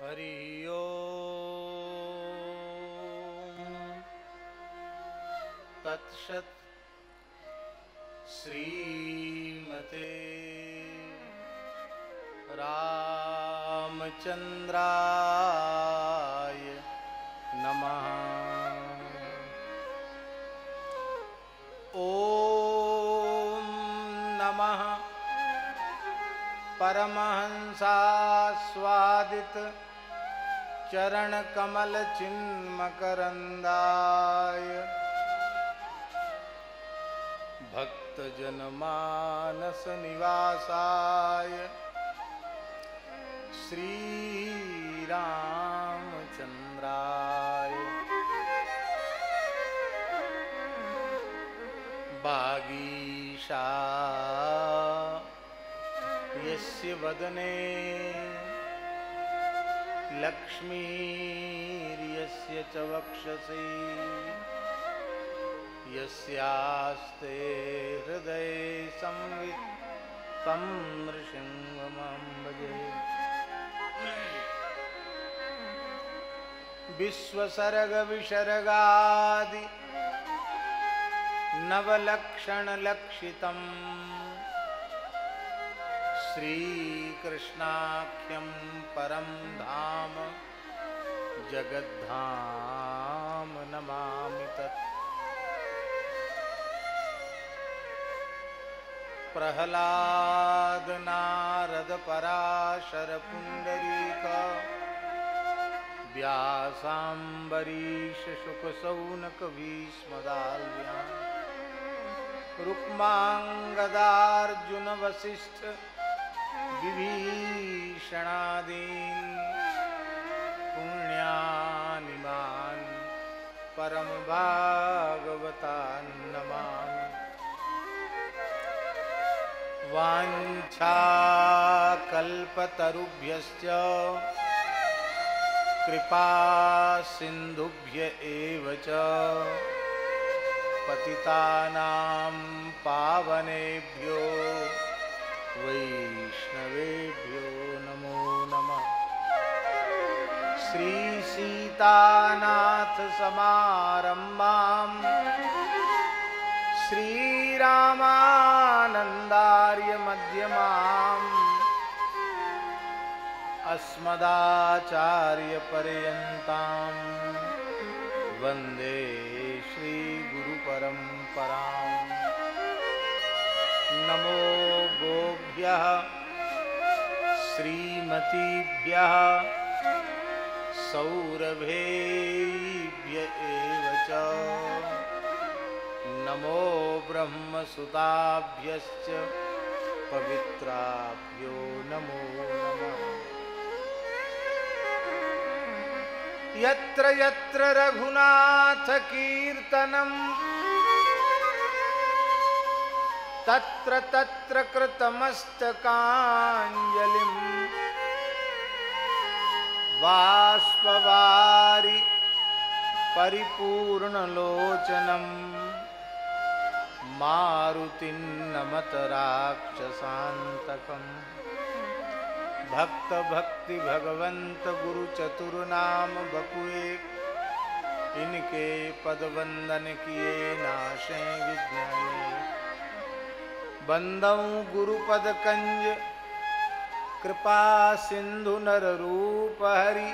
हरि ओम तत्सत्। श्रीमते रामचंद्राय नमः। ओम नमः परमहंसास्वादित चरण कमल चिन्मकरंदाय भक्त जनमानस निवासाय श्री रामचंद्राय बागीशा यस्य वदने लक्ष्मीर्यस्य च वक्षसि यस्यास्ते हृदये संवित् तं नृसिंहमहं भजे। विश्वसर्ग विसर्गादि नवलक्षण लक्षितम् श्रीकृष्णाख्यं परं धाम जगद्धाम नमामि तत्। प्रहलाद नारद पराशर पुंडरीक व्यासाम्बरीश शुक सौनक भीष्मदाल्व्यान् रुक्मांगदार्जुन वसिष्ठ विभीषणादीन् पुण्यानिमान् परम भागवतान् नमामि। वाञ्छाकल्पतरुभ्यश्च कृपा सिन्धुभ्य एव च पतितानां पावनेभ्यो वैष्णवेभ्यो नमो नमः। श्री सीतानाथ समारंभां श्रीरामानन्दार्य मध्यमाम् अस्मदाचार्यपर्यन्तां वन्दे श्रीगुरुपरम्पराम्। नमो गोभ्यः श्रीमतीभ्यः सौरभेभ्य एव च नमो ब्रह्मसुताभ्यश्च पवित्राभ्यो नमो नमः। यत्र यत्र रघुनाथ कीर्तनं तत्र तत्र कृतमस्तकाञ्जलिं बाष्पवारि परिपूर्णलोचनं मारुतिं नमत राक्षसान्तकम्। भक्त भक्ति भगवंत गुरु चतुर्नाम बपुए इनके पद वंदन किए नाशे विज्ञाने। बंदौ गुरुपद कंज कृपा सिंधु नर रूप हरि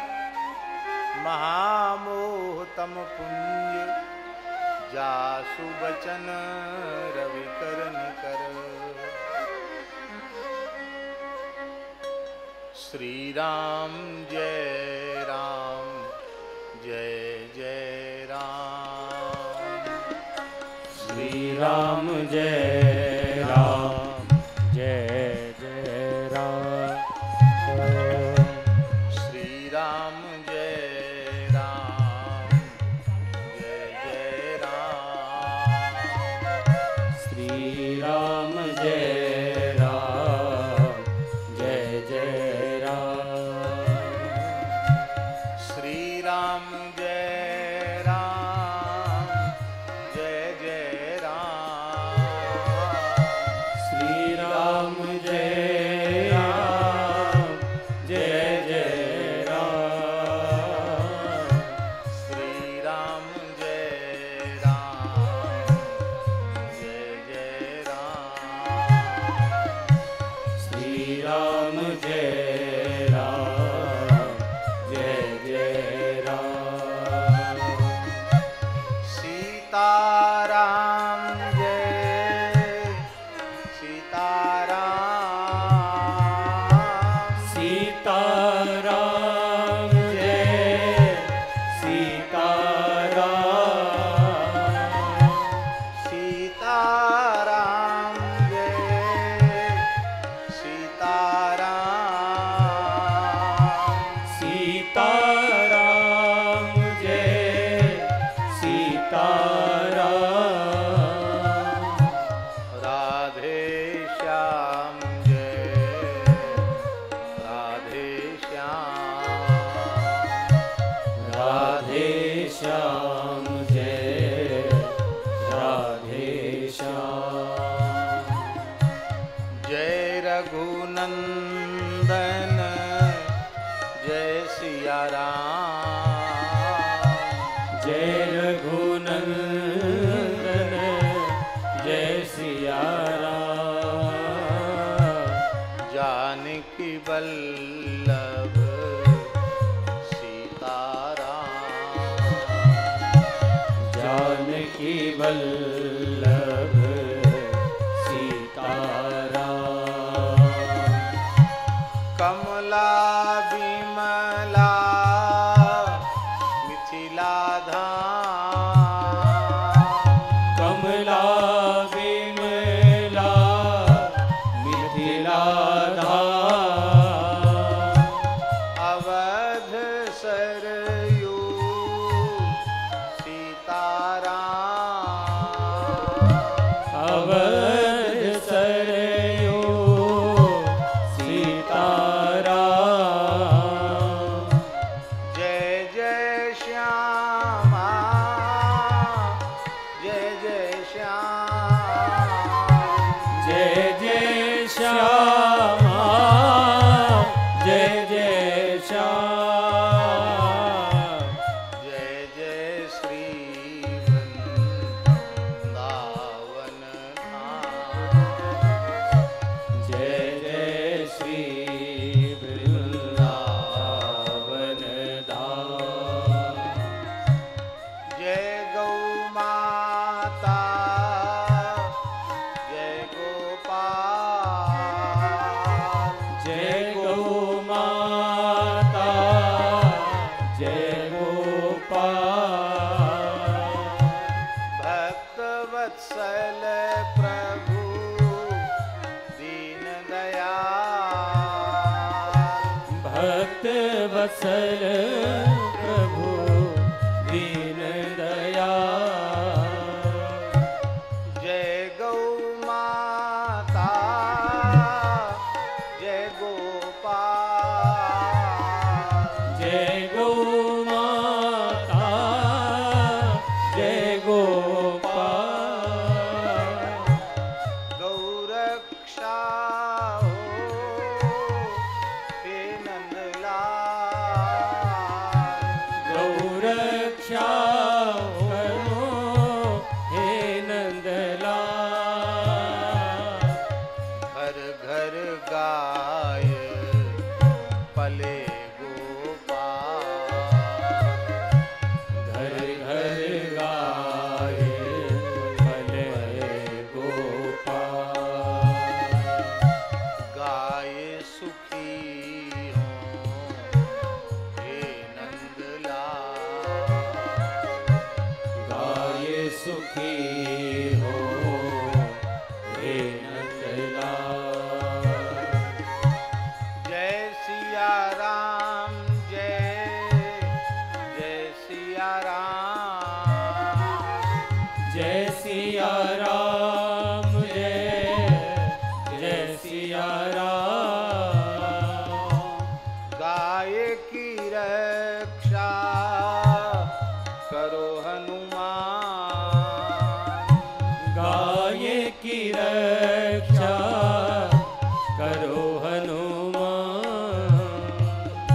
महामोह तम पुंज जासु बचन रवि कर निकर। श्री राम जय राम जय जय राम। श्री राम जय राम जय जय राम। श्री राम जय राम जय जय राम। श्री राम जय राम जय जय श्री राम जय राम जय जय राम। राम जय राम जय जय राम। सीताराम जय सीताराम। सीताराम जय सीताराम। सीताराम जय सीताराम। सीताराम जय सीताराम। राधे श्याम जय राधे श्याम। राधे श्याम जय राधे श्याम। जय रघुनंदन जय सिया राम। जय रघुनंदन जय सिया राम। जानकी वल्लभ सीताराम। जानकी वल्लभ सीताराम। कमला विमला मिथिला धाम। कमला विमला मिथिला धाम। अवध सरयू सीताराम। अवध सरयू सीताराम। जय जय श्यामा जय जय श्याम। जय जय श्यामा जय जय श्याम। जय जय श्री वृंदावन धाम। जय जय श्री वृंदावन धाम। जय गौ माता जय गोपाल। जय गौ माता जय गोपाल। भक्त वत्सल प्रभु दीन दयाल। भक्त वत्सल प्रभु दीन दयाल। जय गौ माता जय गोपाल। जय गौ माता जय गोपाल। गौरक्षा हो हे नंदलाल। गौरक्षा करो हे नंदलाल। घर घर गाय पले गोपाल। घर घर गाए भले गोपाल। गाय सुखी हो हे नंदलाल। गाए सुखी हो हे नंदलाल। जय सिया राम जय जय सिया राम। जय सिया राम जय जय सिया राम। गाय की रक्षा करो हनुमान। गाय की रक्षा करो हनुमान।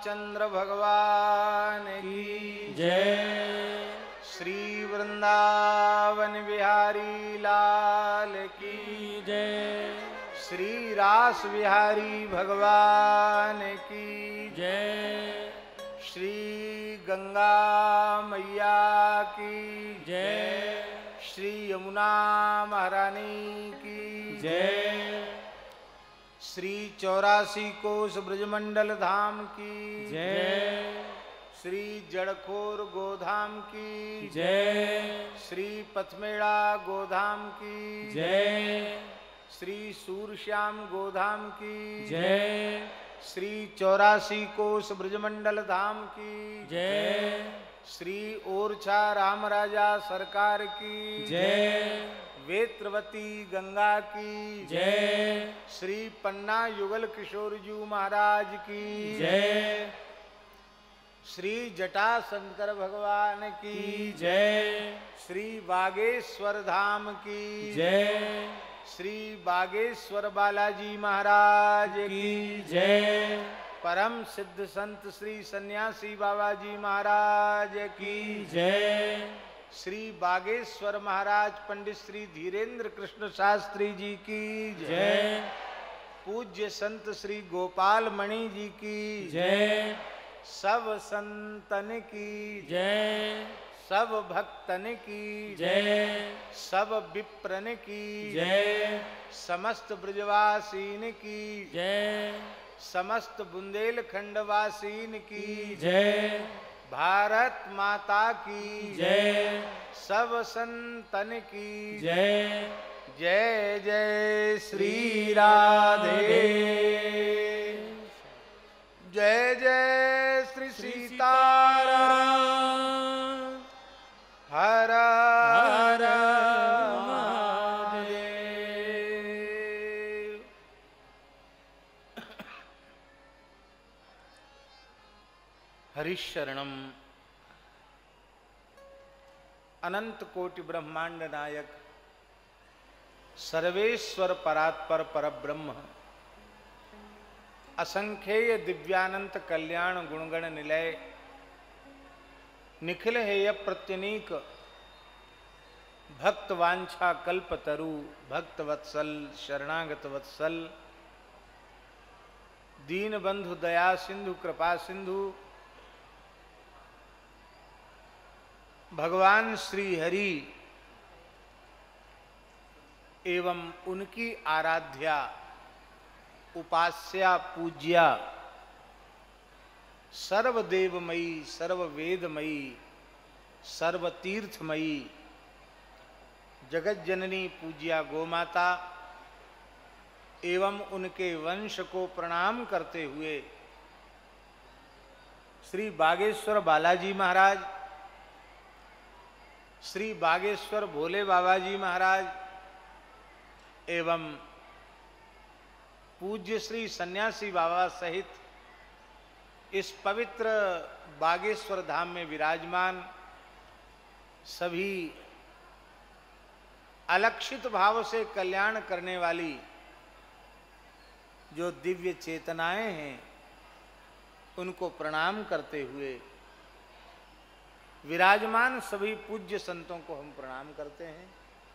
रामचंद्र भगवान की जय। श्री वृंदावन बिहारी लाल की जय। श्री रास बिहारी भगवान की जय। श्री गंगा मैया की जय। श्री यमुना महारानी की जय। श्री 84 कोस ब्रजमंडल धाम की जय। श्री जड़खोर गोधाम की जय। श्री पथमेड़ा गोधाम की जय। श्री सूरश्याम गोधाम की जय। श्री 84 कोस ब्रजमंडल धाम की जय। श्री ओरछा राम राजा सरकार की जय। वेत्रवती गंगा की जय। श्री पन्ना युगल किशोर जी महाराज की जय। श्री जटा शंकर भगवान की जय। श्री बागेश्वर धाम की जय। श्री बागेश्वर बालाजी महाराज की जय। परम सिद्ध संत श्री सन्यासी बाबा जी महाराज की जय। श्री बागेश्वर महाराज पंडित श्री धीरेन्द्र कृष्ण शास्त्री जी की जय। पूज्य संत श्री गोपाल मणि जी की जय। सब संतन की जय। सब भक्तन की जय। सब विप्रन की जय। समस्त ब्रजवासीन की जय। समस्त बुंदेलखंड वासीन की जय। भारत माता की जय। सब संतन की जय। जय जय श्री राधे जय जय श्री सीताराम हर हर महादेव। हरिशरणम अनंत कोटि ब्रह्मांड नायक सर्वेश्वर परात्पर परब्रह्म असंख्येय दिव्यानंत कल्याण गुणगण निलय निखिल हेय प्रत्यनीक भक्त वांछा कल्पतरु भक्त वत्सल शरणागत वत्सल दीन बंधु दया सिंधु कृपा सिंधु भगवान श्री हरि एवं उनकी आराध्या उपास्या पूज्या सर्वदेवमयी सर्ववेदमयी सर्वतीर्थमयी जगत जननी पूज्या गोमाता एवं उनके वंश को प्रणाम करते हुए श्री बागेश्वर बालाजी महाराज श्री बागेश्वर भोले बाबा जी महाराज एवं पूज्य श्री सन्यासी बाबा सहित इस पवित्र बागेश्वर धाम में विराजमान सभी अलक्षित भाव से कल्याण करने वाली जो दिव्य चेतनाएं हैं उनको प्रणाम करते हुए विराजमान सभी पूज्य संतों को हम प्रणाम करते हैं।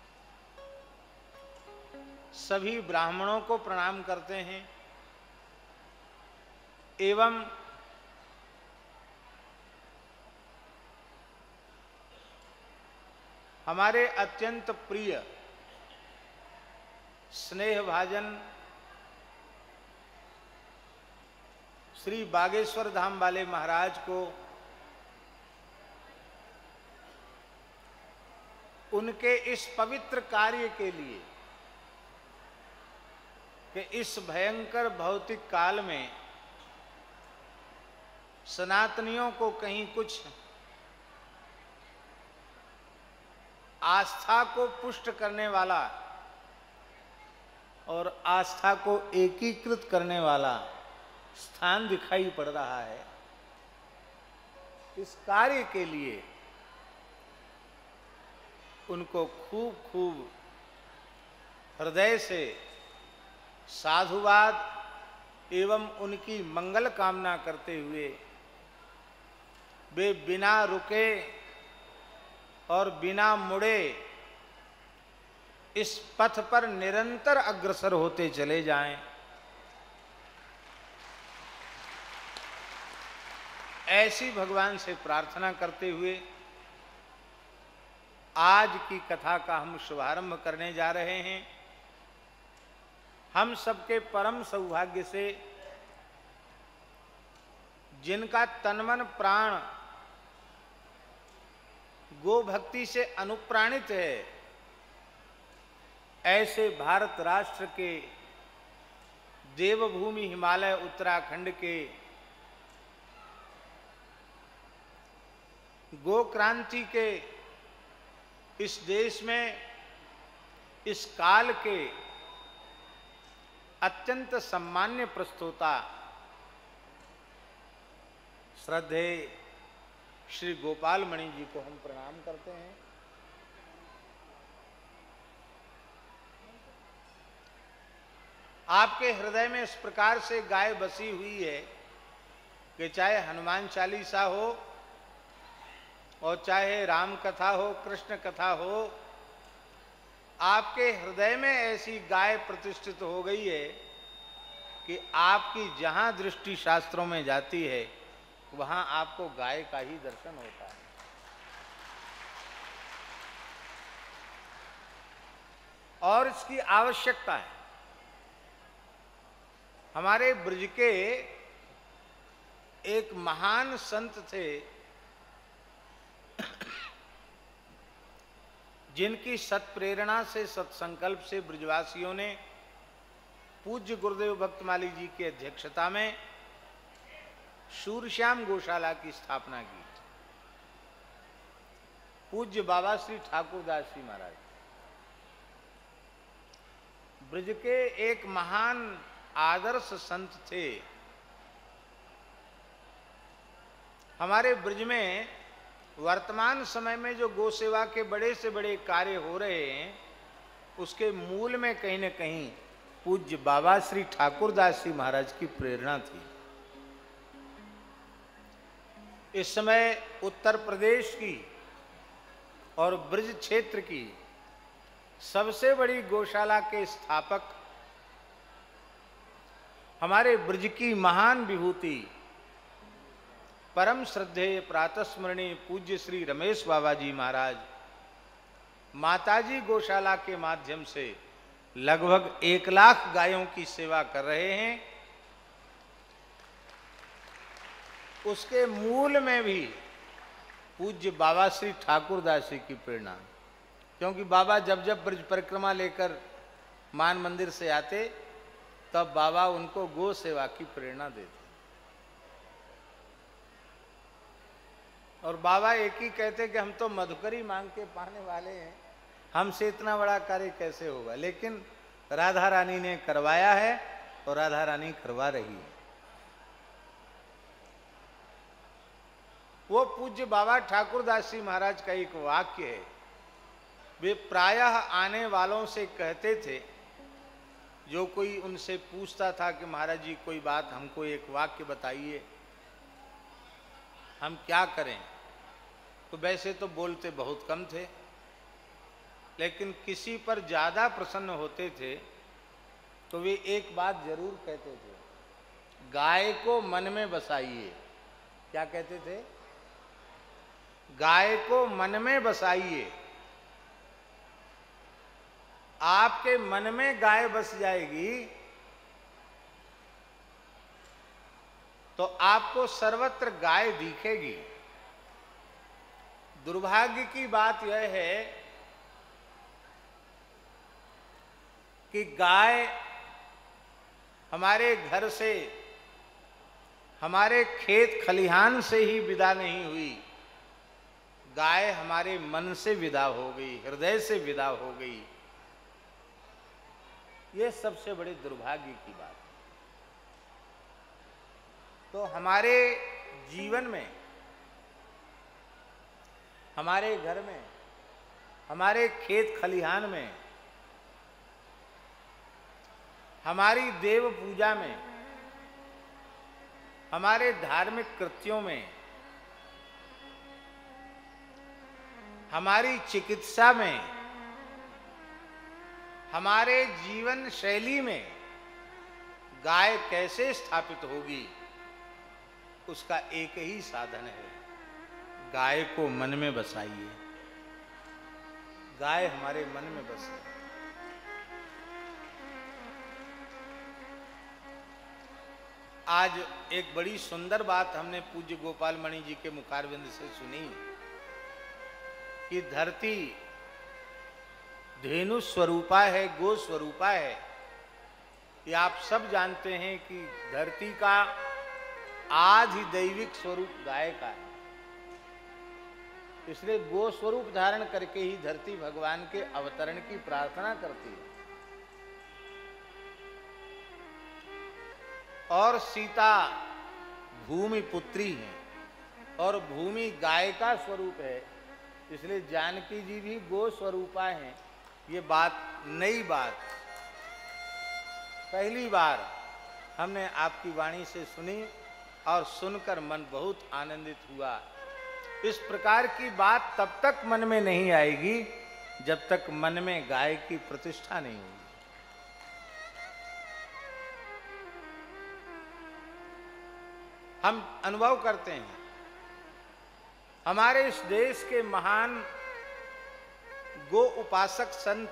सभी ब्राह्मणों को प्रणाम करते हैं एवं हमारे अत्यंत प्रिय स्नेहभाजन श्री बागेश्वर धाम वाले महाराज को उनके इस पवित्र कार्य के लिए कि इस भयंकर भौतिक काल में सनातनियों को कहीं कुछ आस्था को पुष्ट करने वाला और आस्था को एकीकृत करने वाला स्थान दिखाई पड़ रहा है। इस कार्य के लिए उनको खूब खूब हृदय से साधुवाद एवं उनकी मंगल कामना करते हुए वे बिना रुके और बिना मुड़े इस पथ पर निरंतर अग्रसर होते चले जाएं। ऐसी भगवान से प्रार्थना करते हुए आज की कथा का हम शुभारंभ करने जा रहे हैं। हम सबके परम सौभाग्य से जिनका तनमन प्राण गो भक्ति से अनुप्राणित है, ऐसे भारत राष्ट्र के देवभूमि हिमालय उत्तराखंड के गो क्रांति के इस देश में इस काल के अत्यंत सम्मान्य प्रस्तोता श्रद्धेय श्री गोपाल मणि जी को हम प्रणाम करते हैं। आपके हृदय में इस प्रकार से गाय बसी हुई है कि चाहे हनुमान चालीसा हो और चाहे राम कथा हो, कृष्ण कथा हो, आपके हृदय में ऐसी गाय प्रतिष्ठित हो गई है कि आपकी जहां दृष्टि शास्त्रों में जाती है वहां आपको गाय का ही दर्शन होता है। और इसकी आवश्यकता है। हमारे ब्रज के एक महान संत थे जिनकी सत्प्रेरणा से, सत्संकल्प से ब्रजवासियों ने पूज्य गुरुदेव भक्तमाली जी की अध्यक्षता में सूरश्याम गौशाला की स्थापना की। पूज्य बाबा श्री ठाकुरदास जी महाराज ब्रज के एक महान आदर्श संत थे। हमारे ब्रज में वर्तमान समय में जो गो सेवा के बड़े से बड़े कार्य हो रहे हैं, उसके मूल में कहीं न कहीं पूज्य बाबा श्री ठाकुरदास जी महाराज की प्रेरणा थी। इस समय उत्तर प्रदेश की और ब्रज क्षेत्र की सबसे बड़ी गौशाला के स्थापक हमारे ब्रज की महान विभूति परम श्रद्धेय प्रातस्मरणीय पूज्य श्री रमेश बाबा जी महाराज माताजी गौशाला के माध्यम से लगभग 1 लाख गायों की सेवा कर रहे हैं। उसके मूल में भी पूज्य बाबा श्री ठाकुरदास जी की प्रेरणा, क्योंकि बाबा जब जब ब्रज परिक्रमा लेकर मान मंदिर से आते तब बाबा उनको गो सेवा की प्रेरणा देते। और बाबा एक ही कहते कि हम तो मधुकरी मांग के पाने वाले हैं, हमसे इतना बड़ा कार्य कैसे होगा। लेकिन राधा रानी ने करवाया है और राधा रानी करवा रही है। वो पूज्य बाबा ठाकुरदास जी महाराज का एक वाक्य है। वे प्रायः आने वालों से कहते थे, जो कोई उनसे पूछता था कि महाराज जी कोई बात, हमको एक वाक्य बताइए, हम क्या करें, तो वैसे तो बोलते बहुत कम थे, लेकिन किसी पर ज़्यादा प्रसन्न होते थे तो वे एक बात जरूर कहते थे, गाय को मन में बसाइए। क्या कहते थे? गाय को मन में बसाइए। आपके मन में गाय बस जाएगी तो आपको सर्वत्र गाय दिखेगी। दुर्भाग्य की बात यह है कि गाय हमारे घर से, हमारे खेत खलिहान से ही विदा नहीं हुई, गाय हमारे मन से विदा हो गई, हृदय से विदा हो गई। ये सबसे बड़े दुर्भाग्य की बात। तो हमारे जीवन में, हमारे घर में, हमारे खेत खलिहान में, हमारी देव पूजा में हमारे धार्मिक कृत्यों में, हमारी चिकित्सा में, हमारे जीवन शैली में गाय कैसे स्थापित होगी, उसका एक ही साधन है, गाय को मन में बसाइए। गाय हमारे मन में बसे। आज एक बड़ी सुंदर बात हमने पूज्य गोपाल मणि जी के मुखारविंद से सुनी कि धरती धेनु स्वरूपा है, गो स्वरूपा है। ये आप सब जानते हैं कि धरती का आधि दैविक स्वरूप गाय का है। इसलिए गो स्वरूप धारण करके ही धरती भगवान के अवतरण की प्रार्थना करती है। और सीता भूमि पुत्री है और भूमि गाय का स्वरूप है, इसलिए जानकी जी भी गो स्वरूपा हैं। ये बात नई बात पहली बार हमने आपकी वाणी से सुनी और सुनकर मन बहुत आनंदित हुआ। इस प्रकार की बात तब तक मन में नहीं आएगी जब तक मन में गाय की प्रतिष्ठा नहीं होगी। हम अनुभव करते हैं, हमारे इस देश के महान गो उपासक संत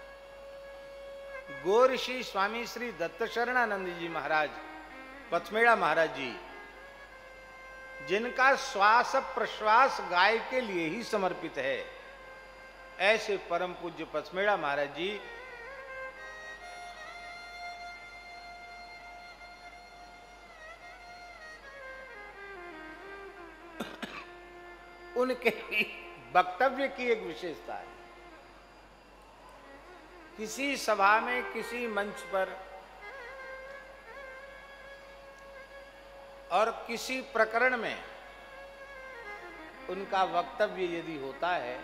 गो ऋषि स्वामी श्री दत्तशरणानंद जी महाराज, पथमेड़ा महाराज जी, जिनका श्वास प्रश्वास गाय के लिए ही समर्पित है, ऐसे परम पूज्य पथमेड़ा महाराज जी उनके वक्तव्य की एक विशेषता है। किसी सभा में, किसी मंच पर और किसी प्रकरण में उनका वक्तव्य यदि होता है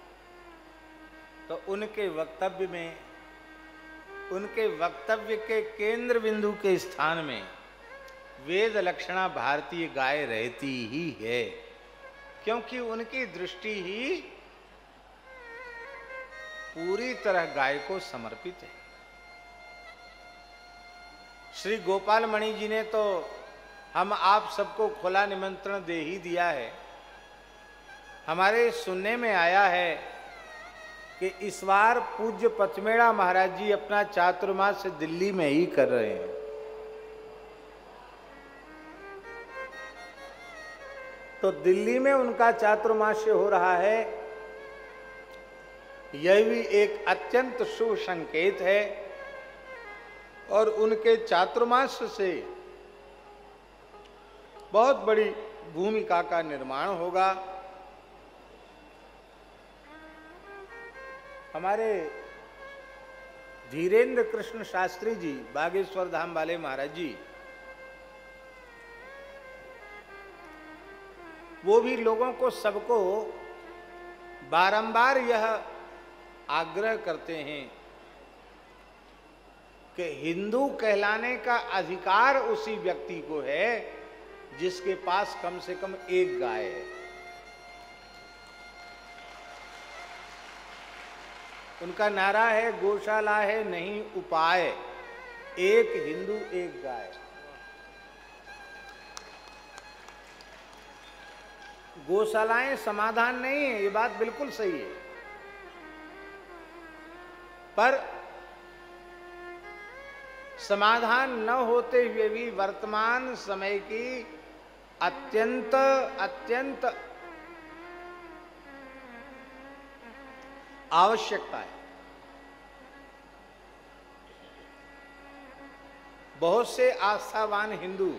तो उनके वक्तव्य में, उनके वक्तव्य के केंद्र बिंदु के स्थान में वेद लक्षणा भारतीय गाय रहती ही है, क्योंकि उनकी दृष्टि ही पूरी तरह गाय को समर्पित है। श्री गोपाल मणि जी ने तो हम आप सबको खुला निमंत्रण दे ही दिया है। हमारे सुनने में आया है कि इस बार पूज्य पथमेड़ा महाराज जी अपना चातुर्मास दिल्ली में ही कर रहे हैं। तो दिल्ली में उनका चातुर्मास्य हो रहा है, यह भी एक अत्यंत शुभ संकेत है और उनके चातुर्मास से बहुत बड़ी भूमिका का निर्माण होगा। हमारे धीरेन्द्र कृष्ण शास्त्री जी, बागेश्वर धाम वाले महाराज जी, वो भी लोगों को, सबको बारंबार यह आग्रह करते हैं कि हिंदू कहलाने का अधिकार उसी व्यक्ति को है जिसके पास कम से कम एक गाय है। उनका नारा है, गौशाला है नहीं उपाय, एक हिंदू एक गाय। गौशालाएं समाधान नहीं है, ये बात बिल्कुल सही है, पर समाधान न होते हुए भी वर्तमान समय की अत्यंत अत्यंत आवश्यकता है। बहुत से आस्थावान हिंदू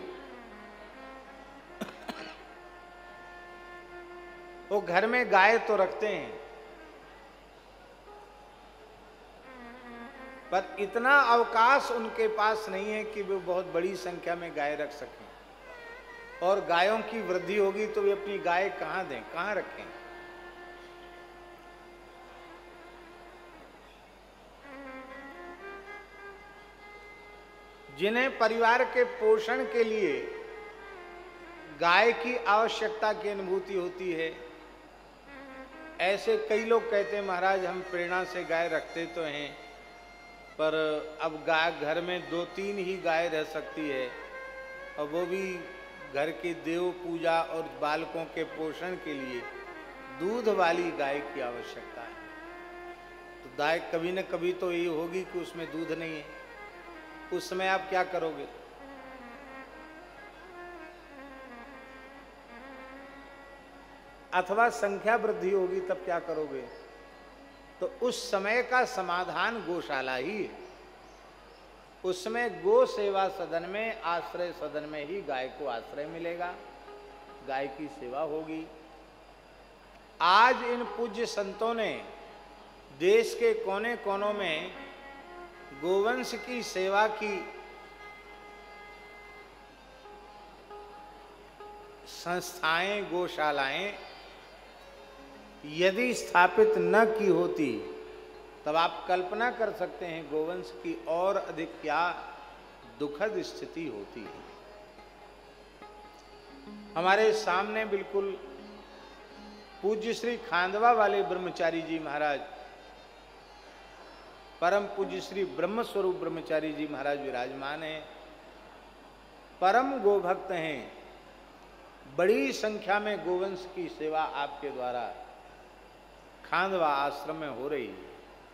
वो घर में गाय तो रखते हैं, पर इतना अवकाश उनके पास नहीं है कि वे बहुत बड़ी संख्या में गाय रख सकें। और गायों की वृद्धि होगी तो वे अपनी गाय कहाँ दें, कहाँ रखें। जिन्हें परिवार के पोषण के लिए गाय की आवश्यकता की अनुभूति होती है। ऐसे कई लोग कहते हैं महाराज हम प्रेरणा से गाय रखते तो हैं, पर अब गाय घर में 2-3 ही गाय रह सकती है, और वो भी घर की देव पूजा और बालकों के पोषण के लिए दूध वाली गाय की आवश्यकता है। तो गाय कभी न कभी तो ये होगी कि उसमें दूध नहीं है, उस समय आप क्या करोगे? अथवा संख्या वृद्धि होगी तब क्या करोगे? तो उस समय का समाधान गौशाला ही है। उसमें गो सेवा सदन में, आश्रय सदन में ही गाय को आश्रय मिलेगा, गाय की सेवा होगी। आज इन पूज्य संतों ने देश के कोने कोनों में गोवंश की सेवा की संस्थाएं, गौशालाएं यदि स्थापित न की होती, तब आप कल्पना कर सकते हैं गोवंश की और अधिक क्या दुखद स्थिति होती है। हमारे सामने बिल्कुल पूज्य श्री खांडवा वाले ब्रह्मचारी जी महाराज, परम पूज्य श्री ब्रह्म स्वरूप ब्रह्मचारी जी महाराज विराजमान हैं। परम गोभक्त हैं। बड़ी संख्या में गोवंश की सेवा आपके द्वारा खांडवा आश्रम में हो रही है।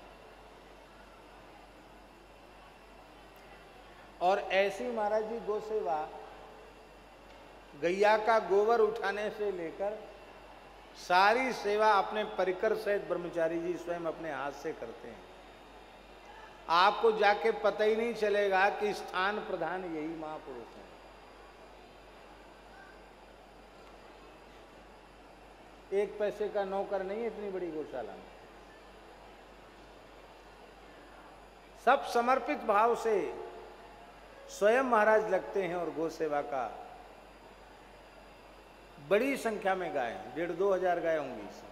और ऐसी महाराज जी गो सेवा गैया का गोबर उठाने से लेकर सारी सेवा अपने परिकर सहित ब्रह्मचारी जी स्वयं अपने हाथ से करते हैं। आपको जाके पता ही नहीं चलेगा कि स्थान प्रधान यही महापुरुष हैं। एक पैसे का नौकर नहीं है इतनी बड़ी गौशाला में। सब समर्पित भाव से स्वयं महाराज लगते हैं और गौ सेवा का बड़ी संख्या में गाय, 1,500-2 हजार गाय होंगी इसमें।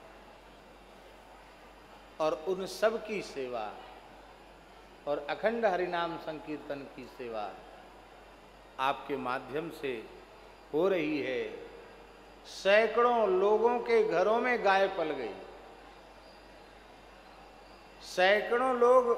और उन सब की सेवा और अखंड हरिनाम संकीर्तन की सेवा आपके माध्यम से हो रही है। सैकड़ों लोगों के घरों में गाय पल गई, सैकड़ों लोग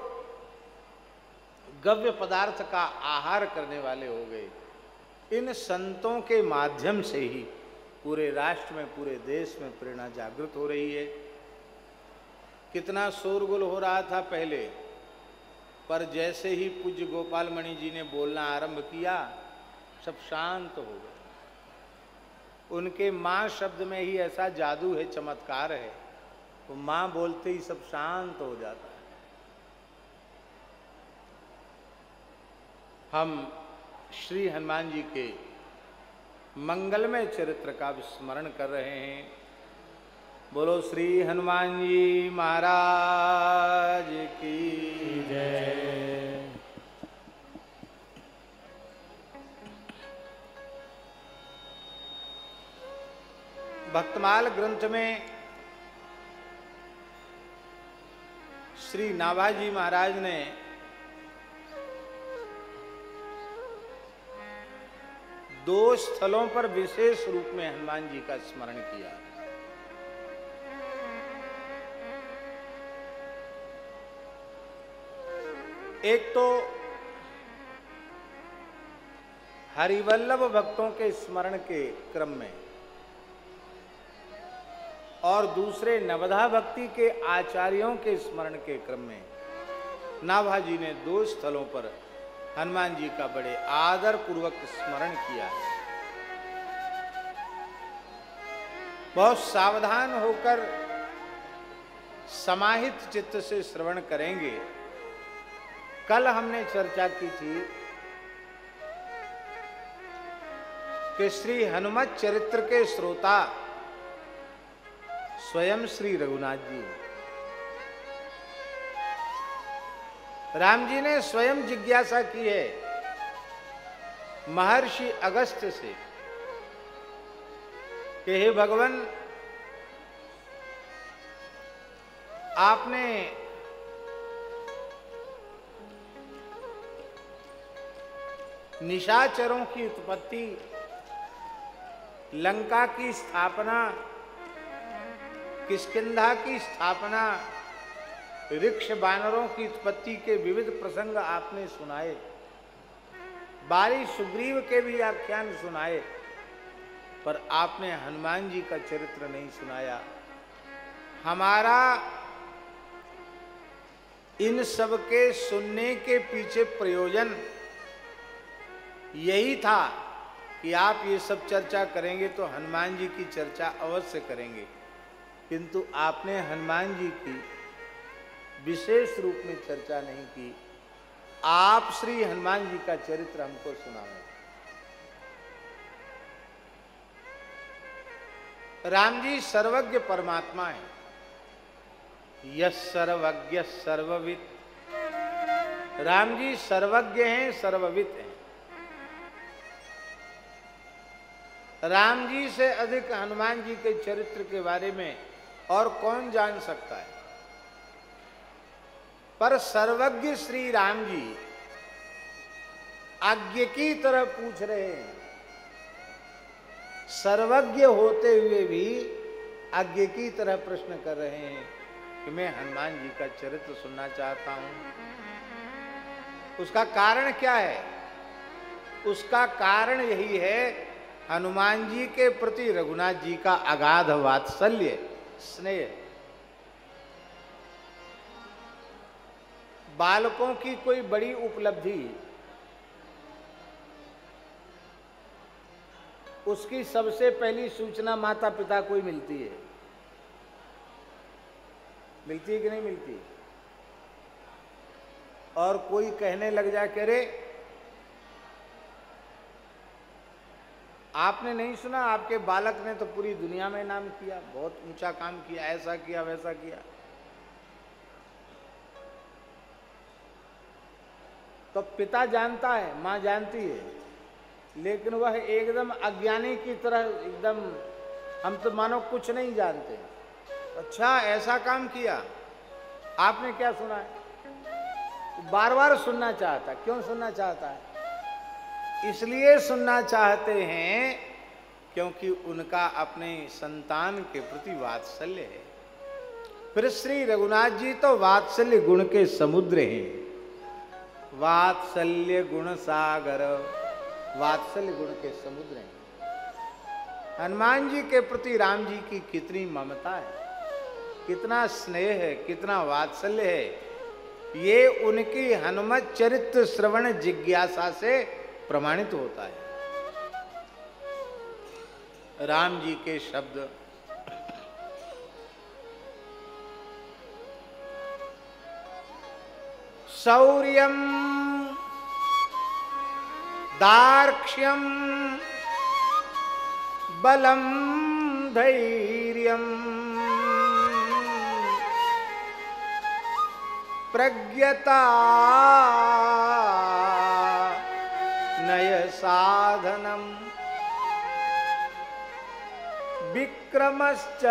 गव्य पदार्थ का आहार करने वाले हो गए। इन संतों के माध्यम से ही पूरे राष्ट्र में, पूरे देश में प्रेरणा जागृत हो रही है। कितना शोरगुल हो रहा था पहले, पर जैसे ही पूज्य गोपाल मणि जी ने बोलना आरंभ किया, सब शांत हो गए। उनके माँ शब्द में ही ऐसा जादू है, चमत्कार है। वो माँ बोलते ही सब शांत हो जाता है। हम श्री हनुमान जी के मंगलमय चरित्र का स्मरण कर रहे हैं। बोलो श्री हनुमान जी महाराज की जय। भक्तमाल ग्रंथ में श्री नाभाजी महाराज ने दो स्थलों पर विशेष रूप में हनुमान जी का स्मरण किया। एक तो हरिवल्लभ भक्तों के स्मरण के क्रम में, और दूसरे नवधा भक्ति के आचार्यों के स्मरण के क्रम में नाभाजी ने दो स्थलों पर हनुमान जी का बड़े आदर पूर्वक स्मरण किया है। बहुत सावधान होकर समाहित चित्त से श्रवण करेंगे। कल हमने चर्चा की थी कि श्री हनुमत चरित्र के श्रोता स्वयं श्री रघुनाथ जी। राम जी ने स्वयं जिज्ञासा की है महर्षि अगस्त्य से कि हे भगवान, आपने निशाचरों की उत्पत्ति लंका की स्थापना, किष्किंधा की स्थापना, ऋक्ष वानरों की उत्पत्ति के विविध प्रसंग आपने सुनाए, बारी सुग्रीव के भी आख्यान सुनाए, पर आपने हनुमान जी का चरित्र नहीं सुनाया। हमारा इन सब के सुनने के पीछे प्रयोजन यही था कि आप ये सब चर्चा करेंगे तो हनुमान जी की चर्चा अवश्य करेंगे, किंतु आपने हनुमान जी की विशेष रूप में चर्चा नहीं की। आप श्री हनुमान जी का चरित्र हमको सुनाओ। राम जी सर्वज्ञ परमात्मा है। यस सर्वज्ञ सर्वविद, राम जी सर्वज्ञ हैं, सर्वविद हैं। राम जी से अधिक हनुमान जी के चरित्र के बारे में और कौन जान सकता है। पर सर्वज्ञ श्री राम जी आज्ञा की तरह पूछ रहे हैं, सर्वज्ञ होते हुए भी आज्ञा की तरह प्रश्न कर रहे हैं कि मैं हनुमान जी का चरित्र सुनना चाहता हूं। उसका कारण क्या है? उसका कारण यही है, हनुमान जी के प्रति रघुनाथ जी का अगाध वात्सल्य, स्नेह। बालकों की कोई बड़ी उपलब्धि, उसकी सबसे पहली सूचना माता पिता को ही मिलती है। मिलती है कि नहीं मिलती? और कोई कहने लग जाए कि अरे आपने नहीं सुना, आपके बालक ने तो पूरी दुनिया में नाम किया, बहुत ऊंचा काम किया, ऐसा किया वैसा किया, तो पिता जानता है, मां जानती है, लेकिन वह एकदम अज्ञानी की तरह, एकदम हम तो मानो कुछ नहीं जानते। अच्छा ऐसा काम किया, आपने क्या सुना है? बार बार सुनना चाहता। क्यों सुनना चाहता है? इसलिए सुनना चाहते हैं क्योंकि उनका अपने संतान के प्रति वात्सल्य है। फिर श्री रघुनाथ जी तो वात्सल्य गुण के समुद्र हैं। वात्सल्य गुण सागर, वात्सल्य गुण के समुद्र हैं। हनुमान जी के प्रति राम जी की कितनी ममता है, कितना स्नेह है, कितना वात्सल्य है, ये उनकी हनुमत चरित्र श्रवण जिज्ञासा से प्रमाणित होता है। राम जी के शब्द, शौर्यम दार्क्ष्यम बलम धैर्यम प्रज्ञता नय साधनम विक्रमश्च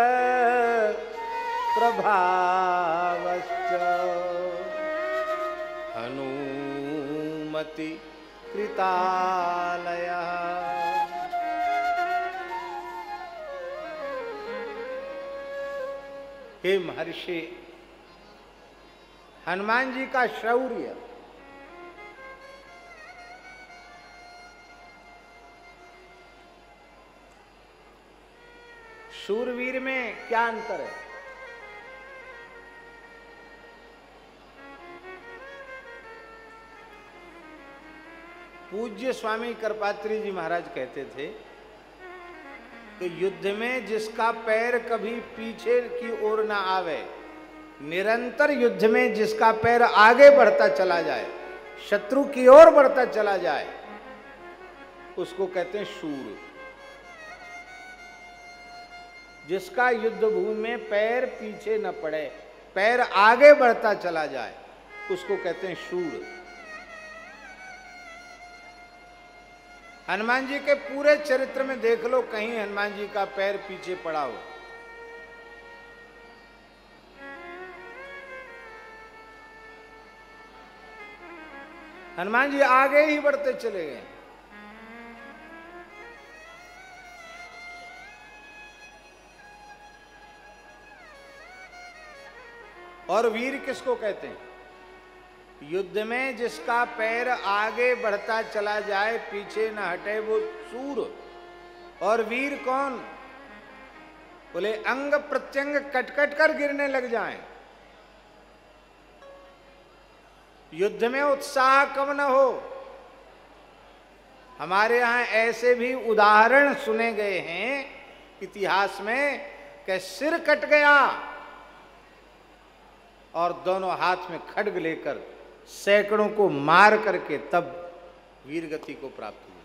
प्रभावश्च हनुमति कृतालय। हे महर्षि, हनुमान जी का शौर्य, शूरवीर में क्या अंतर है? पूज्य स्वामी करपात्री जी महाराज कहते थे कि युद्ध में जिसका पैर कभी पीछे की ओर ना आवे, निरंतर युद्ध में जिसका पैर आगे बढ़ता चला जाए, शत्रु की ओर बढ़ता चला जाए, उसको कहते हैं शूर। जिसका युद्ध भूमि में पैर पीछे न पड़े, पैर आगे बढ़ता चला जाए, उसको कहते हैं शूर। हनुमान जी के पूरे चरित्र में देख लो, कहीं हनुमान जी का पैर पीछे पड़ा हो। हनुमान जी आगे ही बढ़ते चले गए। और वीर किसको कहते हैं? युद्ध में जिसका पैर आगे बढ़ता चला जाए, पीछे न हटे, वो सूर। और वीर कौन? बोले अंग प्रत्यंग कटकट कर गिरने लग जाएं, युद्ध में उत्साह कम न हो। हमारे यहां ऐसे भी उदाहरण सुने गए हैं इतिहास में कि सिर कट गया और दोनों हाथ में खड्ग लेकर सैकड़ों को मार करके तब वीरगति को प्राप्त हुई।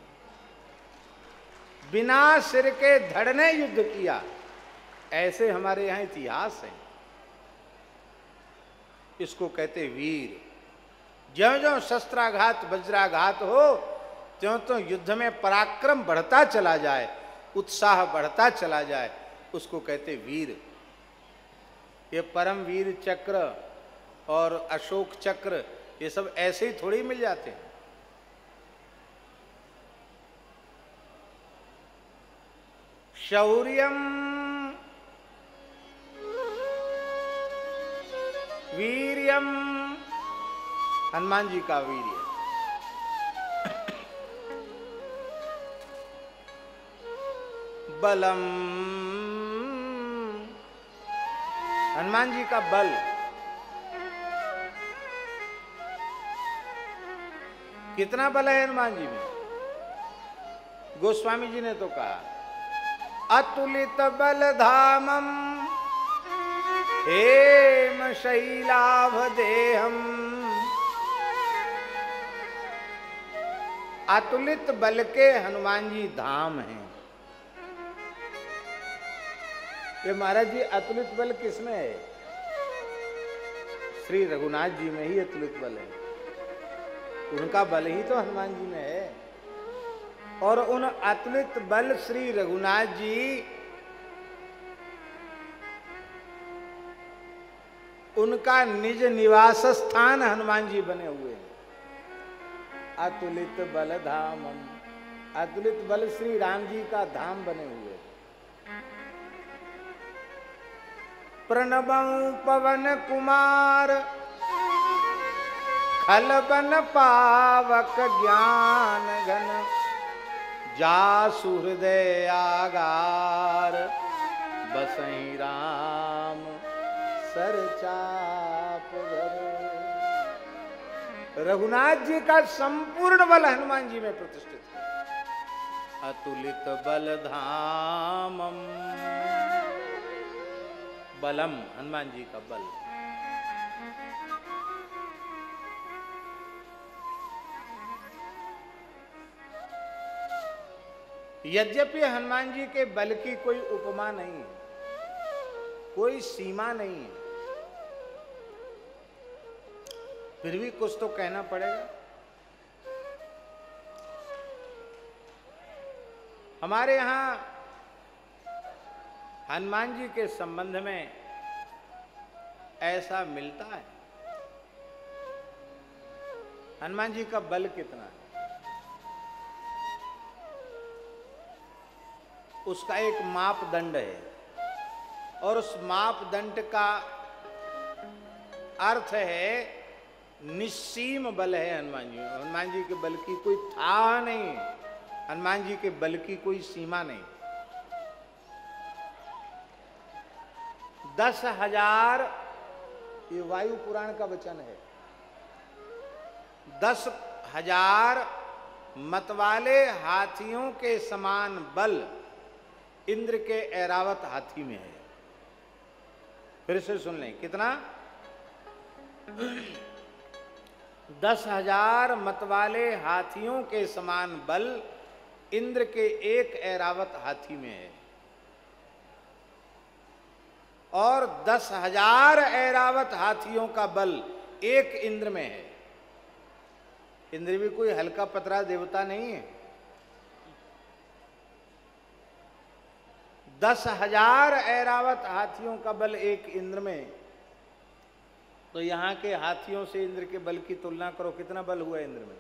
बिना सिर के धड़ ने युद्ध किया, ऐसे हमारे यहां इतिहास है। इसको कहते वीर। ज्यों ज्यों शस्त्राघात वज्राघात हो, त्यों त्यों युद्ध में पराक्रम बढ़ता चला जाए, उत्साह बढ़ता चला जाए, उसको कहते वीर। ये परम वीर चक्र और अशोक चक्र, ये सब ऐसे ही थोड़ी मिल जाते हैं। शौर्यम वीर्यम, हनुमान जी का वीर्य। बलम, हनुमान जी का बल। कितना बल है हनुमान जी में? गोस्वामी जी ने तो कहा अतुलित बल धामम हेम शैलाभ देहम। अतुलित बल के हनुमान जी धाम हैं। ये महाराज जी अतुलित बल किसमें है? श्री रघुनाथ जी में ही अतुलित बल है। उनका बल ही तो हनुमान जी में है। और उन अतुलित बल श्री रघुनाथ जी, उनका निज निवास स्थान हनुमान जी बने हुए हैं। अतुलित बल धामम, अतुलित बल श्री राम जी का धाम बने हुए। प्रणवं पवन कुमार खलबन पावक ज्ञान घन, जासु हृदय आगार बसहि राम सर चाप धर। रघुनाथ जी का संपूर्ण बल हनुमान जी में प्रतिष्ठित है। अतुलित बल धामम, बलम हनुमान जी का बल। यद्यपि हनुमान जी के बल की कोई उपमा नहीं है, कोई सीमा नहीं है, फिर भी कुछ तो कहना पड़ेगा। हमारे यहां हनुमान जी के संबंध में ऐसा मिलता है। हनुमान जी का बल कितना है, उसका एक मापदंड है, और उस मापदंड का अर्थ है निस्सीम बल है हनुमान जी। हनुमान जी के बल की कोई था नहीं, हनुमान जी के बल की कोई सीमा नहीं। 10,000, ये वायु पुराण का वचन है, 10,000 मतवाले हाथियों के समान बल इंद्र के ऐरावत हाथी में है। फिर से सुन लें, कितना? 10,000 मतवाले हाथियों के समान बल इंद्र के एक ऐरावत हाथी में है, और 10,000 ऐरावत हाथियों का बल एक इंद्र में है। इंद्र भी कोई हल्का पतरा देवता नहीं है। 10,000 ऐरावत हाथियों का बल एक इंद्र में, तो यहां के हाथियों से इंद्र के बल की तुलना करो, कितना बल हुआ इंद्र में?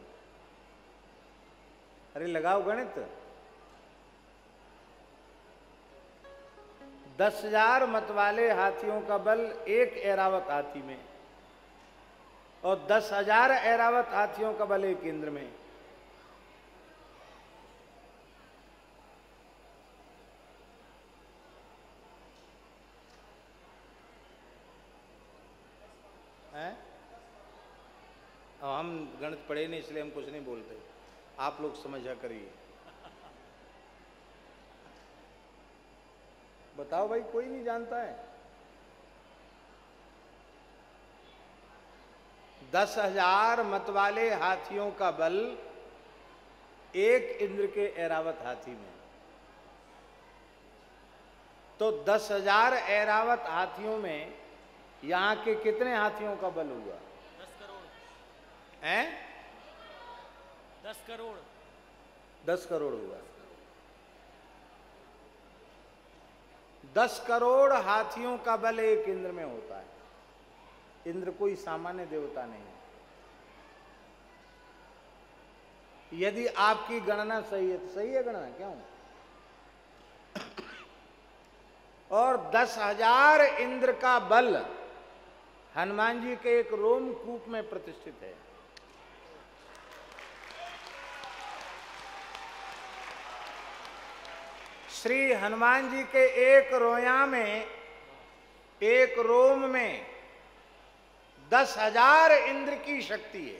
अरे लगाओ गणित। 10,000 मत वाले हाथियों का बल एक ऐरावत हाथी में, और 10,000 ऐरावत हाथियों का बल एक इंद्र में। हैं? अब हम गणित पढ़े नहीं इसलिए हम कुछ नहीं बोलते, आप लोग समझा करिए। बताओ भाई, कोई नहीं जानता है? 10,000 मत वाले हाथियों का बल एक इंद्र के ऐरावत हाथी में। तो 10,000 ऐरावत हाथियों में यहां के कितने हाथियों का बल हुआ? 10 करोड़ हैं? 10 करोड़ 10 करोड़ हुआ। 10 करोड़ हाथियों का बल एक इंद्र में होता है। इंद्र कोई सामान्य देवता नहीं है। यदि आपकी गणना सही है तो सही है गणना, क्यों? और 10,000 इंद्र का बल हनुमान जी के एक रोमकूप में प्रतिष्ठित है। श्री हनुमान जी के एक रोया में, एक रोम में 10,000 इंद्र की शक्ति है,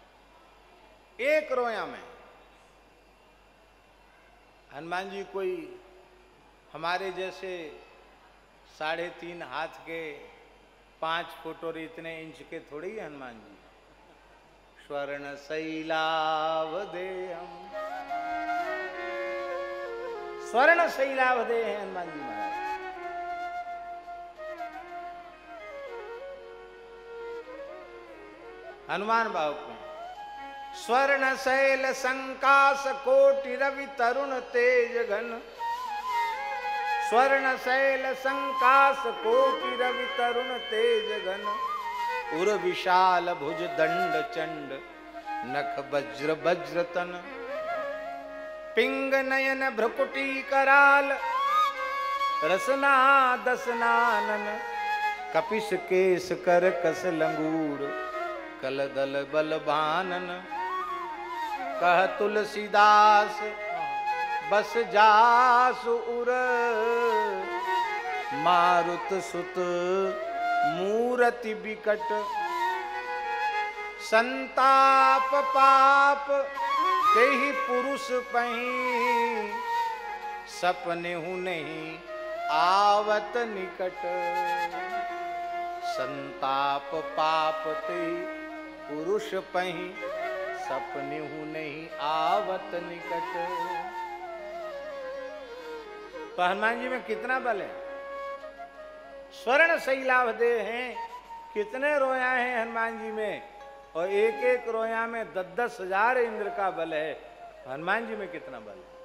एक रोया में। हनुमान जी कोई हमारे जैसे 3.5 हाथ के 5 फुट और इतने इंच के थोड़ी है हनुमान जी। स्वर्ण शैलावदेहम, स्वर्ण शैलावदेह है हनुमान जी महाराज। हनुमान बाबू को स्वर्ण शैल संकाश कोटि रवि तरुण तेज घन, स्वर्ण शैल संकाश कोटि रवि तरुण तेज घन, उर विशाल भुज दंड चंड नख वज्र वज्र तन, पिंग नयन भ्रकुटी कराल रसना दसनानन, कपिस केस कर कस लंगूर कल दल बल भानन, कह तुलसीदास बस जास उर, मारुत सुत मूरति बिकट, संताप पाप तेहि पुरुष पही, सपने हूँ नहीं आवत निकट, संताप पाप तेहि पुरुष पही, सपने हूँ नहीं आवत निकट। तो हनुमान जी में कितना बल है? स्वर्ण शैलावदेह हैं। कितने रोया हैं हनुमान जी में? और एक एक रोया में 10,000 इंद्र का बल है। हनुमान जी में कितना बल है?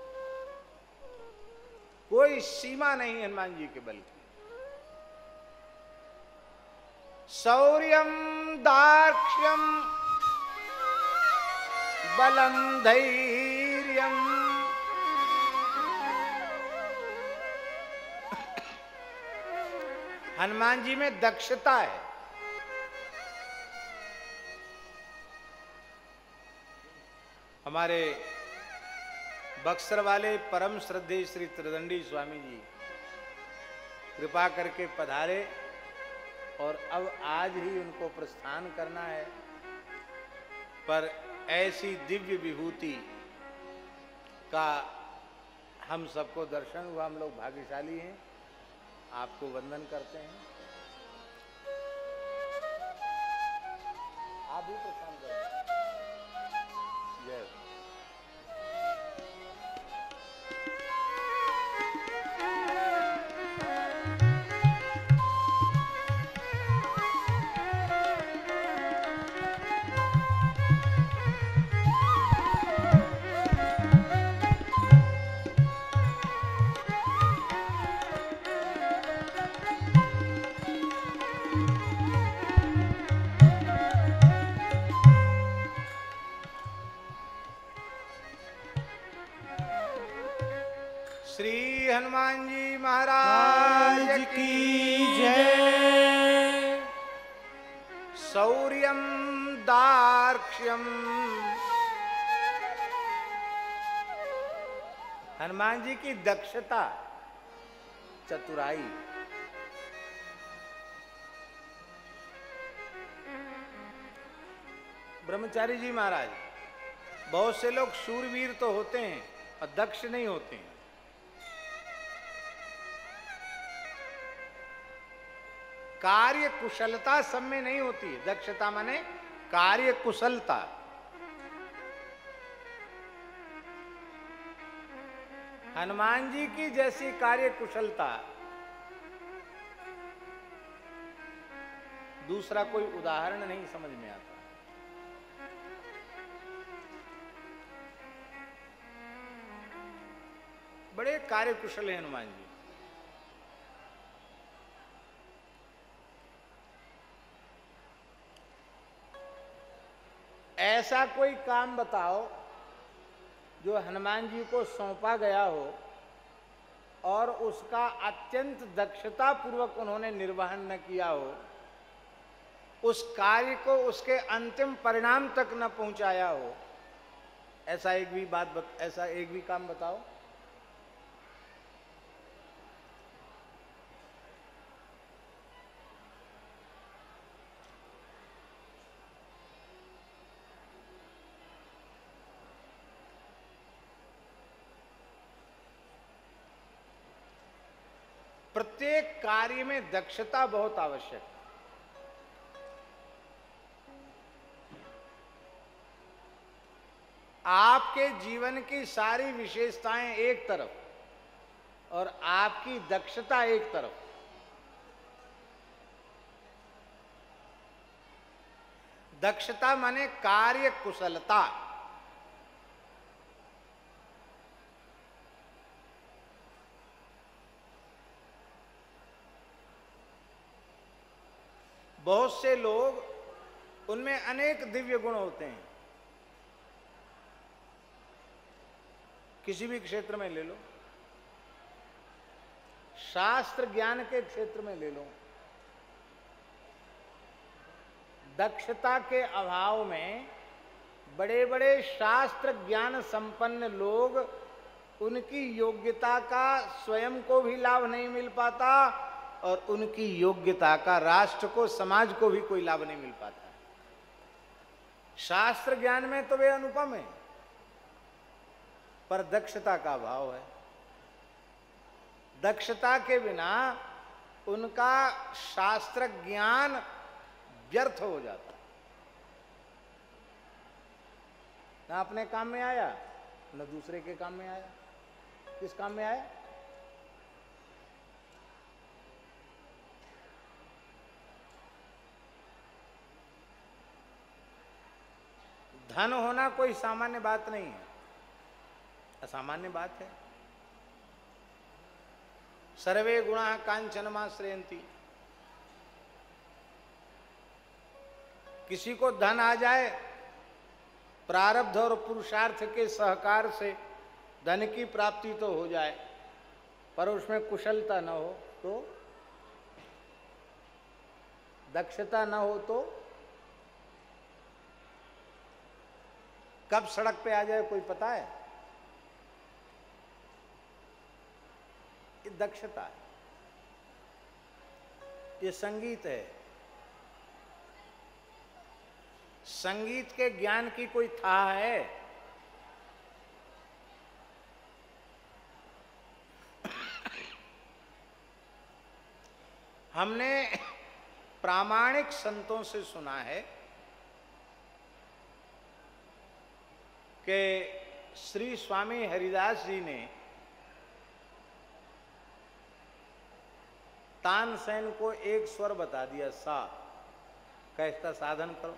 कोई सीमा नहीं हनुमान जी के बल की। शौर्यम दाक्ष्यम बलम धैर्यम, हनुमान जी में दक्षता है। हमारे बक्सर वाले परम श्रद्धेय श्री त्रिदंडी स्वामी जी कृपा करके पधारे और अब आज ही उनको प्रस्थान करना है, पर ऐसी दिव्य विभूति का हम सबको दर्शन हुआ। हम लोग भाग्यशाली हैं। आपको वंदन करते हैं। आप भी प्रस्थान करें। जय श्री हनुमान जी महाराज की जय। शौर्यम दार्क्ष्यम। हनुमान जी की दक्षता, चतुराई। ब्रह्मचारी जी महाराज, बहुत से लोग शूरवीर तो होते हैं और दक्ष नहीं होते हैं। कार्य कुशलता सब में नहीं होती है। दक्षता माने कार्य कुशलता। हनुमान जी की जैसी कार्य कुशलता दूसरा कोई उदाहरण नहीं समझ में आता। बड़े कार्य कुशल हैं हनुमान जी। ऐसा कोई काम बताओ जो हनुमान जी को सौंपा गया हो और उसका अत्यंत दक्षता पूर्वक उन्होंने निर्वहन न किया हो, उस कार्य को उसके अंतिम परिणाम तक न पहुंचाया हो। ऐसा एक भी काम बताओ। प्रत्येक कार्य में दक्षता बहुत आवश्यक है। आपके जीवन की सारी विशेषताएं एक तरफ और आपकी दक्षता एक तरफ। दक्षता माने कार्य कुशलता। बहुत से लोग, उनमें अनेक दिव्य गुण होते हैं। किसी भी क्षेत्र में ले लो, शास्त्र ज्ञान के क्षेत्र में ले लो, दक्षता के अभाव में बड़े बड़े शास्त्र ज्ञान संपन्न लोग, उनकी योग्यता का स्वयं को भी लाभ नहीं मिल पाता और उनकी योग्यता का राष्ट्र को, समाज को भी कोई लाभ नहीं मिल पाता। शास्त्र ज्ञान में तो वे अनुपम है, पर दक्षता का अभाव है। दक्षता के बिना उनका शास्त्र ज्ञान व्यर्थ हो जाता, ना अपने काम में आया न दूसरे के काम में आया। किस काम में आया? धन होना कोई सामान्य बात नहीं है, असामान्य बात है। सर्वे गुणाः कांचनमाश्रयन्ति। किसी को धन आ जाए, प्रारब्ध और पुरुषार्थ के सहकार से धन की प्राप्ति तो हो जाए, पर उसमें कुशलता न हो तो, दक्षता न हो तो कब सड़क पे आ जाए कोई पता है? ये दक्षता है, ये संगीत है। संगीत के ज्ञान की कोई था है? हमने प्रामाणिक संतों से सुना है कि श्री स्वामी हरिदास जी ने तानसेन को एक स्वर बता दिया, सा, कैसा साधन करो।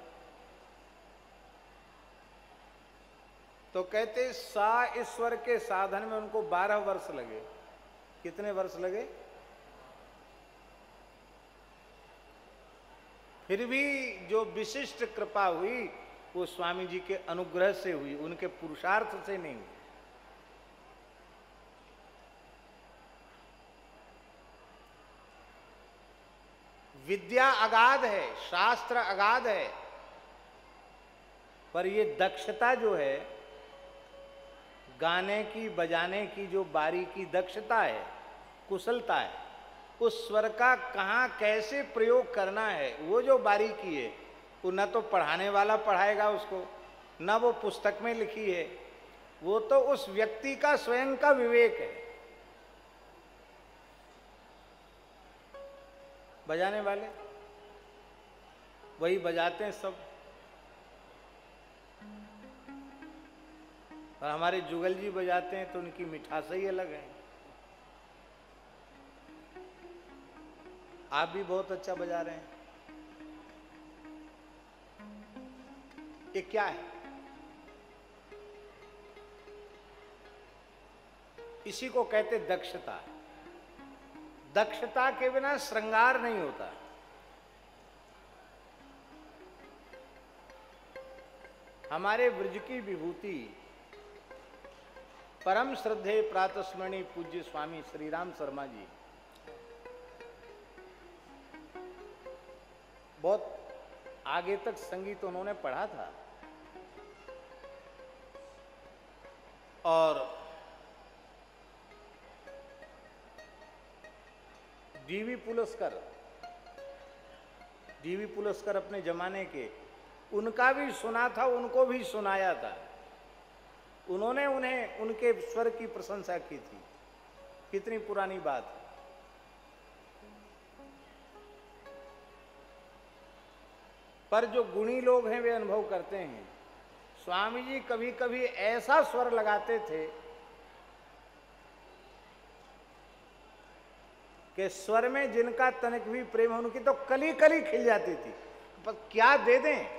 तो कहते सा इस स्वर के साधन में उनको 12 वर्ष लगे। कितने वर्ष लगे? फिर भी जो विशिष्ट कृपा हुई वो स्वामी जी के अनुग्रह से हुई, उनके पुरुषार्थ से नहीं हुई। विद्या अगाध है, शास्त्र अगाध है, पर ये दक्षता जो है, गाने की बजाने की जो बारीकी दक्षता है, कुशलता है, उस स्वर का कहाँ कैसे प्रयोग करना है, वो जो बारीकी है, वो न तो पढ़ाने वाला पढ़ाएगा उसको, न वो पुस्तक में लिखी है, वो तो उस व्यक्ति का स्वयं का विवेक है। बजाने वाले वही बजाते हैं सब, और हमारे जुगल जी बजाते हैं तो उनकी मिठास ही अलग है। आप भी बहुत अच्छा बजा रहे हैं। ये क्या है? इसी को कहते दक्षता। दक्षता के बिना श्रृंगार नहीं होता। हमारे ब्रज की विभूति परम श्रद्धेय प्रातस्मरणीय पूज्य स्वामी श्री राम शर्मा जी बहुत आगे तक संगीत उन्होंने पढ़ा था, और डीवी पुलस्कर अपने जमाने के, उनका भी सुना था, उनको भी सुनाया था। उन्होंने उन्हें उनके स्वर की प्रशंसा की थी। कितनी पुरानी बात है। पर जो गुणी लोग हैं वे अनुभव करते हैं। स्वामी जी कभी कभी ऐसा स्वर लगाते थे कि स्वर में जिनका तनिक भी प्रेम है उनकी तो कली कली खिल जाती थी, पर क्या दे दें।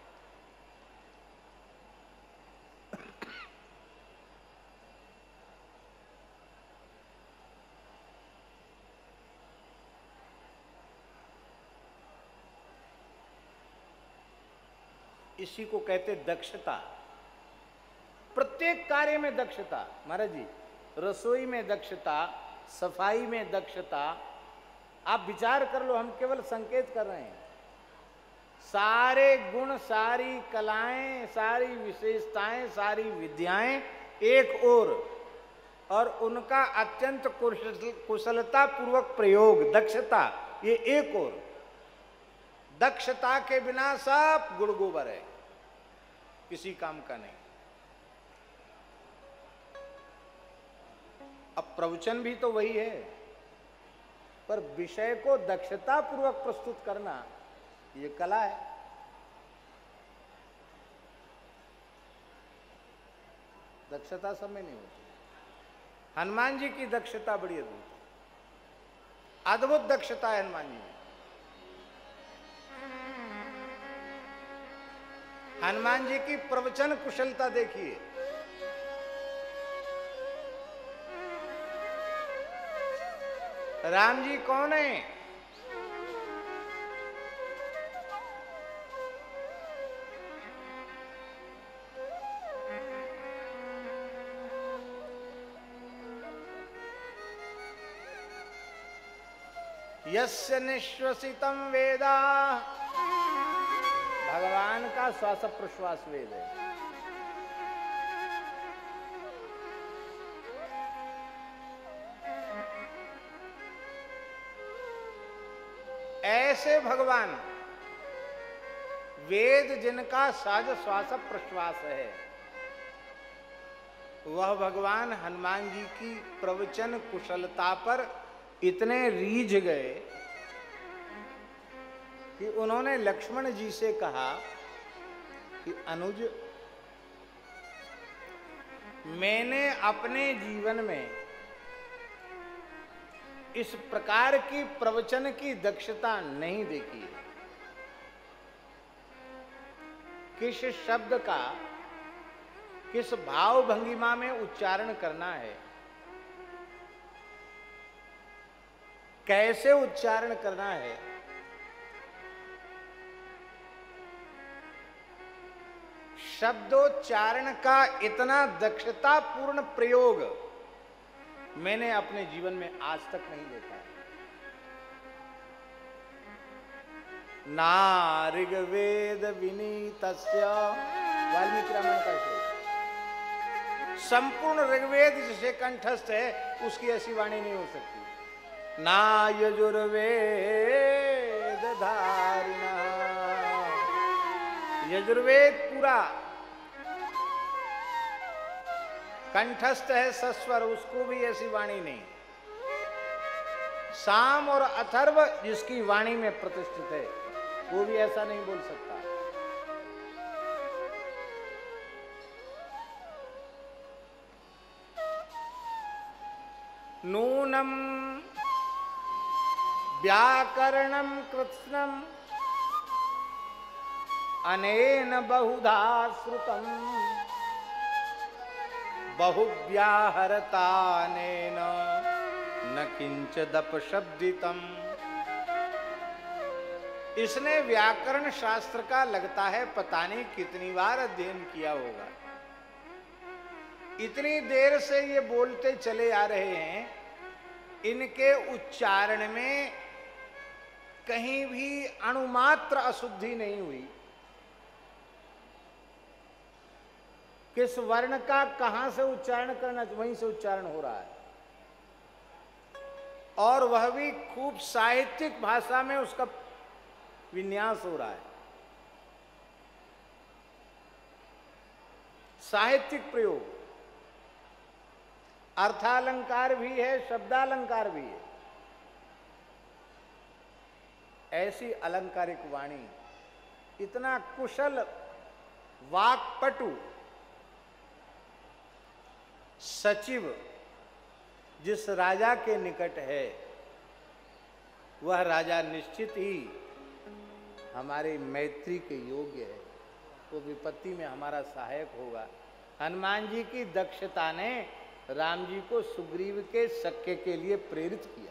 इसी को कहते दक्षता। प्रत्येक कार्य में दक्षता। महाराज जी, रसोई में दक्षता, सफाई में दक्षता। आप विचार कर लो, हम केवल संकेत कर रहे हैं। सारे गुण, सारी कलाएं, सारी विशेषताएं, सारी विद्याएं एक और उनका अत्यंत कुशलता पूर्वक प्रयोग, दक्षता, ये एक और। दक्षता के बिना सब गुड़ गोबर है, किसी काम का नहीं। अब प्रवचन भी तो वही है, पर विषय को दक्षता पूर्वक प्रस्तुत करना ये कला है। दक्षता सब में नहीं होती। हनुमान जी की दक्षता बड़ी अद्भुत है, अद्भुत दक्षता है हनुमान जी में। हनुमान जी की प्रवचन कुशलता देखिए। राम जी कौन है? यस्य निश्वसितम वेदा, भगवान का श्वास प्रश्वास वेद है। ऐसे भगवान, वेद जिनका साज श्वास प्रश्वास है, वह भगवान हनुमान जी की प्रवचन कुशलता पर इतने रीझ गए कि उन्होंने लक्ष्मण जी से कहा कि अनुज, मैंने अपने जीवन में इस प्रकार की प्रवचन की दक्षता नहीं देखी है। किस शब्द का किस भाव भंगिमा में उच्चारण करना है, कैसे उच्चारण करना है, शब्दोच्चारण का इतना दक्षतापूर्ण प्रयोग मैंने अपने जीवन में आज तक नहीं देखा है। ना ऋग्वेद विनीतस्य, वाल्मीकि रामायण का श्लोक। संपूर्ण ऋग्वेद जिसे कंठस्थ है उसकी ऐसी वाणी नहीं हो सकती। ना यजुर्वेद धारिणा, यजुर्वेद पूरा कंठस्थ है सस्वर, उसको भी ऐसी वाणी नहीं। साम और अथर्व जिसकी वाणी में प्रतिष्ठित है वो भी ऐसा नहीं बोल सकता। नूनम व्याकरणम कृत्स्नम अनेन बहुधा श्रुतम बहुव्याहरतानेन न किंचदपशब्दितम। इसने व्याकरण शास्त्र का लगता है पता नहीं कितनी बार अध्ययन किया होगा। इतनी देर से ये बोलते चले आ रहे हैं, इनके उच्चारण में कहीं भी अणुमात्र अशुद्धि नहीं हुई। किस वर्ण का कहां से उच्चारण करना वहीं से उच्चारण हो रहा है, और वह भी खूब साहित्यिक भाषा में उसका विन्यास हो रहा है। साहित्यिक प्रयोग, अर्थालंकार भी है, शब्दालंकार भी है। ऐसी अलंकारिक वाणी, इतना कुशल वाक्पटु सचिव जिस राजा के निकट है, वह राजा निश्चित ही हमारी मैत्री के योग्य है, वो विपत्ति में हमारा सहायक होगा। हनुमान जी की दक्षता ने राम जी को सुग्रीव के सख्य के लिए प्रेरित किया।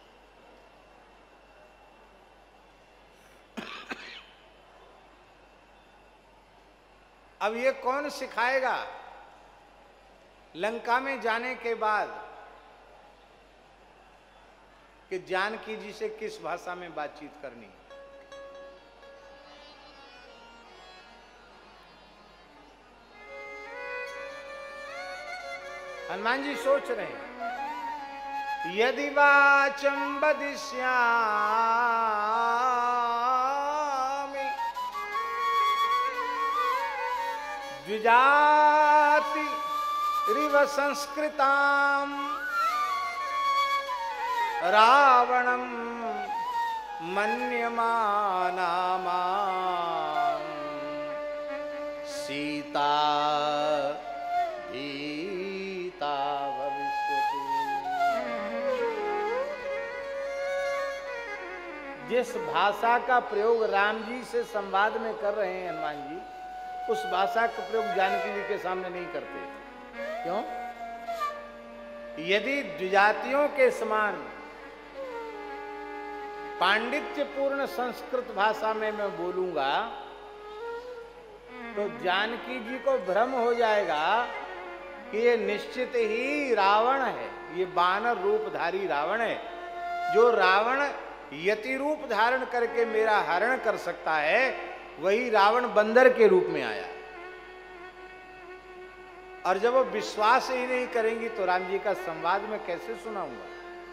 अब ये कौन सिखाएगा लंका में जाने के बाद कि जानकी जी से किस भाषा में बातचीत करनी। हनुमान जी सोच रहे हैं, यदि वाचम वदिष्यामि द्विजाति रिव संस्कृताम रावणं मन्यमानामां सीता भीता भविष्यति। जिस भाषा का प्रयोग राम जी से संवाद में कर रहे हैं हनुमान जी, उस भाषा का प्रयोग जानकी जी के सामने नहीं करते। क्यों? यदि द्विजातियों के समान पांडित्यपूर्ण संस्कृत भाषा में मैं बोलूंगा तो जानकी जी को भ्रम हो जाएगा कि ये निश्चित ही रावण है, ये बानर रूपधारी रावण है। जो रावण यति रूप धारण करके मेरा हरण कर सकता है, वही रावण बंदर के रूप में आया। और जब वो विश्वास ही नहीं करेंगी तो राम जी का संवाद में कैसे सुनाऊंगा।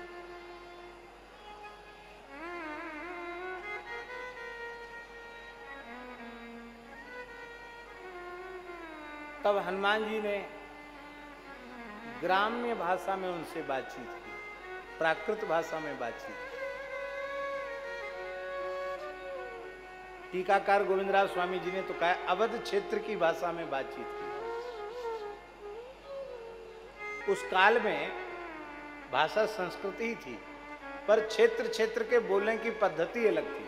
तब हनुमान जी ने ग्राम्य भाषा में उनसे बातचीत की, प्राकृत भाषा में बातचीत की। टीकाकार गोविंदराज स्वामी जी ने तो कहा अवध क्षेत्र की भाषा में बातचीत की। उस काल में भाषा संस्कृति ही थी, पर क्षेत्र क्षेत्र के बोलने की पद्धति अलग थी।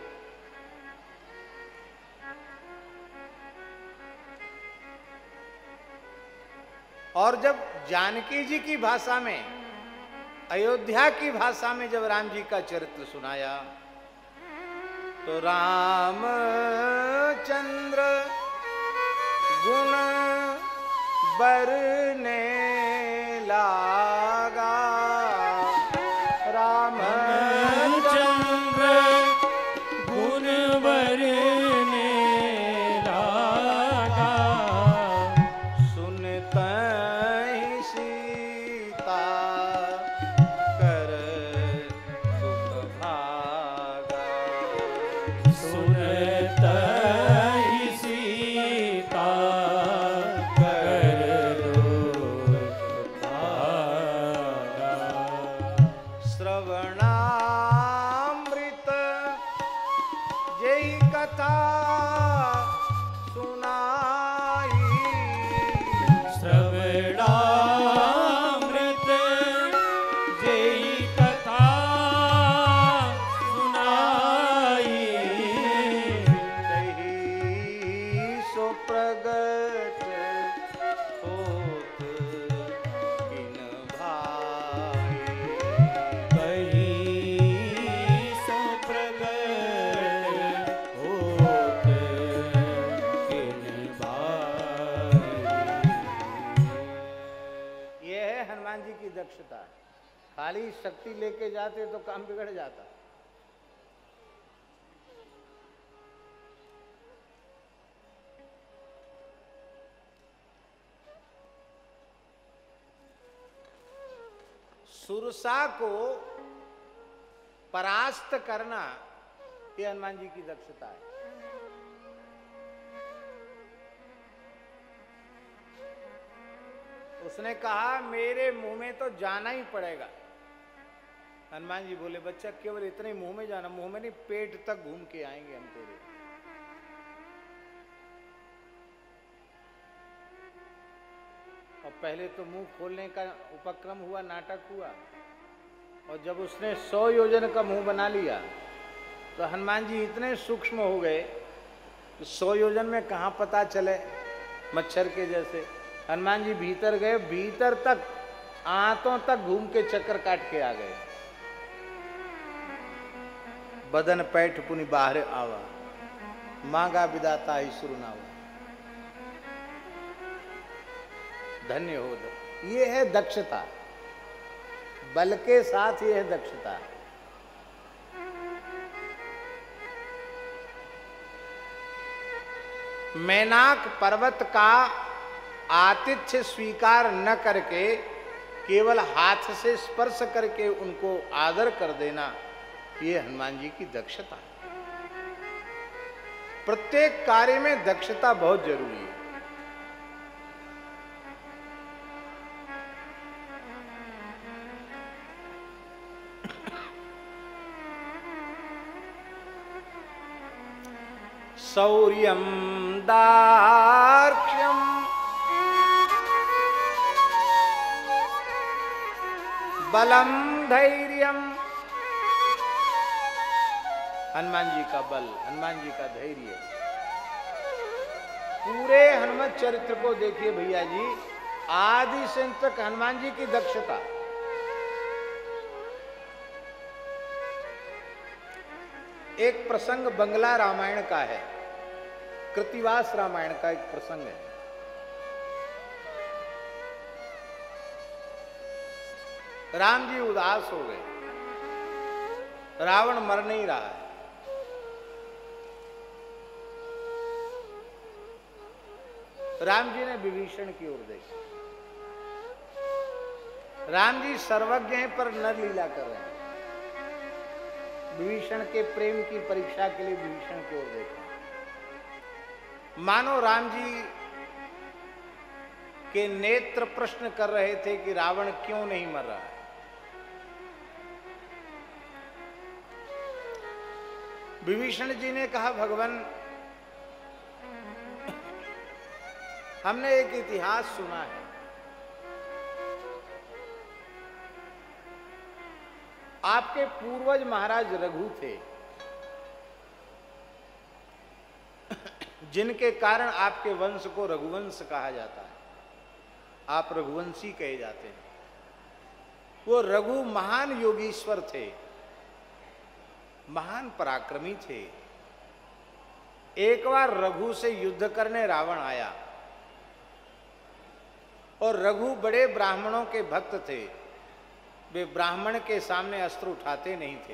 और जब जानकी जी की भाषा में, अयोध्या की भाषा में जब राम जी का चरित्र सुनाया तो रामचंद्र गुण बरने लागा। रामचंद्र गुण बरने हनुमान जी की दक्षता है। खाली शक्ति लेके जाते तो काम बिगड़ जाता। सुरसा को परास्त करना ये हनुमान जी की दक्षता है। उसने कहा मेरे मुंह में तो जाना ही पड़ेगा। हनुमान जी बोले बच्चा केवल इतने मुंह में जाना, मुंह में नहीं पेट तक घूम के आएंगे हम तेरे। और पहले तो मुंह खोलने का उपक्रम हुआ, नाटक हुआ, और जब उसने 100 योजन का मुंह बना लिया तो हनुमान जी इतने सूक्ष्म हो गए कि 100 योजन में कहाँ पता चले, मच्छर के जैसे। हनुमान जी भीतर गए, भीतर तक आंतों तक घूम के चक्कर काट के आ गए। बदन पैठ पुनि बाहर आवा, मांगा विदाता ही शुरू ना हुआ। धन्य हो ये है दक्षता, बल के साथ ये है दक्षता। मैनाक पर्वत का आतिथ्य स्वीकार न करके केवल हाथ से स्पर्श करके उनको आदर कर देना, ये हनुमान जी की दक्षता है। प्रत्येक कार्य में दक्षता बहुत जरूरी है। शौर्यं दार्क्ष्यं बलम धैर्यम, हनुमान जी का बल, हनुमान जी का धैर्य। पूरे हनुमत चरित्र को देखिए भैया जी, आदि से अंत तक हनुमान जी की दक्षता। एक प्रसंग बंगला रामायण का है, कृतिवास रामायण का एक प्रसंग है। राम जी उदास हो गए, रावण मर नहीं रहा है। राम जी ने विभीषण की ओर देखा। राम जी सर्वज्ञ हैं पर नर लीला कर रहे हैं। विभीषण के प्रेम की परीक्षा के लिए विभीषण की ओर देखा। मानो राम जी के नेत्र प्रश्न कर रहे थे कि रावण क्यों नहीं मर रहा है। विभीषण जी ने कहा भगवान, हमने एक इतिहास सुना है, आपके पूर्वज महाराज रघु थे, जिनके कारण आपके वंश को रघुवंश कहा जाता है। आप रघुवंशी कहे जाते हैं। वो रघु महान योगीश्वर थे, महान पराक्रमी थे। एक बार रघु से युद्ध करने रावण आया, और रघु बड़े ब्राह्मणों के भक्त थे। वे ब्राह्मण के सामने अस्त्र उठाते नहीं थे।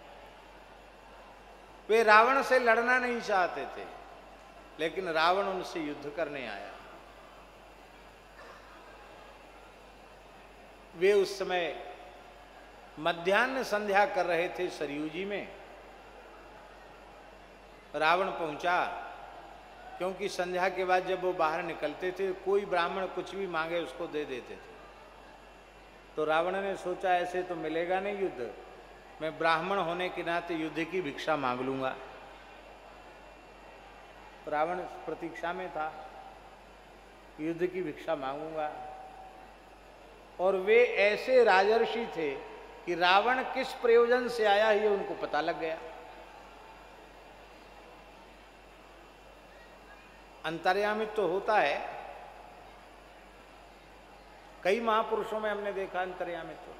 वे रावण से लड़ना नहीं चाहते थे, लेकिन रावण उनसे युद्ध करने आया। वे उस समय मध्याह्न संध्या कर रहे थे सरयू जी में। रावण पहुंचा, क्योंकि संध्या के बाद जब वो बाहर निकलते थे, कोई ब्राह्मण कुछ भी मांगे उसको दे देते थे। तो रावण ने सोचा ऐसे तो मिलेगा नहीं युद्ध, मैं ब्राह्मण होने के नाते युद्ध की भिक्षा मांग लूंगा। रावण प्रतीक्षा में था, युद्ध की भिक्षा मांगूंगा। और वे ऐसे राजर्षि थे कि रावण किस प्रयोजन से आया ये उनको पता लग गया। अंतर्यामित तो होता है, कई महापुरुषों में हमने देखा अंतर्यामित तो।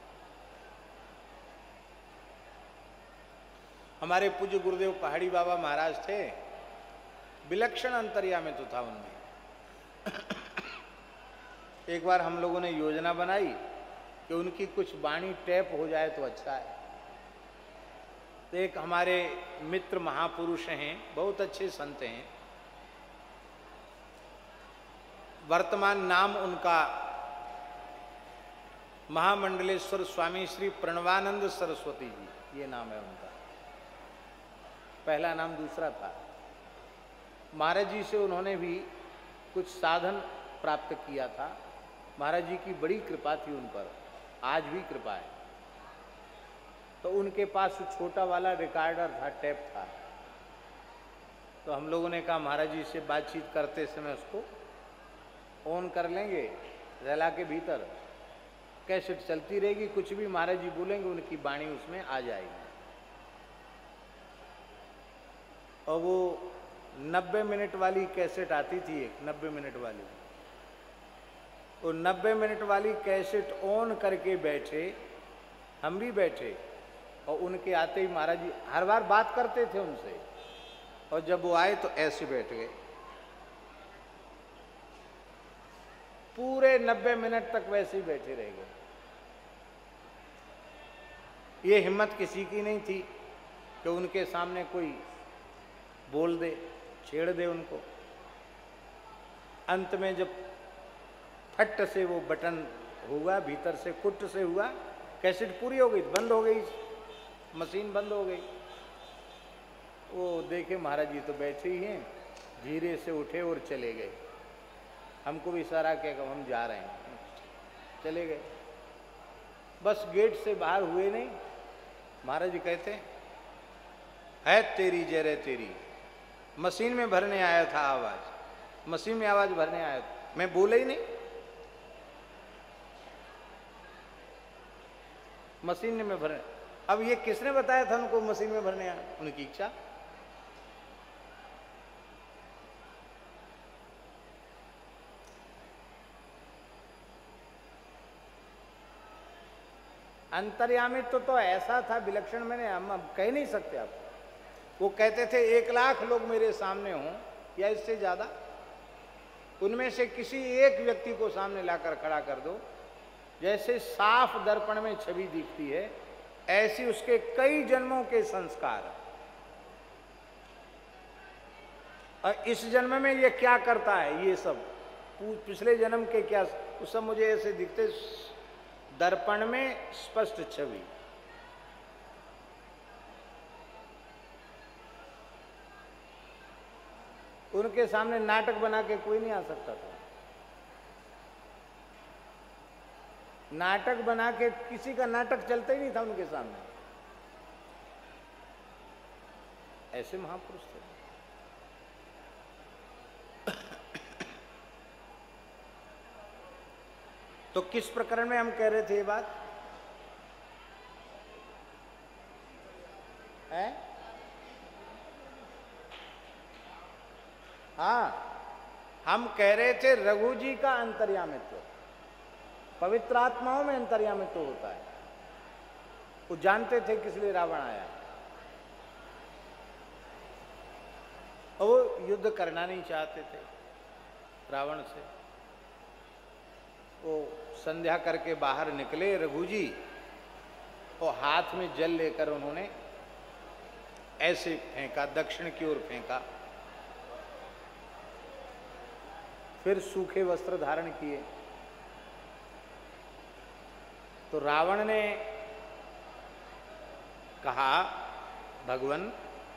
हमारे पूज्य गुरुदेव पहाड़ी बाबा महाराज थे, विलक्षण अंतर्यामित तो था उनमें। एक बार हम लोगों ने योजना बनाई कि उनकी कुछ वाणी टैप हो जाए तो अच्छा है। तो एक हमारे मित्र महापुरुष हैं, बहुत अच्छे संत हैं, वर्तमान नाम उनका महामंडलेश्वर स्वामी श्री प्रणवानंद सरस्वती जी, ये नाम है उनका। पहला नाम दूसरा था। महाराज जी से उन्होंने भी कुछ साधन प्राप्त किया था। महाराज जी की बड़ी कृपा थी उन पर, आज भी कृपा है। तो उनके पास छोटा वाला रिकॉर्डर था, टेप था। तो हम लोगों ने कहा महाराज जी से बातचीत करते समय उसको ऑन कर लेंगे, रेला के भीतर कैसेट चलती रहेगी, कुछ भी महाराज जी बोलेंगे उनकी वाणी उसमें आ जाएगी। और वो 90 मिनट वाली कैसेट आती थी, एक 90 मिनट वाली। वो 90 मिनट वाली कैसेट ऑन करके बैठे, हम भी बैठे, और उनके आते ही महाराज जी हर बार बात करते थे उनसे, और जब वो आए तो ऐसे बैठ गए। पूरे 90 मिनट तक वैसे ही बैठे रह गए। ये हिम्मत किसी की नहीं थी कि उनके सामने कोई बोल दे, छेड़ दे उनको। अंत में जब फट से वो बटन हुआ, भीतर से कुट से हुआ, कैसेट पूरी हो गई, बंद हो गई, मशीन बंद हो गई। वो देखे महाराज जी तो बैठे ही हैं, धीरे से उठे और चले गए। हमको भी इशारा किया कि हम जा रहे हैं, चले गए। बस गेट से बाहर हुए नहीं, महाराज जी कहते है तेरी जय रे तेरी, मशीन में भरने आया था आवाज, मशीन में आवाज भरने आया था, मैं बोला ही नहीं। मशीन में भरने, अब ये किसने बताया था उनको मशीन में भरने आया? उनकी इच्छा। अंतर्यामी तो ऐसा था विलक्षण, मैंने हम कह नहीं सकते आपको। वो कहते थे 1 लाख लोग मेरे सामने हों या इससे ज्यादा, उनमें से किसी एक व्यक्ति को सामने लाकर खड़ा कर दो, जैसे साफ दर्पण में छवि दिखती है, ऐसी उसके कई जन्मों के संस्कार। और इस जन्म में ये क्या करता है, ये सब पिछले जन्म के क्या, वो सब मुझे ऐसे दिखते दर्पण में स्पष्ट छवि। उनके सामने नाटक बना के कोई नहीं आ सकता था। नाटक बना के किसी का नाटक चलता ही नहीं था उनके सामने, ऐसे महापुरुष थे। तो किस प्रकरण में हम कह रहे थे ये बात है? हाँ, हम कह रहे थे रघु जी का अंतर्यामित्व, पवित्र आत्माओं में अंतर्यामित्व होता है। वो जानते थे किस लिए रावण आया, और वो युद्ध करना नहीं चाहते थे रावण से। वो संध्या करके बाहर निकले रघु जी, और हाथ में जल लेकर उन्होंने ऐसे फेंका, दक्षिण की ओर फेंका। फिर सूखे वस्त्र धारण किए। तो रावण ने कहा, भगवान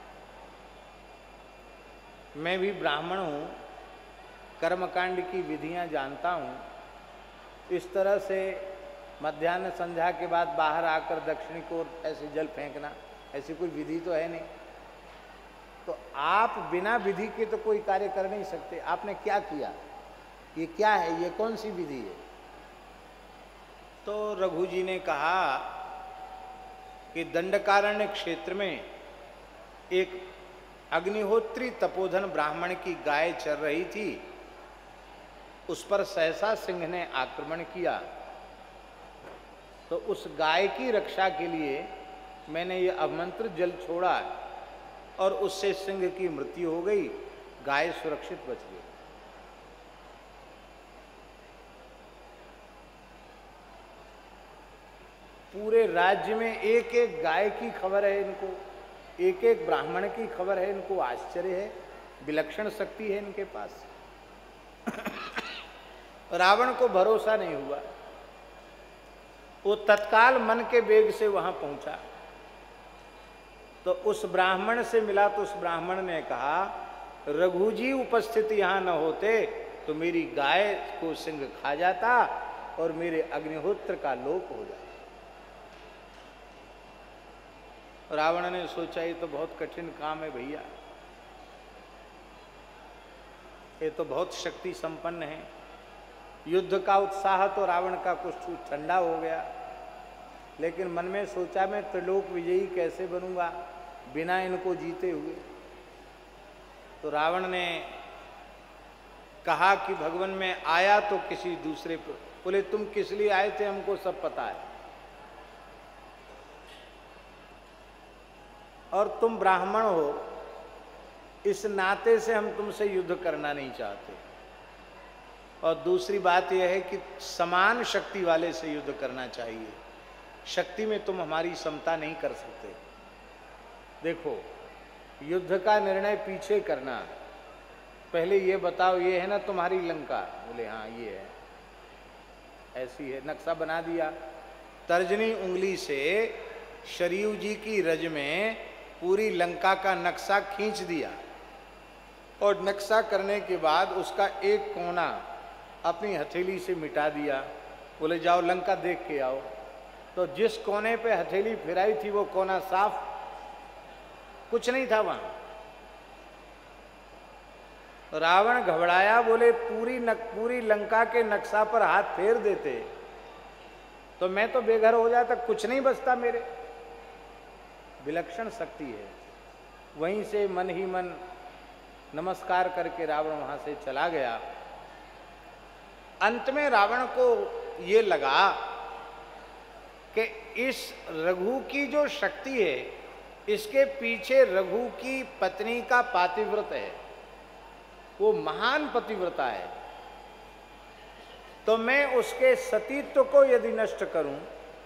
मैं भी ब्राह्मण हूं, कर्मकांड की विधियां जानता हूं, इस तरह से मध्याह्न संध्या के बाद बाहर आकर दक्षिण की ओर ऐसे जल फेंकना, ऐसी कोई विधि तो है नहीं। तो आप बिना विधि के तो कोई कार्य कर नहीं सकते। आपने क्या किया, ये क्या है, ये कौन सी विधि है? तो रघु जी ने कहा कि दंडकारण्य क्षेत्र में एक अग्निहोत्री तपोधन ब्राह्मण की गाय चर रही थी, उस पर सहसा सिंह ने आक्रमण किया। तो उस गाय की रक्षा के लिए मैंने ये अमंत्रित जल छोड़ा, और उससे सिंह की मृत्यु हो गई, गाय सुरक्षित बच गई। पूरे राज्य में एक एक गाय की खबर है इनको, एक एक ब्राह्मण की खबर है इनको, आश्चर्य है, विलक्षण शक्ति है इनके पास। रावण को भरोसा नहीं हुआ, वो तत्काल मन के वेग से वहां पहुंचा, तो उस ब्राह्मण से मिला तो उस ब्राह्मण ने कहा, रघु जी उपस्थित यहां न होते तो मेरी गाय को सिंह खा जाता और मेरे अग्निहोत्र का लोप हो जाता। रावण ने सोचा ये तो बहुत कठिन काम है भैया, ये तो बहुत शक्ति संपन्न है। युद्ध का उत्साह तो रावण का कुछ ठंडा हो गया, लेकिन मन में सोचा मैं त्रिलोक विजयी कैसे बनूंगा बिना इनको जीते हुए। तो रावण ने कहा कि भगवान मैं आया तो किसी दूसरे पर। बोले तुम किस लिए आए थे हमको सब पता है, और तुम ब्राह्मण हो, इस नाते से हम तुमसे युद्ध करना नहीं चाहते, और दूसरी बात यह है कि समान शक्ति वाले से युद्ध करना चाहिए, शक्ति में तुम हमारी समता नहीं कर सकते। देखो युद्ध का निर्णय पीछे करना, पहले ये बताओ ये है ना तुम्हारी लंका? बोले हाँ ये है, ऐसी है। नक्शा बना दिया, तर्जनी उंगली से शरीव जी की रज में पूरी लंका का नक्शा खींच दिया, और नक्शा करने के बाद उसका एक कोना अपनी हथेली से मिटा दिया। बोले जाओ लंका देख के आओ। तो जिस कोने पे हथेली फिराई थी वो कोना साफ, कुछ नहीं था वहां। रावण घबराया, बोले पूरी लंका के नक्शा पर हाथ फेर देते तो मैं तो बेघर हो जाता, कुछ नहीं बचता मेरे। विलक्षण शक्ति है। वहीं से मन ही मन नमस्कार करके रावण वहां से चला गया। अंत में रावण को ये लगा कि इस रघु की जो शक्ति है, इसके पीछे रघु की पत्नी का पातिव्रत है, वो महान पतिव्रता है। तो मैं उसके सतीत्व को यदि नष्ट करूं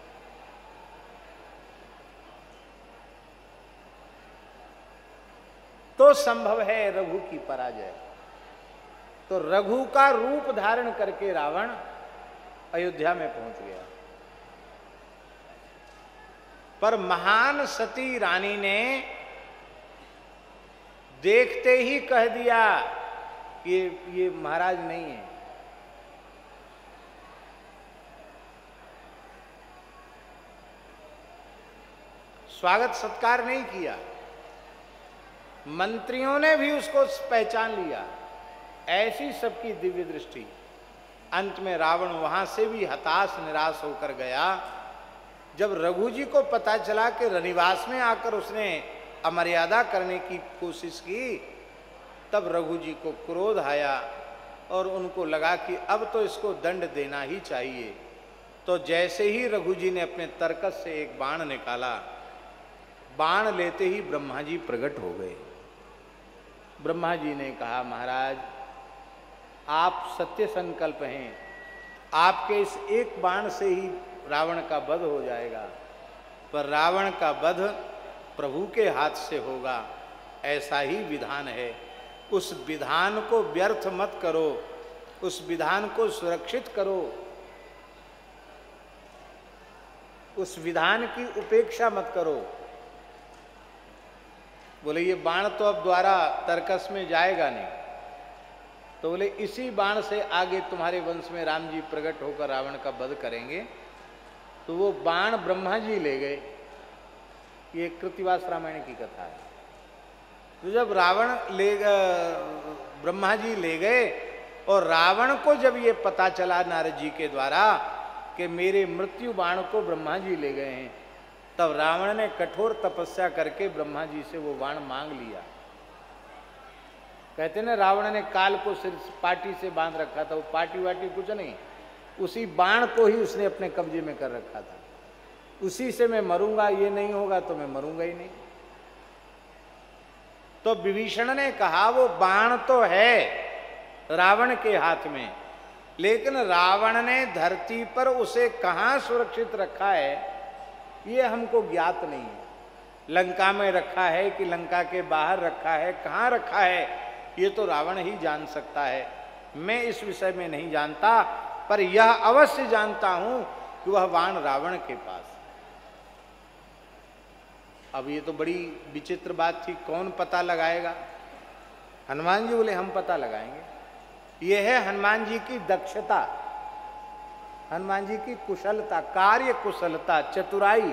तो संभव है रघु की पराजय। तो रघु का रूप धारण करके रावण अयोध्या में पहुंच गया। पर महान सती रानी ने देखते ही कह दिया कि ये महाराज नहीं है। स्वागत सत्कार नहीं किया, मंत्रियों ने भी उसको पहचान लिया। ऐसी सबकी दिव्य दृष्टि। अंत में रावण वहां से भी हताश निराश होकर गया। जब रघु जी को पता चला कि रनिवास में आकर उसने अमर्यादा करने की कोशिश की, तब रघु जी को क्रोध आया और उनको लगा कि अब तो इसको दंड देना ही चाहिए। तो जैसे ही रघु जी ने अपने तरकस से एक बाण निकाला, बाण लेते ही ब्रह्मा जी प्रकट हो गए। ब्रह्मा जी ने कहा, महाराज आप सत्य संकल्प हैं, आपके इस एक बाण से ही रावण का वध हो जाएगा, पर रावण का वध प्रभु के हाथ से होगा, ऐसा ही विधान है। उस विधान को व्यर्थ मत करो, उस विधान को सुरक्षित करो, उस विधान की उपेक्षा मत करो। बोले ये बाण तो अब द्वारा तरकस में जाएगा नहीं। तो बोले इसी बाण से आगे तुम्हारे वंश में राम जी प्रकट होकर रावण का वध करेंगे। तो वो बाण ब्रह्मा जी ले गए। ये कृतिवास रामायण की कथा है। तो जब ब्रह्मा जी ले गए और रावण को जब ये पता चला नारद जी के द्वारा कि मेरे मृत्यु बाण को ब्रह्मा जी ले गए हैं, तब रावण ने कठोर तपस्या करके ब्रह्मा जी से वो बाण मांग लिया। कहते ना रावण ने काल को सिर पाटी से बांध रखा था, वो पाटी वाटी कुछ नहीं, उसी बाण को ही उसने अपने कब्जे में कर रखा था। उसी से मैं मरूंगा, ये नहीं होगा तो मैं मरूंगा ही नहीं। तो विभीषण ने कहा वो बाण तो है रावण के हाथ में, लेकिन रावण ने धरती पर उसे कहां सुरक्षित रखा है ये हमको ज्ञात नहीं है। लंका में रखा है कि लंका के बाहर रखा है, कहाँ रखा है, ये तो रावण ही जान सकता है। मैं इस विषय में नहीं जानता, पर यह अवश्य जानता हूं कि वह बाण रावण के पास। अब ये तो बड़ी विचित्र बात थी, कौन पता लगाएगा? हनुमान जी बोले हम पता लगाएंगे। यह है हनुमान जी की दक्षता, हनुमान जी की कुशलता, कार्य कुशलता, चतुराई।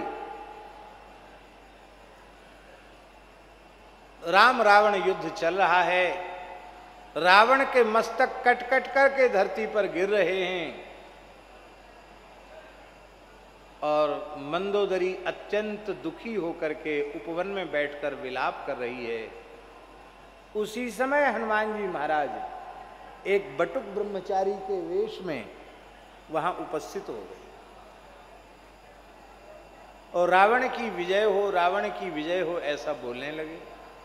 राम रावण युद्ध चल रहा है, रावण के मस्तक कट कट करके धरती पर गिर रहे हैं और मंदोदरी अत्यंत दुखी होकर के उपवन में बैठकर विलाप कर रही है। उसी समय हनुमान जी महाराज एक बटुक ब्रह्मचारी के वेश में वहां उपस्थित हो गए और रावण की विजय हो, रावण की विजय हो, ऐसा बोलने लगे।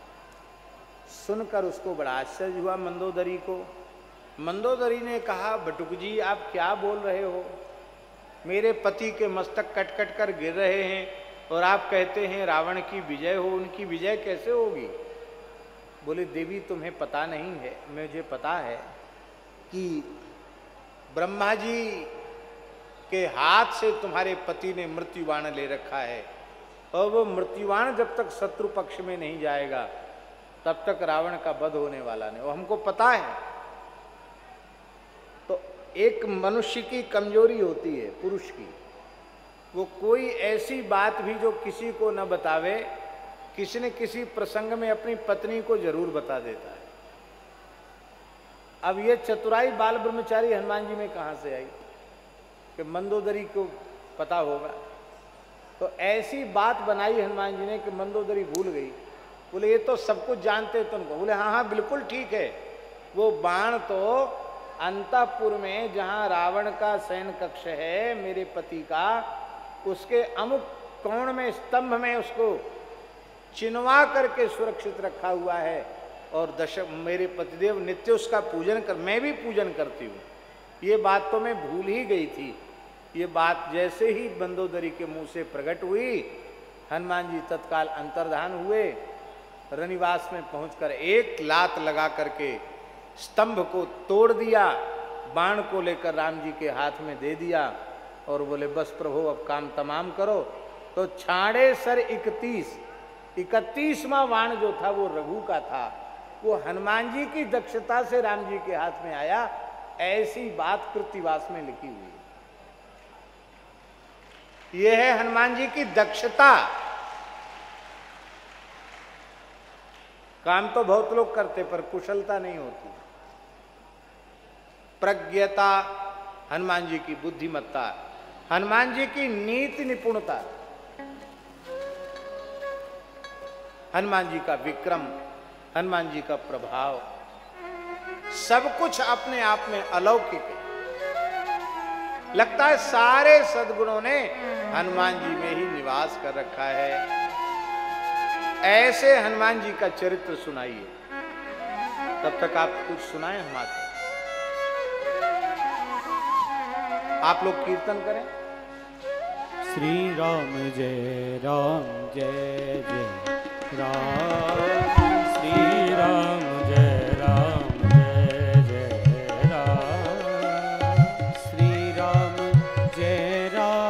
सुनकर उसको बड़ा आश्चर्य हुआ मंदोदरी को। मंदोदरी ने कहा, बटुक जी आप क्या बोल रहे हो? मेरे पति के मस्तक कट कट कर गिर रहे हैं और आप कहते हैं रावण की विजय हो, उनकी विजय कैसे होगी? बोले देवी तुम्हें पता नहीं है, मुझे पता है कि ब्रह्मा जी के हाथ से तुम्हारे पति ने मृत्युबाण ले रखा है और वो मृत्युबाण जब तक शत्रु पक्ष में नहीं जाएगा तब तक रावण का वध होने वाला नहीं, वो हमको पता है। तो एक मनुष्य की कमजोरी होती है, पुरुष की, वो कोई ऐसी बात भी जो किसी को न बतावे, किसी न किसी प्रसंग में अपनी पत्नी को जरूर बता देता है। अब ये चतुराई बाल ब्रह्मचारी हनुमान जी में कहां से आई कि मंदोदरी को पता होगा? तो ऐसी बात बनाई हनुमान जी ने कि मंदोदरी भूल गई। बोले ये तो सब कुछ जानते तुमको। बोले हाँ हाँ बिल्कुल ठीक है, वो बाण तो अंतपुर में जहां रावण का शयन कक्ष है मेरे पति का, उसके अमुक कोण में स्तंभ में उसको चिनवा करके सुरक्षित रखा हुआ है और मेरे पतिदेव नित्य उसका पूजन कर, मैं भी पूजन करती हूँ। ये बात तो मैं भूल ही गई थी। ये बात जैसे ही मंदोदरी के मुंह से प्रकट हुई, हनुमान जी तत्काल अंतर्धान हुए, रनिवास में पहुंचकर एक लात लगा करके स्तंभ को तोड़ दिया, बाण को लेकर राम जी के हाथ में दे दिया और बोले बस प्रभु अब काम तमाम करो। तो छाड़े सर 31वां बाण जो था वो रघु का था, वो हनुमान जी की दक्षता से राम जी के हाथ में आया। ऐसी बात कृत्तिवास में लिखी हुई है। यह है हनुमान जी की दक्षता। काम तो बहुत लोग करते पर कुशलता नहीं होती। प्रज्ञता हनुमान जी की बुद्धिमत्ता, हनुमान जी की नीति निपुणता, हनुमान जी का विक्रम, हनुमान जी का प्रभाव, सब कुछ अपने आप में अलौकिक है। लगता है सारे सद्गुणों ने हनुमान जी में ही निवास कर रखा है। ऐसे हनुमान जी का चरित्र सुनाइए। तब तक आप कुछ सुनाएं हमारे, आप लोग कीर्तन करें। श्री राम जय जय राम, श्री राम जय जय राम, श्री राम जय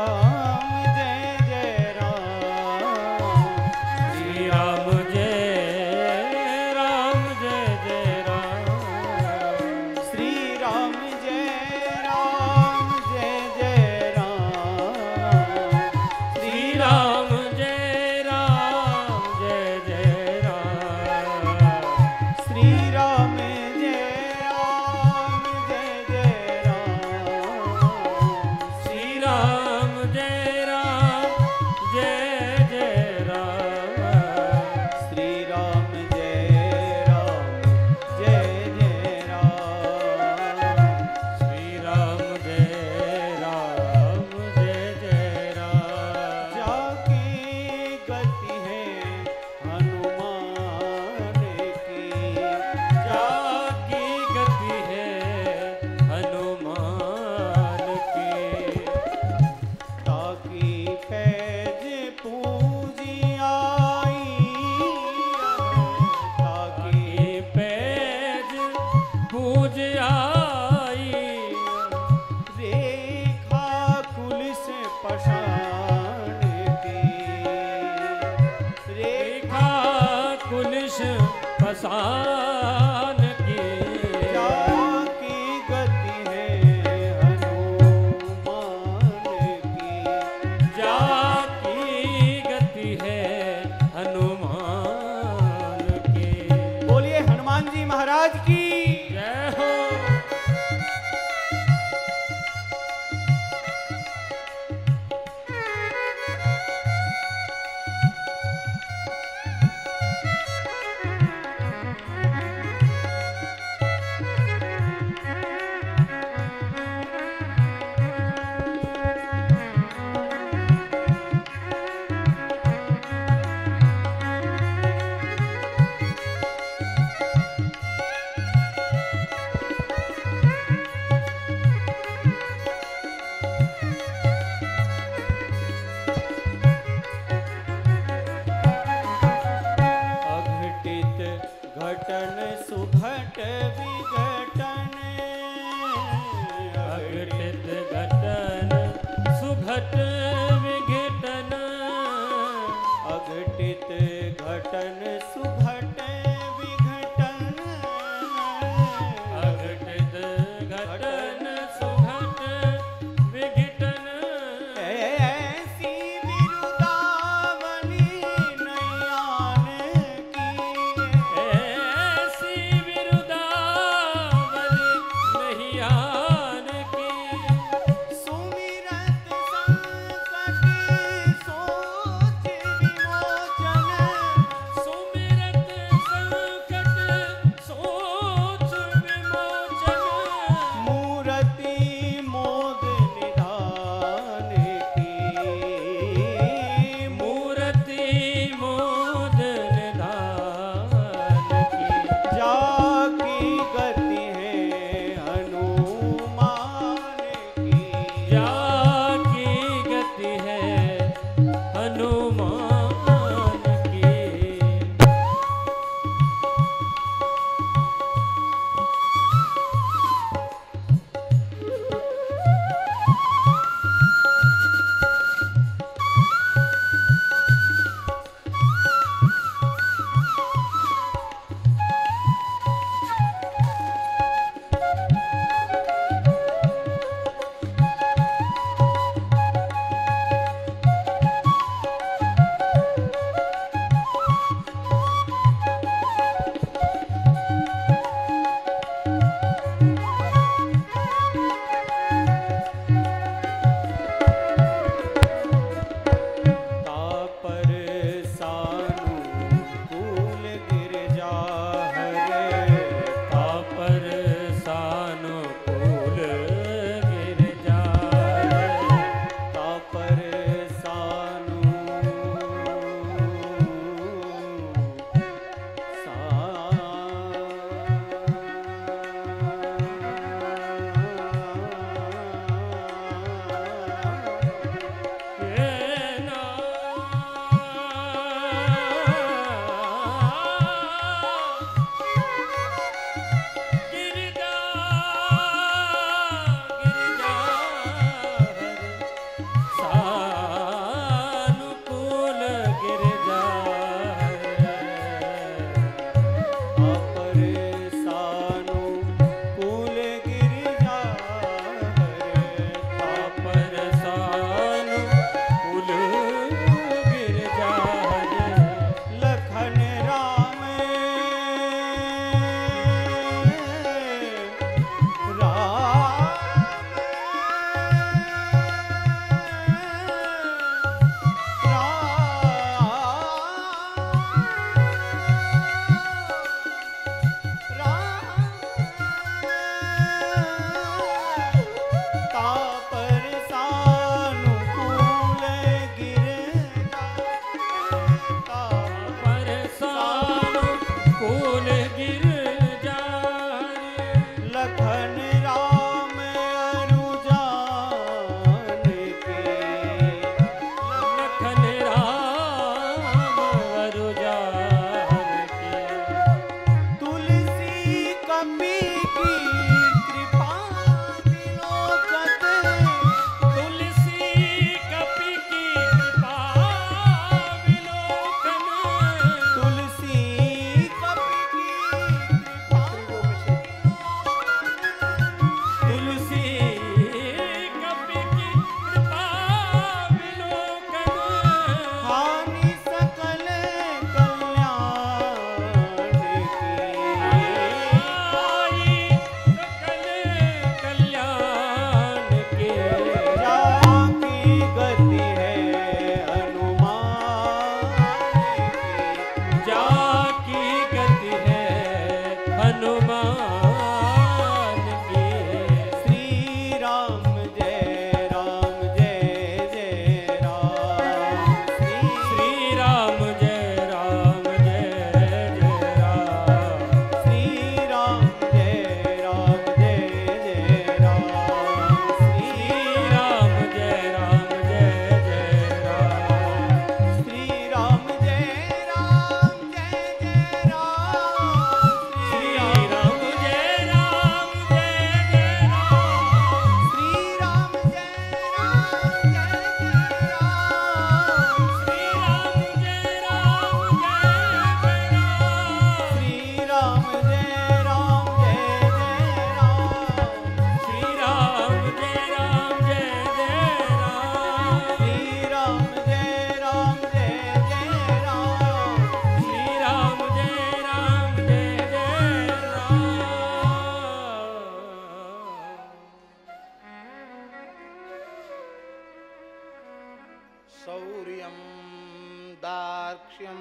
जय राम, श्री राम जय जय राम, श्री राम जय जय राम, श्री राम जय जय राम, श्री शौर्यं दार्क्ष्यं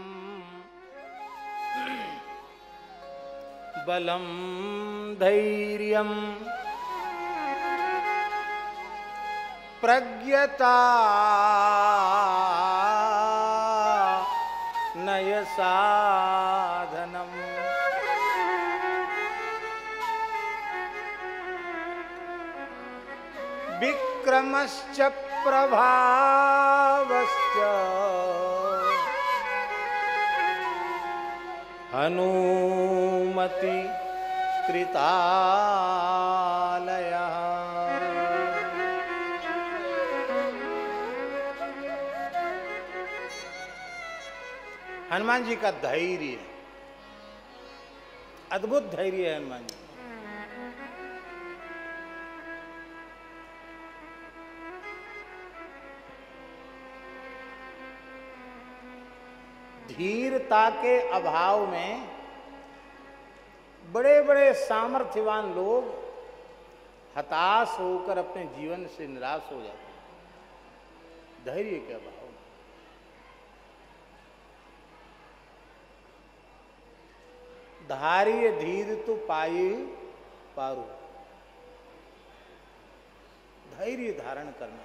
बलं धैर्यं प्रज्ञता नय साधनम् विक्रमश्च प्रभावश्च हनुमति कृतालयः। हनुमान जी का धैर्य, अद्भुत धैर्य है हनुमान जी। धीरता के अभाव में बड़े बड़े सामर्थ्यवान लोग हताश होकर अपने जीवन से निराश हो जाते हैं, धैर्य के अभाव में। धार्य धीर तो पाई पारू, धैर्य धारण करना।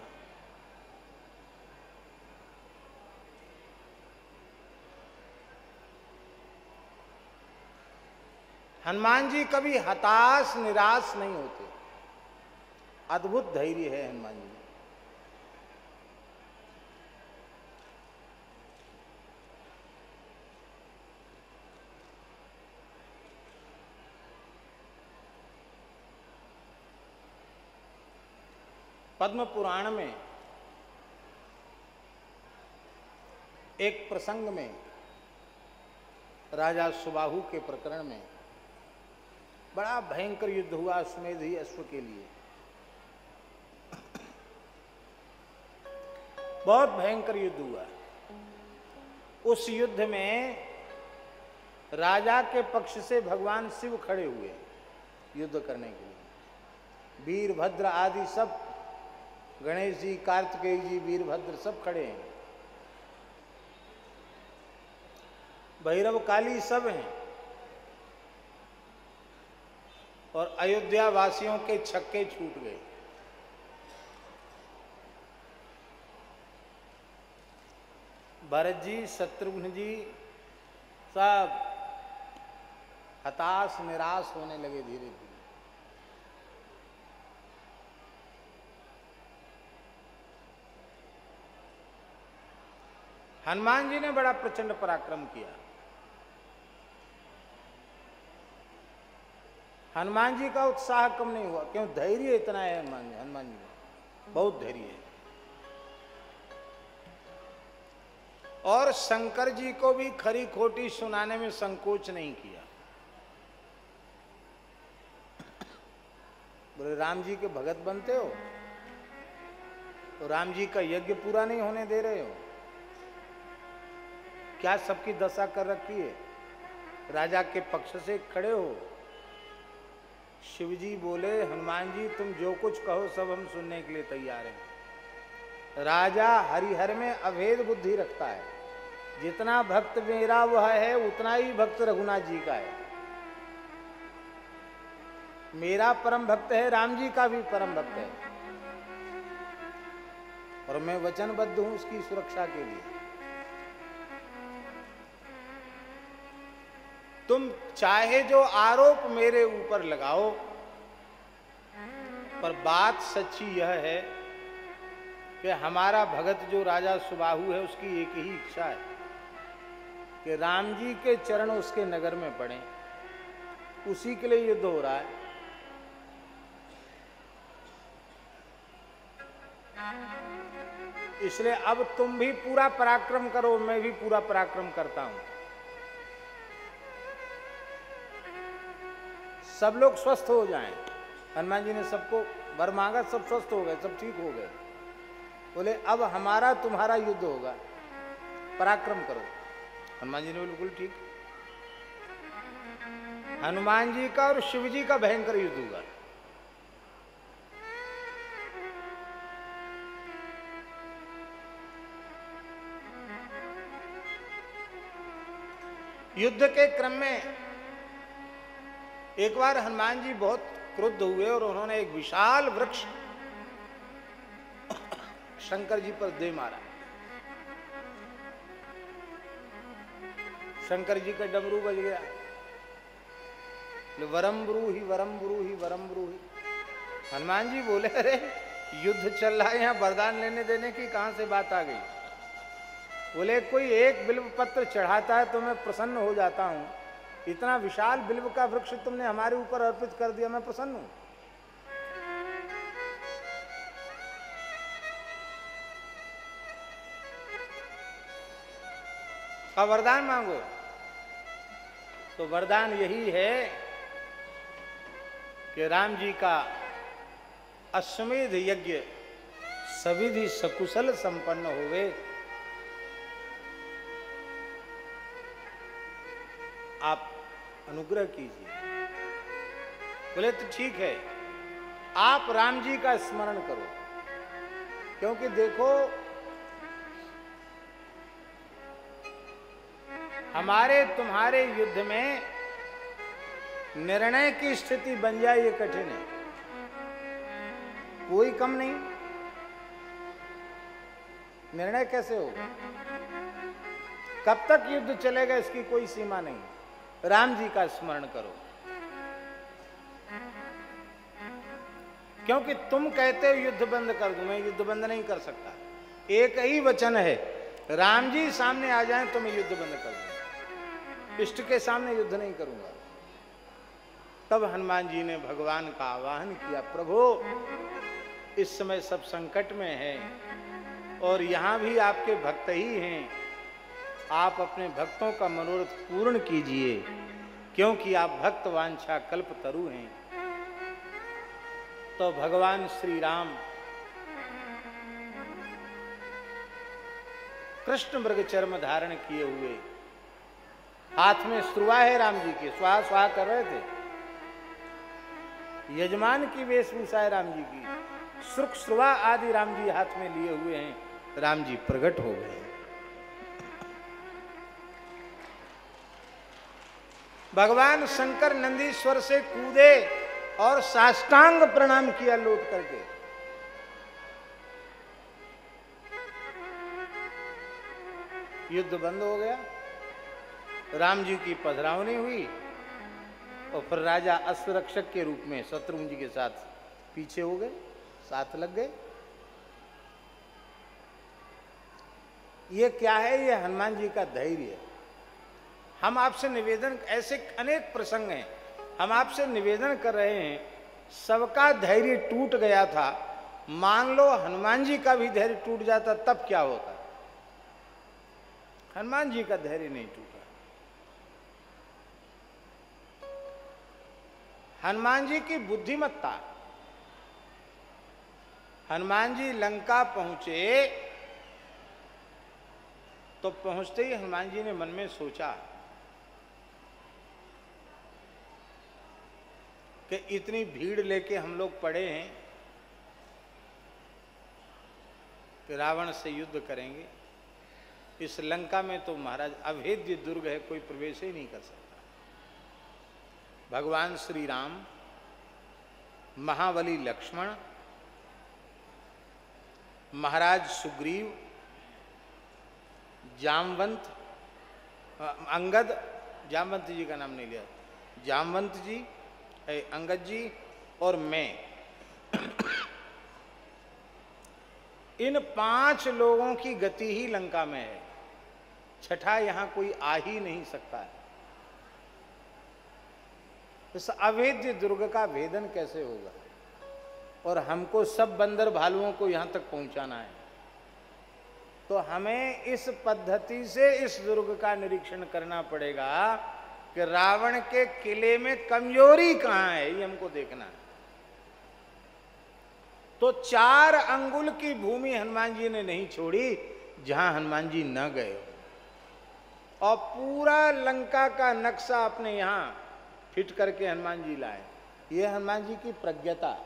हनुमान जी कभी हताश निराश नहीं होते, अद्भुत धैर्य है हनुमान जी। पद्म पुराण में एक प्रसंग में राजा सुबाहु के प्रकरण में बड़ा भयंकर युद्ध हुआ अश्वमेध अश्व के लिए। बहुत भयंकर युद्ध हुआ। उस युद्ध में राजा के पक्ष से भगवान शिव खड़े हुए युद्ध करने के लिए। वीरभद्र आदि सब, गणेश जी, कार्तिकेय जी, वीरभद्र सब खड़े हैं। भैरव काली सब हैं। और अयोध्या वासियों के छक्के छूट गए। भरत जी, शत्रुघ्न जी सब हताश निराश होने लगे धीरे धीरे। हनुमान जी ने बड़ा प्रचंड पराक्रम किया। हनुमान जी का उत्साह कम नहीं हुआ, क्यों? धैर्य इतना है हनुमान जी में, बहुत धैर्य है। और शंकर जी को भी खरी खोटी सुनाने में संकोच नहीं किया। बोले राम जी के भगत बनते हो तो राम जी का यज्ञ पूरा नहीं होने दे रहे हो, क्या सबकी दशा कर रखी है? राजा के पक्ष से खड़े हो। शिवजी बोले हनुमान जी तुम जो कुछ कहो सब हम सुनने के लिए तैयार हैं। राजा हरिहर में अभेद बुद्धि रखता है, जितना भक्त मेरा वह है उतना ही भक्त रघुनाथ जी का है। मेरा परम भक्त है, राम जी का भी परम भक्त है, और मैं वचनबद्ध हूं उसकी सुरक्षा के लिए। तुम चाहे जो आरोप मेरे ऊपर लगाओ, पर बात सच्ची यह है कि हमारा भगत जो राजा सुबाहु है उसकी एक ही इच्छा है कि राम जी के चरण उसके नगर में पड़े, उसी के लिए युद्ध हो रहा है। इसलिए अब तुम भी पूरा पराक्रम करो, मैं भी पूरा पराक्रम करता हूं। सब लोग स्वस्थ हो जाएं। हनुमान जी ने सबको वर मांगा, सब स्वस्थ हो गए, सब ठीक हो गए। बोले अब हमारा तुम्हारा युद्ध होगा, पराक्रम करो। हनुमान जी ने बिल्कुल ठीक। हनुमान जी का और शिव जी का भयंकर युद्ध हुआ। युद्ध के क्रम में एक बार हनुमान जी बहुत क्रुद्ध हुए और उन्होंने एक विशाल वृक्ष शंकर जी पर दे मारा। शंकर जी का डमरू बज गया, वरम ब्रूहि वरम ब्रूहि वरम ब्रूहि। हनुमान जी बोले, अरे युद्ध चल रहा है, यहाँ वरदान लेने देने की कहां से बात आ गई। बोले, कोई एक बिल्व पत्र चढ़ाता है तो मैं प्रसन्न हो जाता हूं, इतना विशाल बिल्व का वृक्ष तुमने हमारे ऊपर अर्पित कर दिया, मैं प्रसन्न हूं। अब वरदान मांगो, तो वरदान यही है कि राम जी का अश्वमेध यज्ञ सविधि सकुशल संपन्न होवे। आप अनुग्रह कीजिए। बोले, तो ठीक है, आप राम जी का स्मरण करो, क्योंकि देखो हमारे तुम्हारे युद्ध में निर्णय की स्थिति बन जाए ये कठिन है, कोई कम नहीं। निर्णय कैसे होगा, कब तक युद्ध चलेगा इसकी कोई सीमा नहीं। राम जी का स्मरण करो, क्योंकि तुम कहते हो युद्ध बंद कर दूं, मैं युद्ध बंद नहीं कर सकता। एक ही वचन है, राम जी सामने आ जाएं तो मैं युद्ध बंद कर दूंगा, इष्ट के सामने युद्ध नहीं करूंगा। तब हनुमान जी ने भगवान का आवाहन किया, प्रभु इस समय सब संकट में हैं और यहां भी आपके भक्त ही हैं, आप अपने भक्तों का मनोरथ पूर्ण कीजिए, क्योंकि आप भक्त वांछा कल्प तरु हैं। तो भगवान श्री राम कृष्ण मृग चर्म धारण किए हुए, हाथ में श्रुआ है राम जी के, स्वाहा स्वाहा कर रहे थे। यजमान की वेशभूषा है राम जी की, श्रुक श्रुआ आदि राम जी हाथ में लिए हुए हैं। राम जी प्रकट हो गए। भगवान शंकर नंदीश्वर से कूदे और साष्टांग प्रणाम किया लौट करके। युद्ध बंद हो गया, राम जी की पधरावनी हुई और फिर राजा अश्वरक्षक के रूप में शत्रुघ्न जी के साथ पीछे हो गए, साथ लग गए। ये क्या है, ये हनुमान जी का धैर्य है। हम आपसे निवेदन, ऐसे अनेक प्रसंग हैं, हम आपसे निवेदन कर रहे हैं, सबका धैर्य टूट गया था, मान लो हनुमान जी का भी धैर्य टूट जाता तब क्या होता। हनुमान जी का धैर्य नहीं टूटा। हनुमान जी की बुद्धिमत्ता, हनुमान जी लंका पहुंचे तो पहुंचते ही हनुमान जी ने मन में सोचा कि इतनी भीड़ लेके हम लोग पड़े हैं कि रावण से युद्ध करेंगे, इस लंका में तो महाराज अभेद्य दुर्ग है, कोई प्रवेश ही नहीं कर सकता। भगवान श्री राम, महाबली लक्ष्मण, महाराज सुग्रीव, जामवंत, अंगद, जामवंत जी का नाम नहीं लिया, जामवंत जी, अंगद जी और मैं, इन 5 लोगों की गति ही लंका में है, छठा यहां कोई आ ही नहीं सकता है। इस अवेद्य दुर्ग का भेदन कैसे होगा, और हमको सब बंदर भालुओं को यहां तक पहुंचाना है, तो हमें इस पद्धति से इस दुर्ग का निरीक्षण करना पड़ेगा कि रावण के किले में कमजोरी कहां है, ये हमको देखना है। तो 4 अंगुल की भूमि हनुमान जी ने नहीं छोड़ी जहां हनुमान जी न गए, और पूरा लंका का नक्शा अपने यहां फिट करके हनुमान जी लाए। ये हनुमान जी की प्रज्ञता।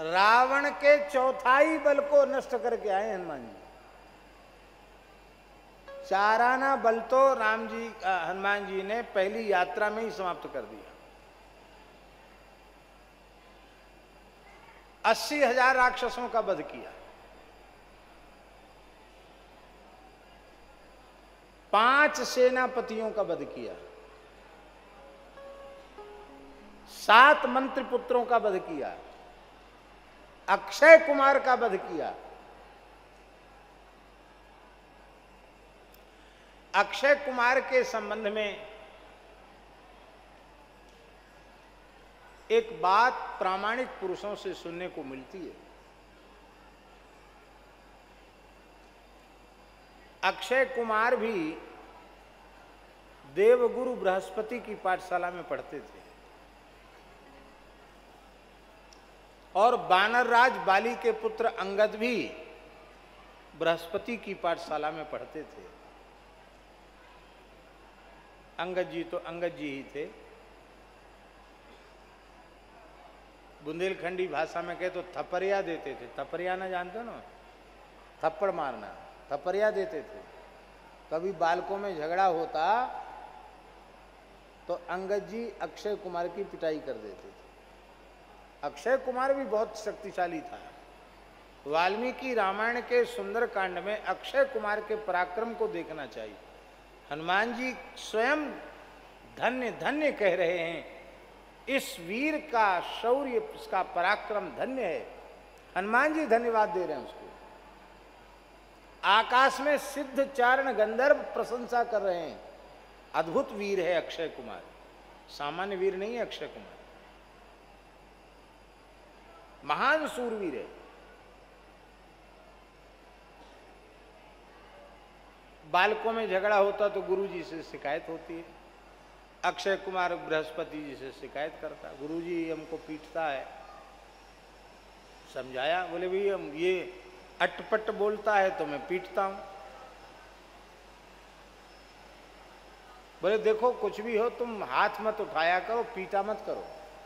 रावण के चौथाई बल को नष्ट करके आए हनुमान जी। चाराना बल तो हनुमान जी ने पहली यात्रा में ही समाप्त कर दिया। 80,000 राक्षसों का वध किया, 5 सेनापतियों का वध किया, 7 मंत्री पुत्रों का वध किया, अक्षय कुमार का वध किया। अक्षय कुमार के संबंध में एक बात प्रामाणिक पुरुषों से सुनने को मिलती है। अक्षय कुमार भी देवगुरु बृहस्पति की पाठशाला में पढ़ते थे और वानरराज बाली के पुत्र अंगद भी बृहस्पति की पाठशाला में पढ़ते थे। अंगद जी तो अंगद जी ही थे। बुंदेलखंडी भाषा में कहे तो थपरिया देते थे। थपरिया ना जानते हो ना, थप्पड़ मारना, थपरिया देते थे। कभी बालकों में झगड़ा होता तो अंगद जी अक्षय कुमार की पिटाई कर देते थे। अक्षय कुमार भी बहुत शक्तिशाली था। वाल्मीकि रामायण के सुंदर कांड में अक्षय कुमार के पराक्रम को देखना चाहिए। हनुमान जी स्वयं धन्य धन्य कह रहे हैं, इस वीर का शौर्य, इसका पराक्रम धन्य है। हनुमान जी धन्यवाद दे रहे हैं उसको। आकाश में सिद्ध चारण गंधर्व प्रशंसा कर रहे हैं, अद्भुत वीर है अक्षय कुमार, सामान्य वीर नहीं है अक्षय कुमार, महान सूरवीर है। बालकों में झगड़ा होता तो गुरुजी से शिकायत होती है। अक्षय कुमार बृहस्पति जी से शिकायत करता, गुरुजी हमको पीटता है। समझाया, बोले भाई हम ये अटपट बोलता है तो मैं पीटता हूं। बोले देखो कुछ भी हो तुम हाथ मत उठाया करो, पीटा मत करो।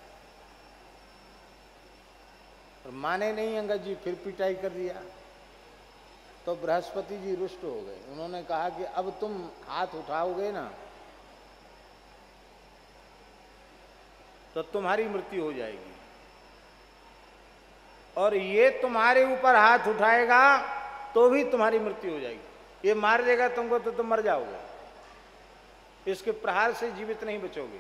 और माने नहीं अंगद जी, फिर पिटाई कर दिया। तो बृहस्पति जी रुष्ट हो गए। उन्होंने कहा कि अब तुम हाथ उठाओगे ना तो तुम्हारी मृत्यु हो जाएगी, और ये तुम्हारे ऊपर हाथ उठाएगा तो भी तुम्हारी मृत्यु हो जाएगी। ये मार देगा तुमको तो तुम मर जाओगे, इसके प्रहार से जीवित नहीं बचोगे।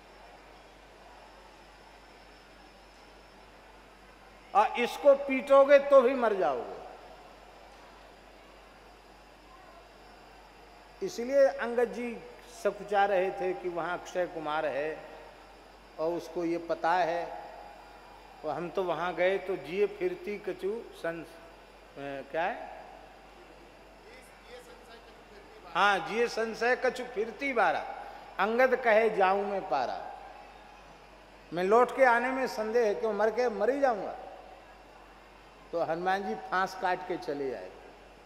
और इसको पीटोगे तो भी मर जाओगे। इसलिए अंगद जी सकुचा रहे थे कि वहां अक्षय कुमार है और उसको ये पता है, और हम तो वहां गए तो जिए फिरती कछु क्या है, हाँ जिए संशय कछु फिरती बारा, अंगद कहे जाऊं मैं पारा। मैं लौट के आने में संदेह है, क्यों मर के मर ही जाऊंगा। तो हनुमान जी फांस काट के चले आए।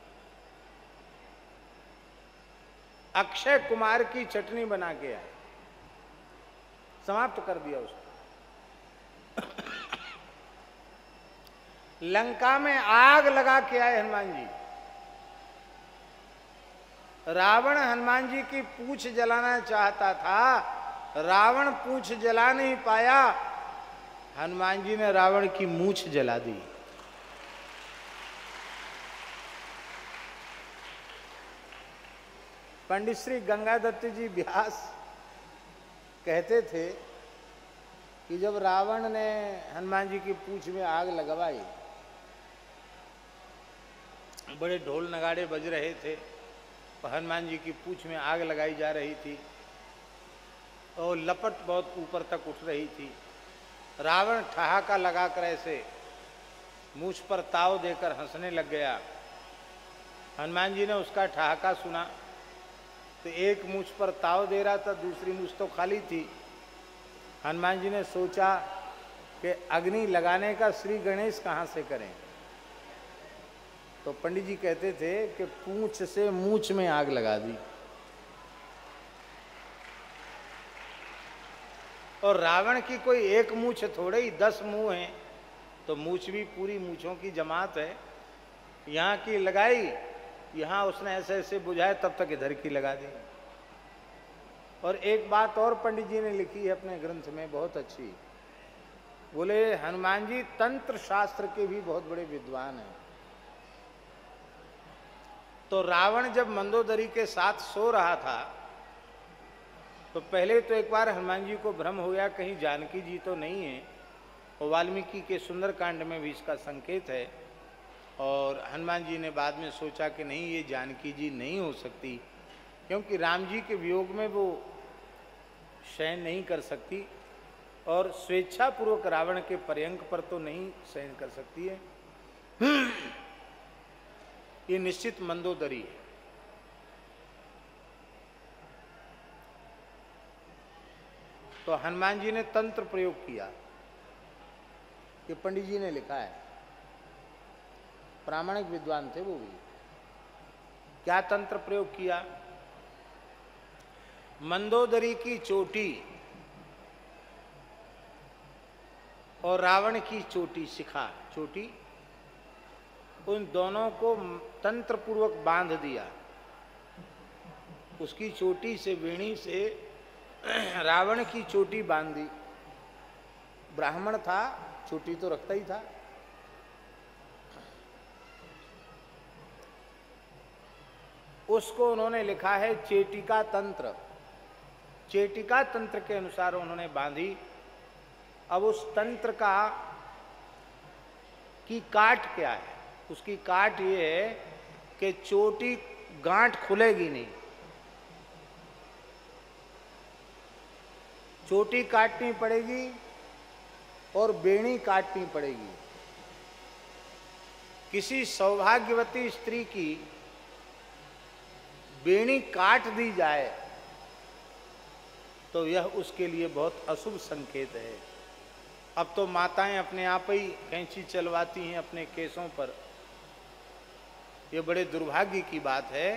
अक्षय कुमार की चटनी बना के आए, समाप्त कर दिया उसको। लंका में आग लगा के आए हनुमान जी। रावण हनुमान जी की पूंछ जलाना चाहता था, रावण पूंछ जला नहीं पाया, हनुमान जी ने रावण की मूंछ जला दी। पंडित श्री गंगादत्त जी व्यास कहते थे कि जब रावण ने हनुमान जी की पूंछ में आग लगवाई, बड़े ढोल नगाड़े बज रहे थे, हनुमान जी की पूंछ में आग लगाई जा रही थी और लपट बहुत ऊपर तक उठ रही थी। रावण ठहाका लगाकर ऐसे मूंछ पर ताव देकर हंसने लग गया। हनुमान जी ने उसका ठहाका सुना तो एक मूंछ पर ताव दे रहा था, दूसरी मूंछ तो खाली थी। हनुमान जी ने सोचा कि अग्नि लगाने का श्री गणेश कहाँ से करें। तो पंडित जी कहते थे कि पूंछ से मूंछ में आग लगा दी। और रावण की कोई एक मूंछ थोड़े ही 10 मुंह हैं, तो मूछ भी पूरी मूछों की जमात है, यहाँ की लगाई, यहाँ उसने ऐसे ऐसे बुझाए, तब तक इधर की लगा दी। और एक बात और पंडित जी ने लिखी है अपने ग्रंथ में बहुत अच्छी, बोले हनुमान जी तंत्र शास्त्र के भी बहुत बड़े विद्वान हैं। तो रावण जब मंदोदरी के साथ सो रहा था तो पहले तो एक बार हनुमान जी को भ्रम हो गया कहीं जानकी जी तो नहीं है, और वाल्मीकि के सुंदरकांड में भी इसका संकेत है। और हनुमान जी ने बाद में सोचा कि नहीं, ये जानकी जी नहीं हो सकती, क्योंकि राम जी के वियोग में वो शयन नहीं कर सकती और स्वेच्छापूर्वक रावण के पर्यंक पर तो नहीं शयन कर सकती है। ये निश्चित मंदोदरी है। तो हनुमान जी ने तंत्र प्रयोग किया, ये पंडित जी ने लिखा है, प्रामाणिक विद्वान थे वो भी। क्या तंत्र प्रयोग किया? मंदोदरी की चोटी और रावण की चोटी, शिखा चोटी, उन दोनों को तंत्र पूर्वक बांध दिया। उसकी चोटी से, वेणी से रावण की चोटी बांध दी। ब्राह्मण था, चोटी तो रखता ही था। उसको उन्होंने लिखा है चेटिका तंत्र। चेटिका तंत्र के अनुसार उन्होंने बांधी। अब उस तंत्र की काट क्या है? उसकी काट ये है कि चोटी गांठ खुलेगी नहीं, चोटी काटनी पड़ेगी और बेणी काटनी पड़ेगी। किसी सौभाग्यवती स्त्री की बेणी काट दी जाए तो यह उसके लिए बहुत अशुभ संकेत है। अब तो माताएं अपने आप ही कैंची चलवाती हैं अपने केसों पर। यह बड़े दुर्भाग्य की बात है।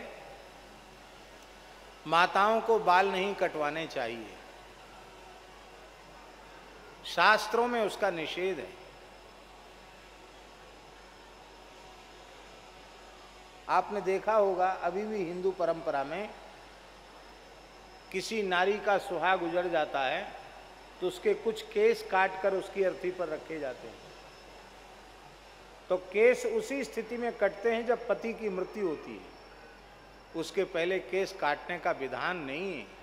माताओं को बाल नहीं कटवाने चाहिए, शास्त्रों में उसका निषेध है। आपने देखा होगा अभी भी हिंदू परंपरा में किसी नारी का सुहाग गुजर जाता है तो उसके कुछ केस काटकर उसकी अर्थी पर रखे जाते हैं। तो केस उसी स्थिति में कटते हैं जब पति की मृत्यु होती है, उसके पहले केस काटने का विधान नहीं है।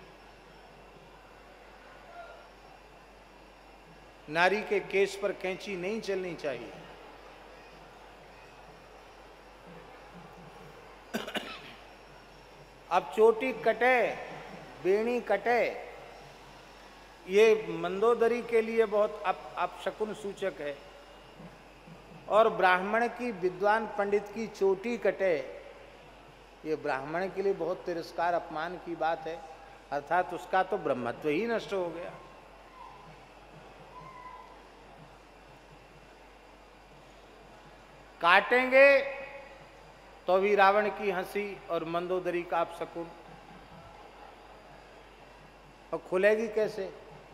नारी के केस पर कैंची नहीं चलनी चाहिए। अब चोटी कटे, बेणी कटे, ये मंदोदरी के लिए बहुत अपशकुन सूचक है। और ब्राह्मण की, विद्वान पंडित की चोटी कटे, ये ब्राह्मण के लिए बहुत तिरस्कार, अपमान की बात है। अर्थात उसका तो ब्रह्मत्व ही नष्ट हो गया। काटेंगे तो भी रावण की हंसी और मंदोदरी का अपशकुन। और खुलेगी कैसे?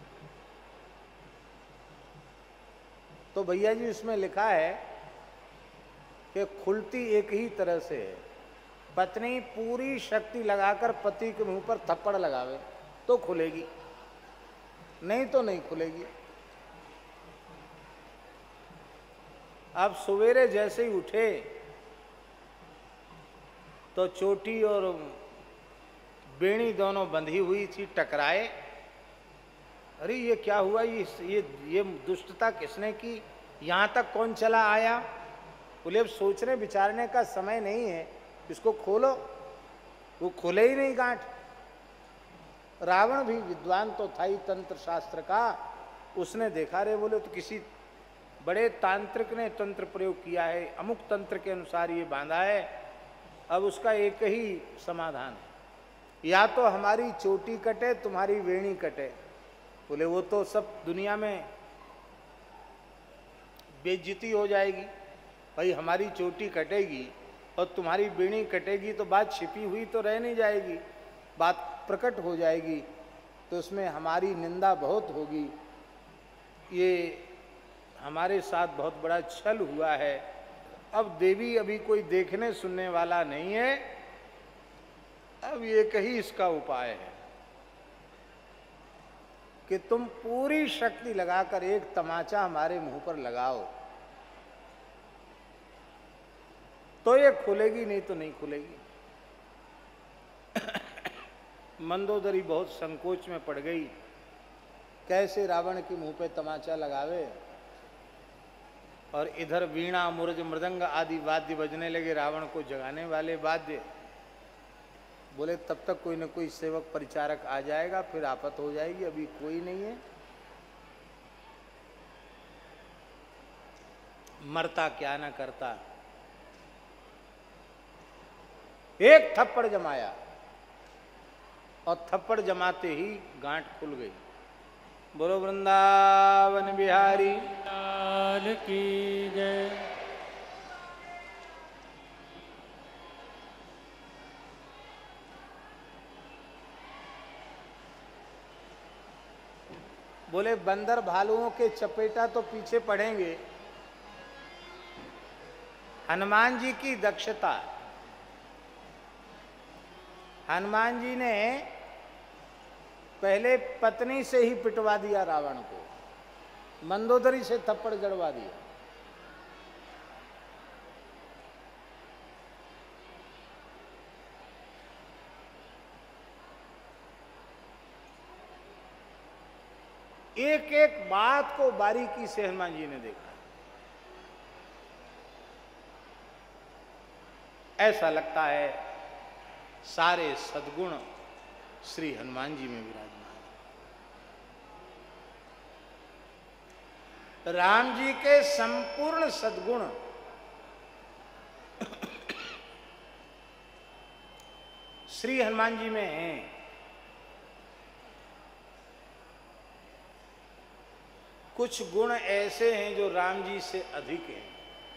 तो भैया जी उसमें लिखा है कि खुलती एक ही तरह से है। पत्नी पूरी शक्ति लगाकर पति के मुंह पर थप्पड़ लगावे तो खुलेगी, नहीं तो नहीं खुलेगी। अब सवेरे जैसे ही उठे तो चोटी और बेणी दोनों बंधी हुई थी, टकराए। अरे ये क्या हुआ? ये दुष्टता किसने की? यहाँ तक कौन चला आया? बोले अब सोचने विचारने का समय नहीं है, इसको खोलो। वो खोले ही नहीं गांठ। रावण भी विद्वान तो था ही तंत्र शास्त्र का, उसने देखा। रे बोले तो किसी बड़े तांत्रिक ने तंत्र प्रयोग किया है, अमुक तंत्र के अनुसार ये बांधा है। अब उसका एक ही समाधान है, या तो हमारी चोटी कटे, तुम्हारी वेणी कटे। बोले वो तो सब दुनिया में बेइज्जती हो जाएगी। भाई हमारी चोटी कटेगी और तुम्हारी बेणी कटेगी तो बात छिपी हुई तो रह नहीं जाएगी, बात प्रकट हो जाएगी, तो उसमें हमारी निंदा बहुत होगी। ये हमारे साथ बहुत बड़ा छल हुआ है, अब देवी अभी कोई देखने सुनने वाला नहीं है, अब एक ही इसका उपाय है कि तुम पूरी शक्ति लगाकर एक तमाचा हमारे मुंह पर लगाओ, तो ये खुलेगी, नहीं तो नहीं खुलेगी। मंदोदरी बहुत संकोच में पड़ गई, कैसे रावण के मुंह पे तमाचा लगावे। और इधर वीणा मुरज मृदंग आदि वाद्य बजने लगे, रावण को जगाने वाले वाद्य। बोले तब तक कोई न कोई सेवक परिचारक आ जाएगा, फिर आफत हो जाएगी, अभी कोई नहीं है। मरता क्या ना करता, एक थप्पड़ जमाया और थप्पड़ जमाते ही गांठ खुल गई। बोलो वृंदावन बिहारी लाल की जय। बोले बंदर भालुओं के चपेटा तो पीछे पड़ेंगे, हनुमान जी की दक्षता। हनुमान जी ने पहले पत्नी से ही पिटवा दिया रावण को, मंदोदरी से थप्पड़ जड़वा दिया। एक एक बात को बारीकी से हनुमान जी ने देखा। ऐसा लगता है सारे सद्गुण श्री हनुमान जी में विराजमान। राम जी के संपूर्ण सद्गुण श्री हनुमान जी में हैं। कुछ गुण ऐसे हैं जो राम जी से अधिक हैं।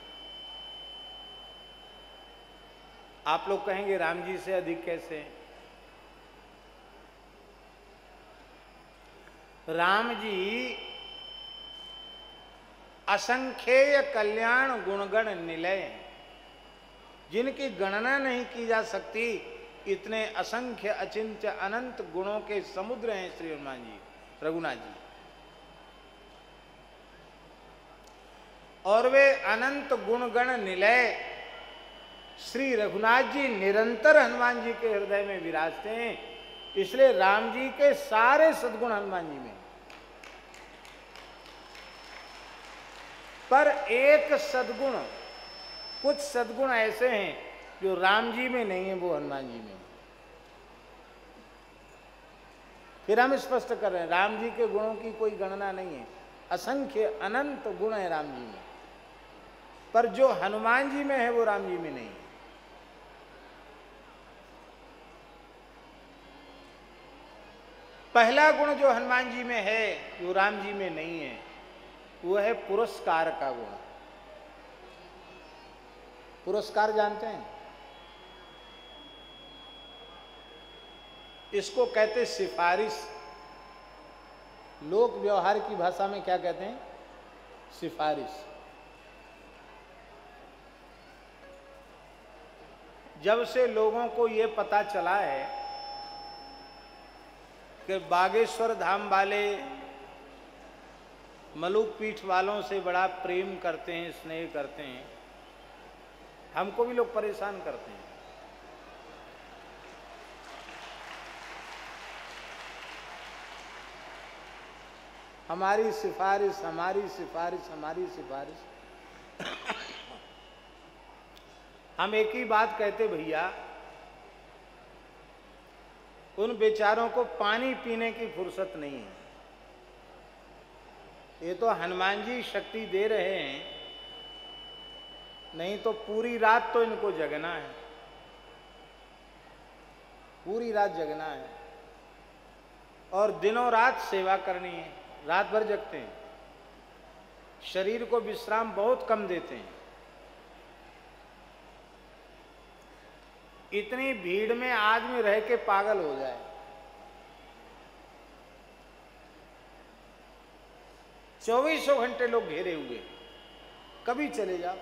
आप लोग कहेंगे राम जी से अधिक कैसे हैं? राम जी असंख्येय कल्याण गुणगण निलय हैं, जिनकी गणना नहीं की जा सकती। इतने असंख्य अचिंत्य अनंत गुणों के समुद्र हैं श्री हनुमान जी, रघुनाथ जी। और वे अनंत गुणगण निलय श्री रघुनाथ जी निरंतर हनुमान जी के हृदय में विराजते हैं। इसलिए राम जी के सारे सद्गुण हनुमान जी में, पर एक सद्गुण, कुछ सद्गुण ऐसे हैं जो राम जी में नहीं है, वो हनुमान जी में। फिर हम स्पष्ट कर रहे हैं, राम जी के गुणों की कोई गणना नहीं है, असंख्य अनंत गुण है राम जी में, पर जो हनुमान जी में है वो राम जी में नहीं है। पहला गुण जो हनुमान जी में है वो राम जी में नहीं है, वो है पुरस्कार का गुण। पुरस्कार जानते हैं? इसको कहते सिफारिश। लोक व्यवहार की भाषा में क्या कहते हैं? सिफारिश। जब से लोगों को ये पता चला है कि बागेश्वर धाम वाले मलुक पीठ वालों से बड़ा प्रेम करते हैं, स्नेह करते हैं, हमको भी लोग परेशान करते हैं। हमारी सिफारिश, हमारी सिफारिश, हमारी सिफारिश। हम एक ही बात कहते, भैया उन बेचारों को पानी पीने की फुर्सत नहीं है। ये तो हनुमान जी शक्ति दे रहे हैं, नहीं तो पूरी रात तो इनको जगना है, पूरी रात जगना है और दिनों रात सेवा करनी है। रात भर जगते हैं, शरीर को विश्राम बहुत कम देते हैं। इतनी भीड़ में आदमी रह के पागल हो जाए। 24 घंटे लोग घेरे हुए, कभी चले जाओ।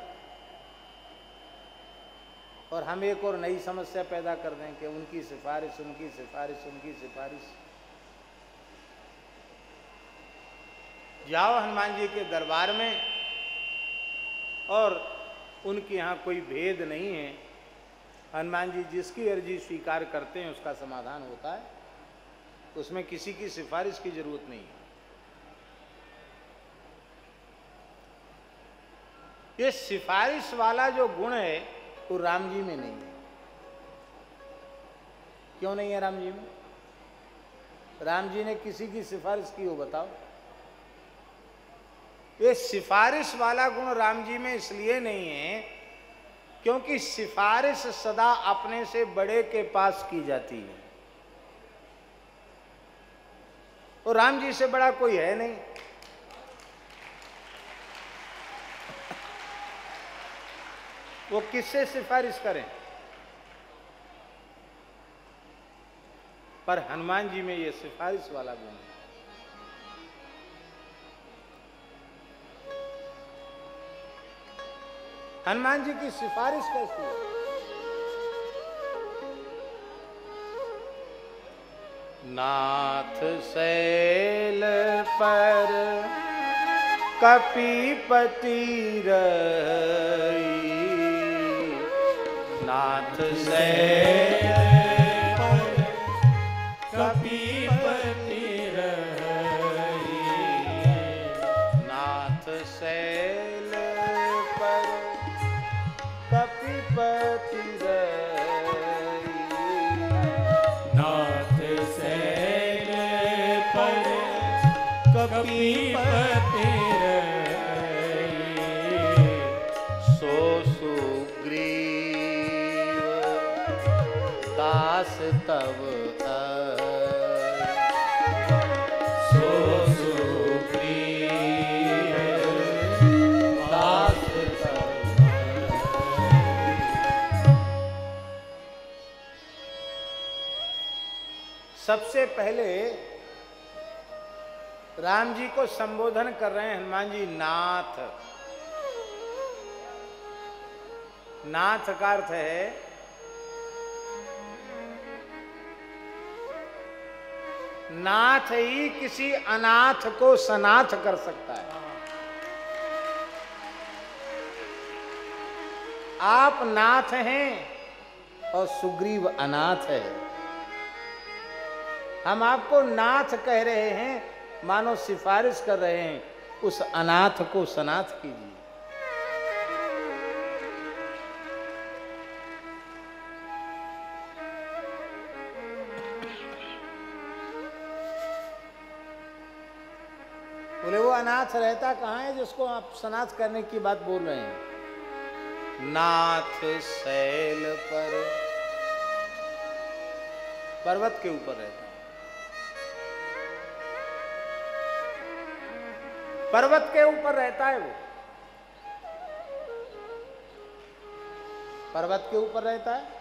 और हम एक और नई समस्या पैदा कर दें कि उनकी सिफारिश, उनकी सिफारिश, उनकी सिफारिश। जाओ हनुमान जी के दरबार में और उनके यहाँ कोई भेद नहीं है। हनुमान जी जिसकी अर्जी स्वीकार करते हैं उसका समाधान होता है, उसमें किसी की सिफारिश की जरूरत नहीं है। ये सिफारिश वाला जो गुण है वो राम जी में नहीं है। क्यों नहीं है राम जी में? राम जी ने किसी की सिफारिश की हो बताओ? ये सिफारिश वाला गुण राम जी में इसलिए नहीं है क्योंकि सिफारिश सदा अपने से बड़े के पास की जाती है, और राम जी से बड़ा कोई है नहीं। वो किससे सिफारिश करें? पर हनुमान जी में ये सिफारिश वाला गुण है। हनुमान जी की सिफारिश कैसी है? नाथ शैल पर कपीपति रही, नाथ शैल पर कपीपति रही, नाथ शैल पर कपीपति रही, नाथ शैल पर कपीपति रही, सो सुग्रीव दास तब सो सुग्रीव दास तब। सबसे पहले राम जी को संबोधन कर रहे हैं हनुमान जी नाथ। नाथ का अर्थ है नाथ ही किसी अनाथ को सनाथ कर सकता है। आप नाथ हैं और सुग्रीव अनाथ है। हम आपको नाथ कह रहे हैं, मानो सिफारिश कर रहे हैं, उस अनाथ को सनाथ कीजिए। बोले वो अनाथ रहता कहाँ है जिसको आप सनाथ करने की बात बोल रहे हैं? नाथ शैल पर, पर्वत के ऊपर रहता है। पर्वत के ऊपर रहता है वो, पर्वत के ऊपर रहता है।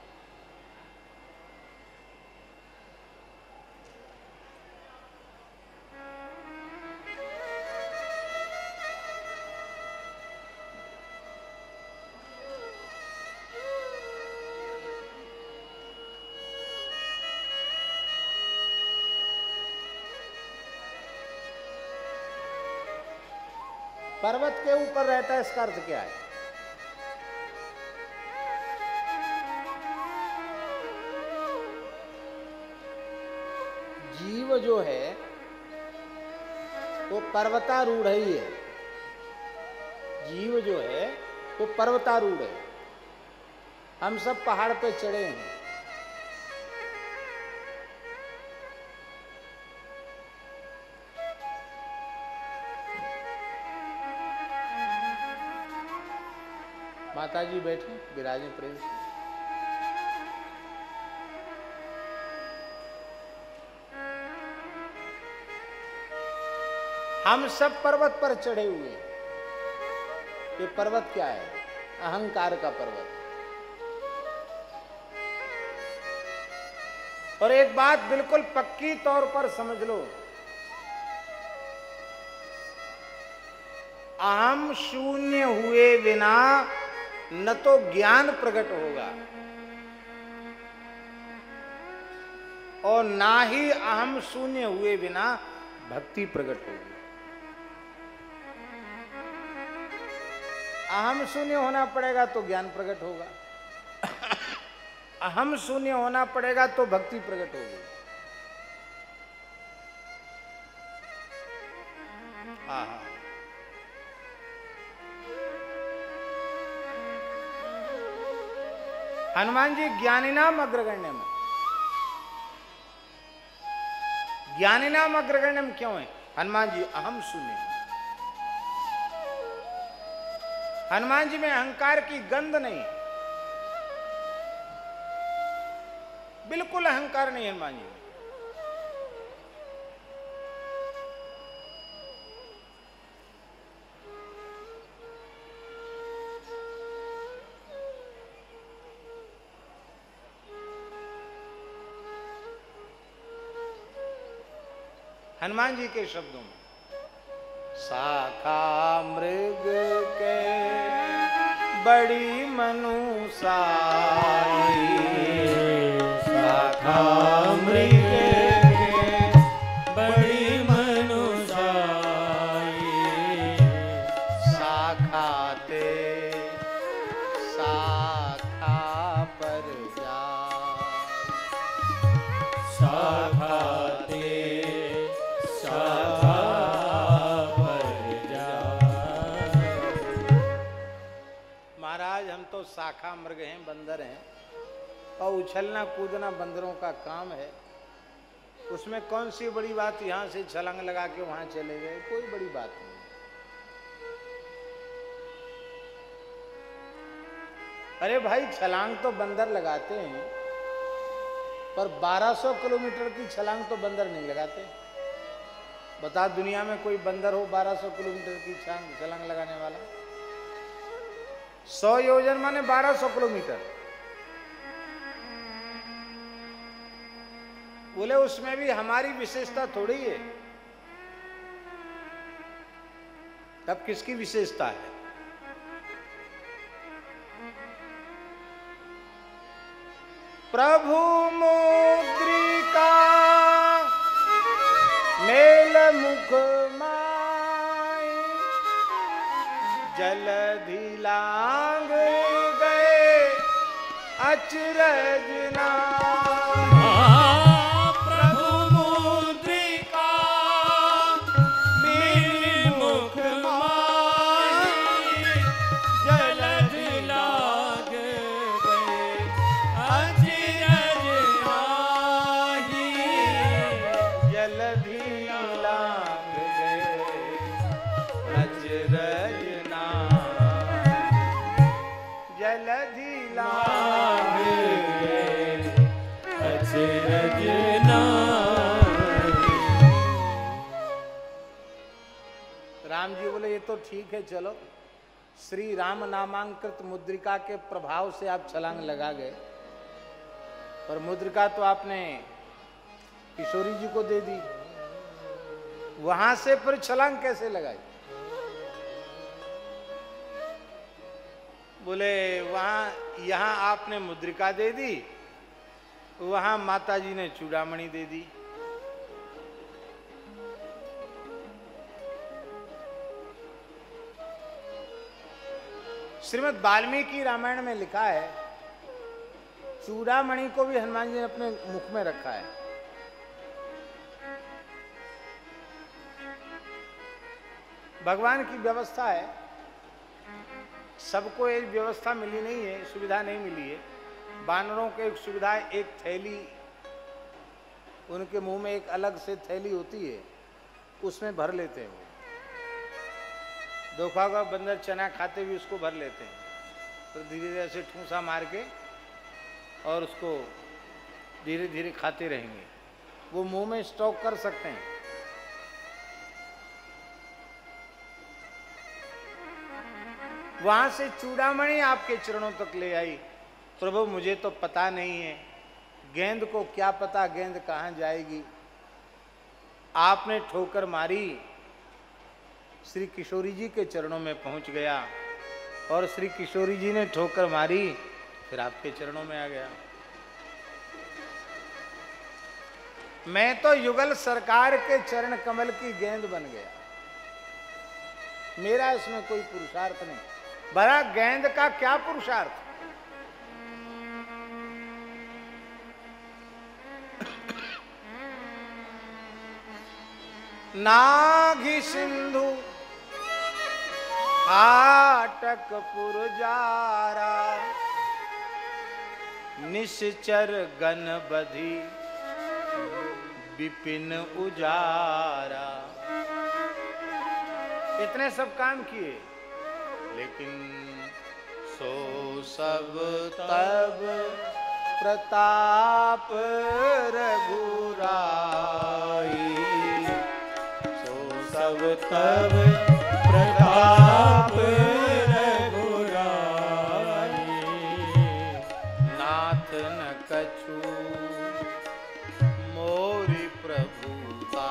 पर्वत के ऊपर रहता है, इसका अर्थ क्या है? जीव जो है वो पर्वतारूढ़ ही है। जीव जो है वो पर्वतारूढ़ है। हम सब पहाड़ पे चढ़े हैं। माता जी बैठे विराजे प्रेम से। हम सब पर्वत पर चढ़े हुए हैं। ये पर्वत क्या है? अहंकार का पर्वत। और एक बात बिल्कुल पक्की तौर पर समझ लो, अहम शून्य हुए बिना न तो ज्ञान प्रकट होगा और ना ही अहम शून्य हुए बिना भक्ति प्रकट होगी। अहम शून्य होना पड़ेगा तो ज्ञान प्रकट होगा, अहम शून्य होना पड़ेगा तो भक्ति प्रकट होगी। हाँ, हनुमान जी ज्ञानिनाम अग्रगण्यम, ज्ञानिनाम अग्रगण्यम क्यों है? हनुमान जी अहम शून्य, हनुमान जी में अहंकार की गंध नहीं, बिल्कुल अहंकार नहीं हनुमान जी में। हनुमान जी के शब्दों में शाखा मृग के बड़ी मनुसाई, शाखा मृग के बड़ी मनुसाई, शाखा ते शाखा पर जाए, शाखा ते शाखा पर जाए। महाराज हम तो शाखा मृग हैं, बंदर हैं, और उछलना कूदना बंदरों का काम है। उसमें कौन सी बड़ी बात, यहां से छलांग लगा के वहां चले गए, कोई बड़ी बात नहीं। अरे भाई छलांग तो बंदर लगाते हैं, पर 1200 किलोमीटर की छलांग तो बंदर नहीं लगाते। बता दुनिया में कोई बंदर हो 1200 किलोमीटर की छलांग लगाने वाला? 100 योजन माने 1200 किलोमीटर। बोले उसमें भी हमारी विशेषता थोड़ी है, तब किसकी विशेषता है? प्रभु मुद्रिका मेल मुख माई, जलधि लांग गए अचरज नाम। प्रभु मुद्रिका मेल मुख माई, जलधि लाग गए अचरज नाहि, जलधि लांग गए अचरज नाम, जलधि लांग गए अचरज नाहि। राम जी बोले ये तो ठीक है, चलो श्री राम नामांकृत मुद्रिका के प्रभाव से आप छलांग लगा गए, पर मुद्रिका तो आपने किशोरी जी को दे दी, वहां से फिर छलांग कैसे लगाई? बोले वहां यहां आपने मुद्रिका दे दी, वहां माता जी ने चूड़ामणि दे दी। श्रीमद् वाल्मीकि रामायण में लिखा है, चूड़ामणि को भी हनुमान जी ने अपने मुख में रखा है। भगवान की व्यवस्था है, सबको एक व्यवस्था मिली नहीं है, सुविधा नहीं मिली है। बानरों को एक सुविधा है, एक थैली, उनके मुंह में एक अलग से थैली होती है, उसमें भर लेते हैं। वो देखा का बंदर चना खाते भी उसको भर लेते हैं, तो धीरे धीरे ऐसे ठूंसा मार के और उसको धीरे धीरे खाते रहेंगे। वो मुंह में स्टॉक कर सकते हैं। वहां से चूड़ामणि आपके चरणों तक ले आई। प्रभु मुझे तो पता नहीं है, गेंद को क्या पता गेंद कहां जाएगी। आपने ठोकर मारी, श्री किशोरी जी के चरणों में पहुंच गया और श्री किशोरी जी ने ठोकर मारी, फिर आपके चरणों में आ गया। मैं तो युगल सरकार के चरण कमल की गेंद बन गया। मेरा इसमें कोई पुरुषार्थ नहीं। बड़ा गेंद का क्या पुरुषार्थ? नाघि सिंधु आटक पुरजारा, निश्चर गण बधी विपिन उजारा। इतने सब काम किए, लेकिन सो सब तब प्रताप रघुराई, सो सब तब प्रताप रघुराई। नाथ न कछु मोरि प्रभुता,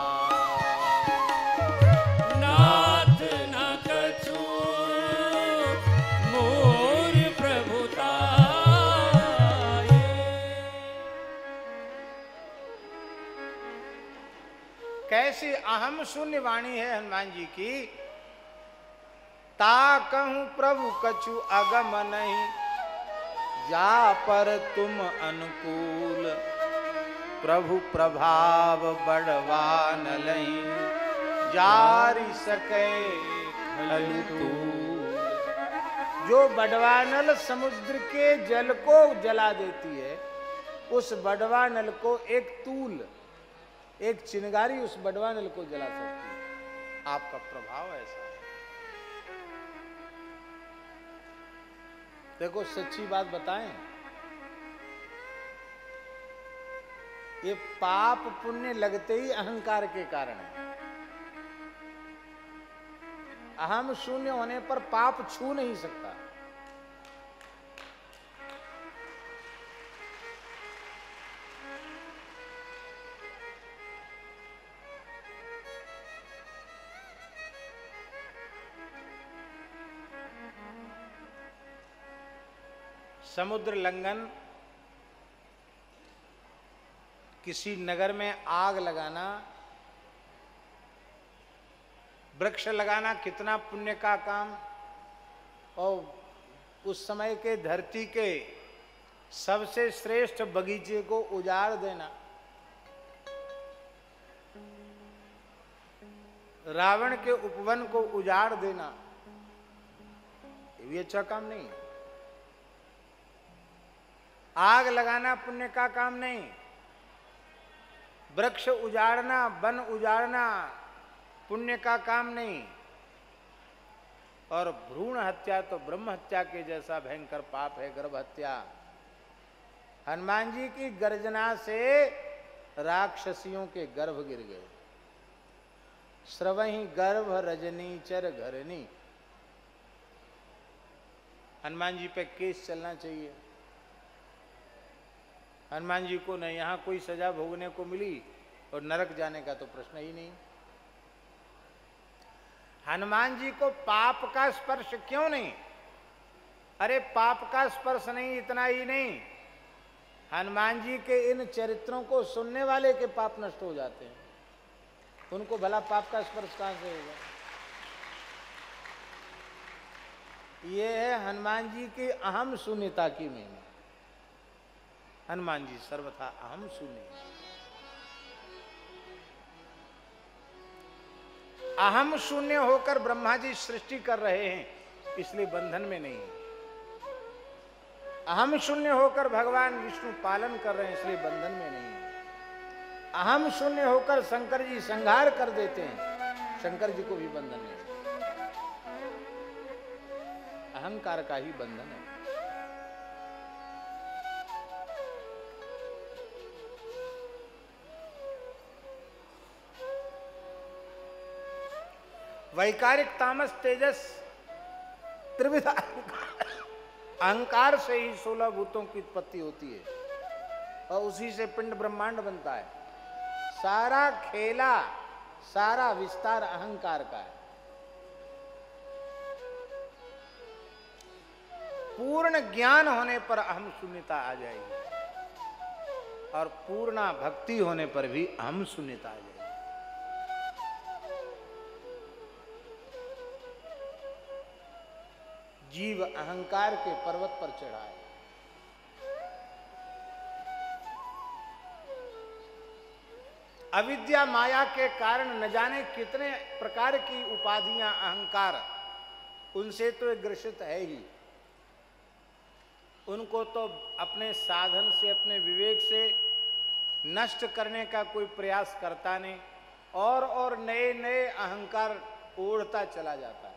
नाथ न कछु मोर प्रभुता। कैसी अहम शून्य वाणी है हनुमान जी की। ता कहूं प्रभु कछु अगम नहीं, जा पर तुम अनुकूल, प्रभु प्रभाव बढ़वा न लहीं, जारी सके खलतूल। जो बड़वानल समुद्र के जल को जला देती है, उस बड़वानल को एक तूल, एक चिनगारी उस बड़वानल को जला सकती है। आपका प्रभाव ऐसा है। देखो सच्ची बात बताएं, ये पाप पुण्य लगते ही अहंकार के कारण है। अहम शून्य होने पर पाप छू नहीं सकता। समुद्र लंघन, किसी नगर में आग लगाना, वृक्ष लगाना कितना पुण्य का काम, और उस समय के धरती के सबसे श्रेष्ठ बगीचे को उजाड़ देना, रावण के उपवन को उजाड़ देना, ये भी अच्छा काम नहीं। आग लगाना पुण्य का काम नहीं, वृक्ष उजाड़ना, वन उजाड़ना पुण्य का काम नहीं, और भ्रूण हत्या तो ब्रह्म हत्या के जैसा भयंकर पाप है, गर्भ हत्या। हनुमान जी की गर्जना से राक्षसियों के गर्भ गिर गए। स्रवहि गर्भ रजनी चर घरनी। हनुमान जी पे केस चलना चाहिए। हनुमान जी को न यहाँ कोई सजा भोगने को मिली और नरक जाने का तो प्रश्न ही नहीं। हनुमान जी को पाप का स्पर्श क्यों नहीं? अरे पाप का स्पर्श नहीं, इतना ही नहीं, हनुमान जी के इन चरित्रों को सुनने वाले के पाप नष्ट हो जाते हैं। उनको भला पाप का स्पर्श कहां से होगा? ये है हनुमान जी की अहम शून्यता की महिमा। हनुमान जी सर्वथा अहम शून्य। अहम शून्य होकर ब्रह्मा जी सृष्टि कर रहे हैं, इसलिए बंधन में नहीं। अहम शून्य होकर भगवान विष्णु पालन कर रहे हैं, इसलिए बंधन में नहीं। अहम शून्य होकर शंकर जी संहार कर देते हैं, शंकर जी को भी बंधन नहीं। अहंकार का ही बंधन है। वैकारिक तामस तेजस त्रिविध अहंकार से ही 16 भूतों की उत्पत्ति होती है और उसी से पिंड ब्रह्मांड बनता है। सारा खेला, सारा विस्तार अहंकार का है। पूर्ण ज्ञान होने पर अहम शून्यता आ जाएगी और पूर्ण भक्ति होने पर भी अहम शून्यता आ जाएगी। जीव अहंकार के पर्वत पर चढ़ा है। अविद्या माया के कारण न जाने कितने प्रकार की उपाधियां अहंकार, उनसे तो ग्रसित है ही। उनको तो अपने साधन से, अपने विवेक से नष्ट करने का कोई प्रयास करता नहीं, और नए नए अहंकार ओढ़ता चला जाता है।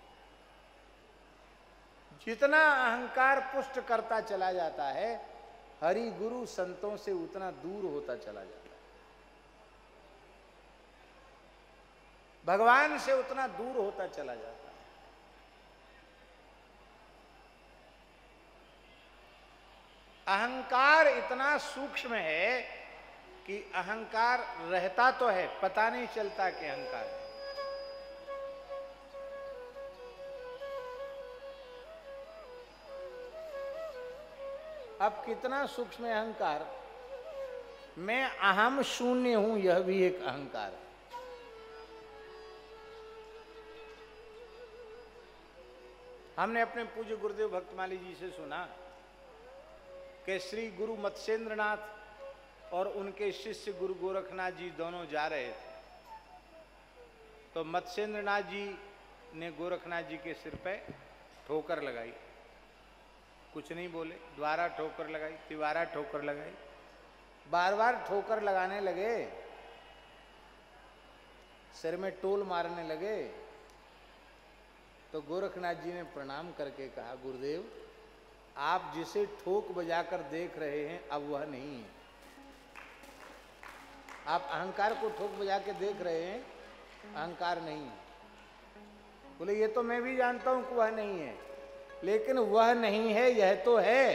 जितना अहंकार पुष्ट करता चला जाता है, हरि गुरु संतों से उतना दूर होता चला जाता है। भगवान से उतना दूर होता चला जाता है। अहंकार इतना सूक्ष्म है कि अहंकार रहता तो है, पता नहीं चलता कि अहंकार है। अब कितना सूक्ष्म है अहंकार। मैं अहम शून्य हूं, यह भी एक अहंकार है। हमने अपने पूज्य गुरुदेव भक्तमाली जी से सुना कि श्री गुरु मत्स्येंद्रनाथ और उनके शिष्य गुरु गोरखनाथ जी दोनों जा रहे थे। तो मत्स्येंद्रनाथ जी ने गोरखनाथ जी के सिर पे ठोकर लगाई, कुछ नहीं बोले। द्वारा ठोकर लगाई, तिवारा ठोकर लगाई, बार बार ठोकर लगाने लगे, सिर में टोल मारने लगे। तो गोरखनाथ जी ने प्रणाम करके कहा, गुरुदेव आप जिसे ठोक बजाकर देख रहे हैं अब वह नहीं है। आप अहंकार को ठोक बजा के देख रहे हैं, अहंकार नहीं है। बोले ये तो मैं भी जानता हूं कि वह नहीं है, लेकिन वह नहीं है यह तो है।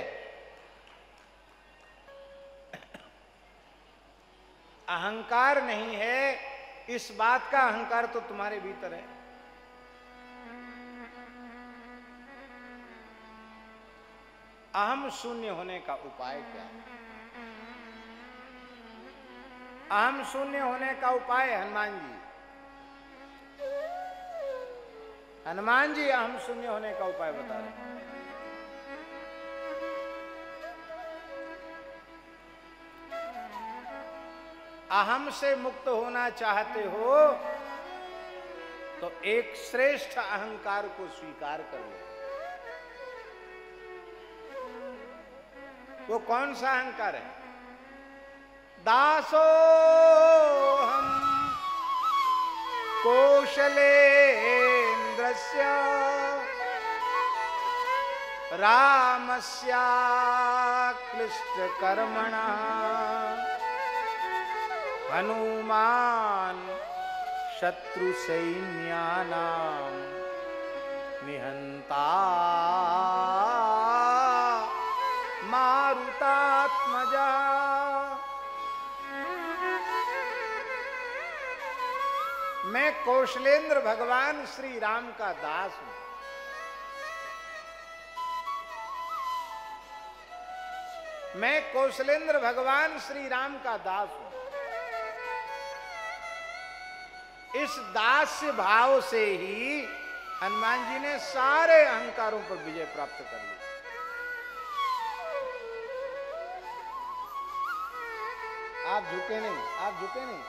अहंकार नहीं है, इस बात का अहंकार तो तुम्हारे भीतर है। अहम शून्य होने का उपाय क्या है? अहम शून्य होने का उपाय हनुमान जी, हनुमान जी अहम शून्य होने का उपाय बता रहे हैं। अहम से मुक्त होना चाहते हो तो एक श्रेष्ठ अहंकार को स्वीकार कर लो। वो कौन सा अहंकार है? दासो हम कौशलेन्द्रस्य रामस्य क्लिष्टकर्मणः हनुमान् शत्रुसैन्यानां निहंता मारुतात्मजा। मैं कौशलेंद्र भगवान श्री राम का दास हूं। मैं कौशलेंद्र भगवान श्री राम का दास हूं। इस दास्य भाव से ही हनुमान जी ने सारे अहंकारों पर विजय प्राप्त कर ली। आप झुके नहीं, आप झुके नहीं।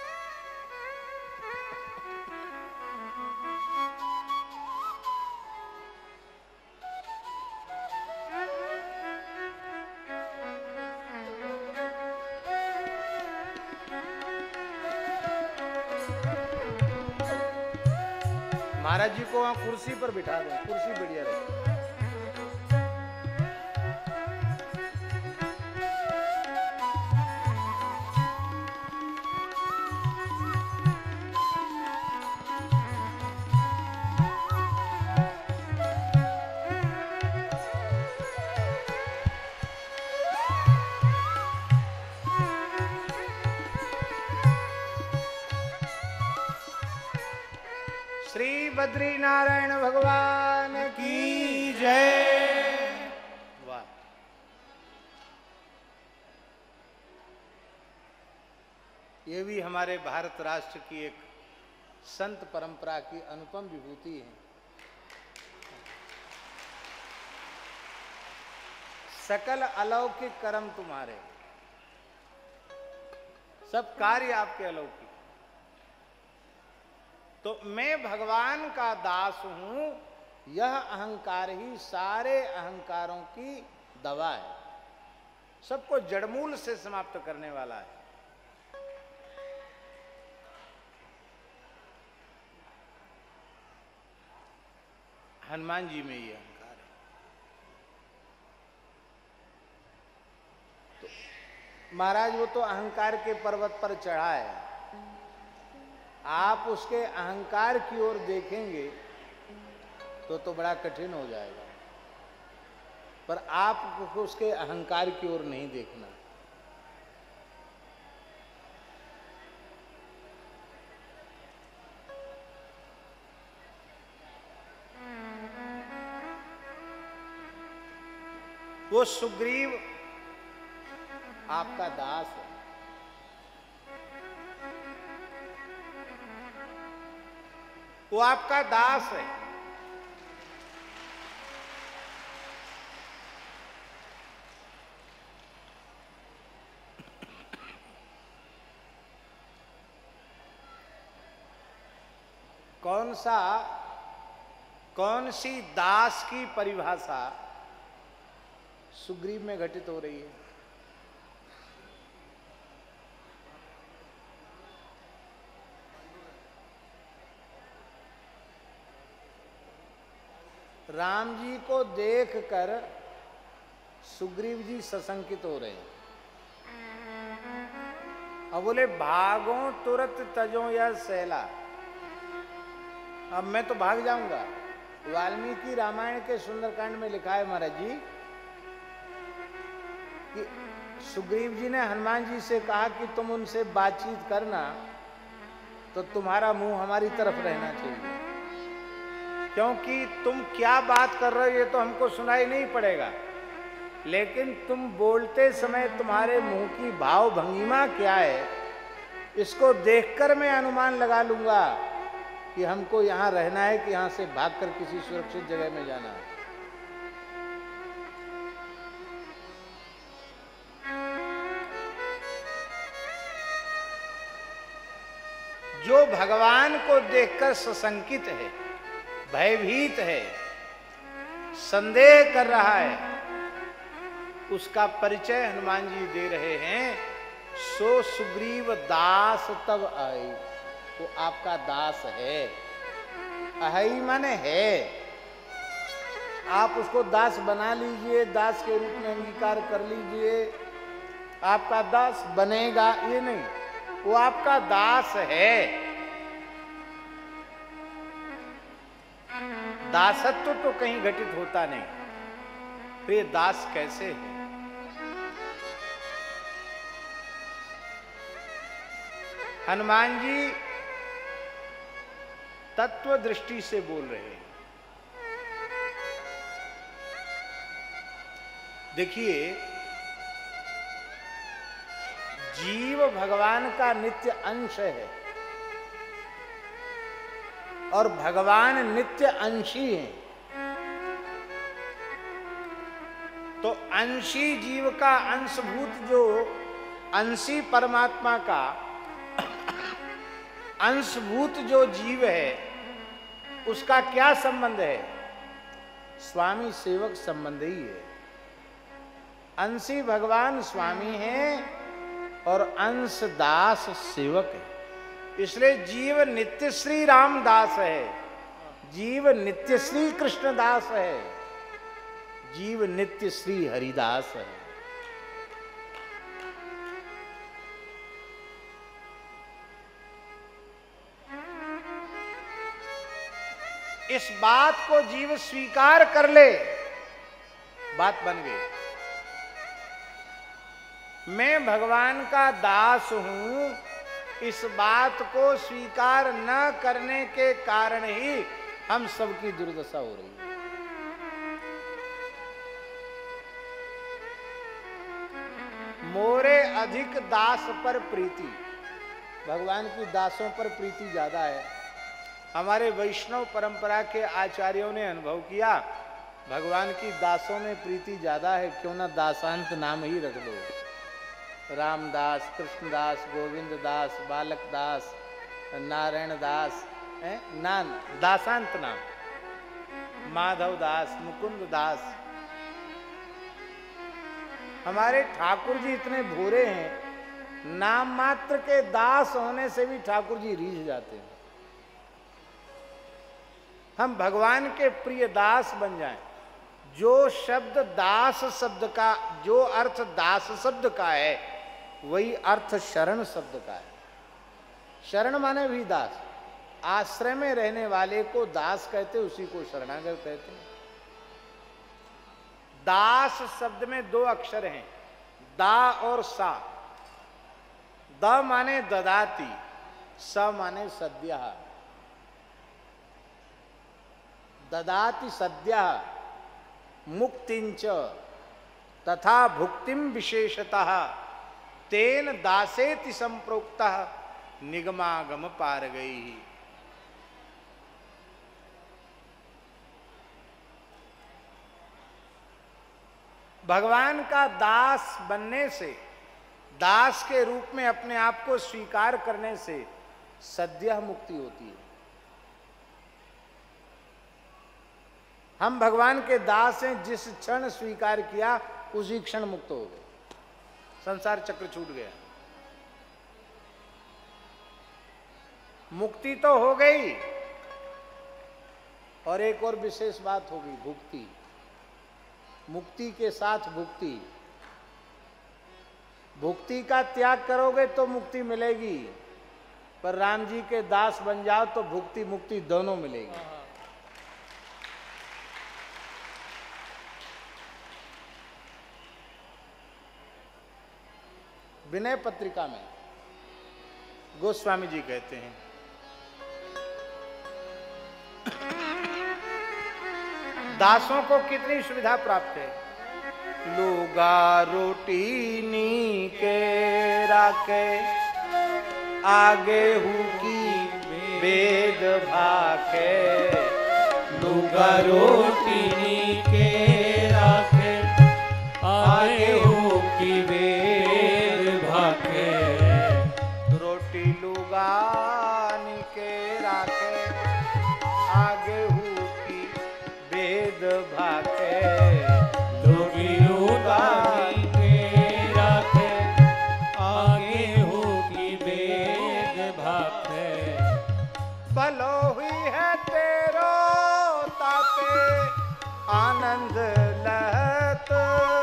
महाराज जी को वहां कुर्सी पर बिठा दें, कुर्सी बढ़िया रहे। श्री बद्री नारायण भगवान की जय। ये भी हमारे भारत राष्ट्र की एक संत परंपरा की अनुपम विभूति है। सकल अलौकिक कर्म तुम्हारे, सब कार्य आपके अलौकिक। तो मैं भगवान का दास हूं, यह अहंकार ही सारे अहंकारों की दवा है, सबको जड़मूल से समाप्त करने वाला है। हनुमान जी में ये अहंकार है। तो महाराज वो तो अहंकार के पर्वत पर चढ़ा है, आप उसके अहंकार की ओर देखेंगे तो बड़ा कठिन हो जाएगा, पर आपको उसके अहंकार की ओर नहीं देखना। वो सुग्रीव आपका दास है, वो आपका दास है। कौन सी दास की परिभाषा सुग्रीव में घटित हो रही है? राम जी को देखकर सुग्रीव जी सशंकित हो रहे हैं। अब बोले भागो तुरंत तजो यह सैला, अब मैं तो भाग जाऊंगा। वाल्मीकि रामायण के सुंदरकांड में लिखा है महाराज जी कि सुग्रीव जी ने हनुमान जी से कहा कि तुम उनसे बातचीत करना तो तुम्हारा मुंह हमारी तरफ रहना चाहिए, क्योंकि तुम क्या बात कर रहे हो ये तो हमको सुनाई नहीं पड़ेगा, लेकिन तुम बोलते समय तुम्हारे मुंह की भाव भंगिमा क्या है, इसको देखकर मैं अनुमान लगा लूंगा कि हमको यहां रहना है कि यहां से भागकर किसी सुरक्षित जगह में जाना है। जो भगवान को देखकर सशंकित है, भयभीत है, संदेह कर रहा है, उसका परिचय हनुमान जी दे रहे हैं। सो सुग्रीव दास तब आई, वो आपका दास है। अहि माने है, आप उसको दास बना लीजिए, दास के रूप में अंगीकार कर लीजिए, आपका दास बनेगा ये नहीं, वो आपका दास है। दासत्व तो कहीं घटित होता नहीं, तो ये दास कैसे है? हनुमान जी तत्व दृष्टि से बोल रहे हैं। देखिए, जीव भगवान का नित्य अंश है और भगवान नित्य अंशी है। तो अंशी जीव का अंशभूत जो अंशी परमात्मा का अंशभूत जो जीव है, उसका क्या संबंध है? स्वामी सेवक संबंध ही है। अंशी भगवान स्वामी है और अंश दास सेवक है। इसलिए जीव नित्य श्री राम दास है, जीव नित्य श्री कृष्ण दास है, जीव नित्य श्री हरिदास है। इस बात को जीव स्वीकार कर ले, बात बन गई। मैं भगवान का दास हूं, इस बात को स्वीकार न करने के कारण ही हम सबकी दुर्दशा हो रही है। मोरे अधिक दास पर प्रीति, भगवान की दासों पर प्रीति ज्यादा है। हमारे वैष्णव परंपरा के आचार्यों ने अनुभव किया भगवान की दासों में प्रीति ज्यादा है, क्यों ना दासांत नाम ही रख दो। रामदास, कृष्णदास, गोविंद दास, बालक दास, नारायण दास, नान दासांत नाम, माधव दास, मुकुंद दास। हमारे ठाकुर जी इतने भोरे हैं, नाम मात्र के दास होने से भी ठाकुर जी रीझ जाते हैं। हम भगवान के प्रिय दास बन जाएं। जो शब्द दास शब्द का, जो अर्थ दास शब्द का है, वही अर्थ शरण शब्द का है। शरण माने भी दास। आश्रय में रहने वाले को दास कहते, उसी को शरणागत कहते हैं। दास शब्द में दो अक्षर हैं, दा और सा। द माने ददाती, स माने सद्यः। ददाति सद्यः मुक्तिंच तथा भुक्तिम विशेषतः तेन दासेति संप्रोक्तः निगमागम पार गई। भगवान का दास बनने से, दास के रूप में अपने आप को स्वीकार करने से सद्यः मुक्ति होती है। हम भगवान के दास हैं, जिस क्षण स्वीकार किया उसी क्षण मुक्त हो गए, संसार चक्र छूट गया। मुक्ति तो हो गई, और एक और विशेष बात होगी, भुक्ति। मुक्ति के साथ भुक्ति। भुक्ति का त्याग करोगे तो मुक्ति मिलेगी, पर राम जी के दास बन जाओ तो भुक्ति मुक्ति दोनों मिलेगी। विनय पत्रिका में गोस्वामी जी कहते हैं, दासों को कितनी सुविधा प्राप्त है। लुगा रोटी नी के राखे, आगे हु की वेद भाखे। लुगा रोटी नी के राखे, आगे हु की वेद भाखे। रोटी लुगा नी के राखे, आगे हु की वेद भाखे। लोगी लुगाई के राखे, आगे होगी वेद भाखे। भलो हुई है तेरो ताते आनंद लहत।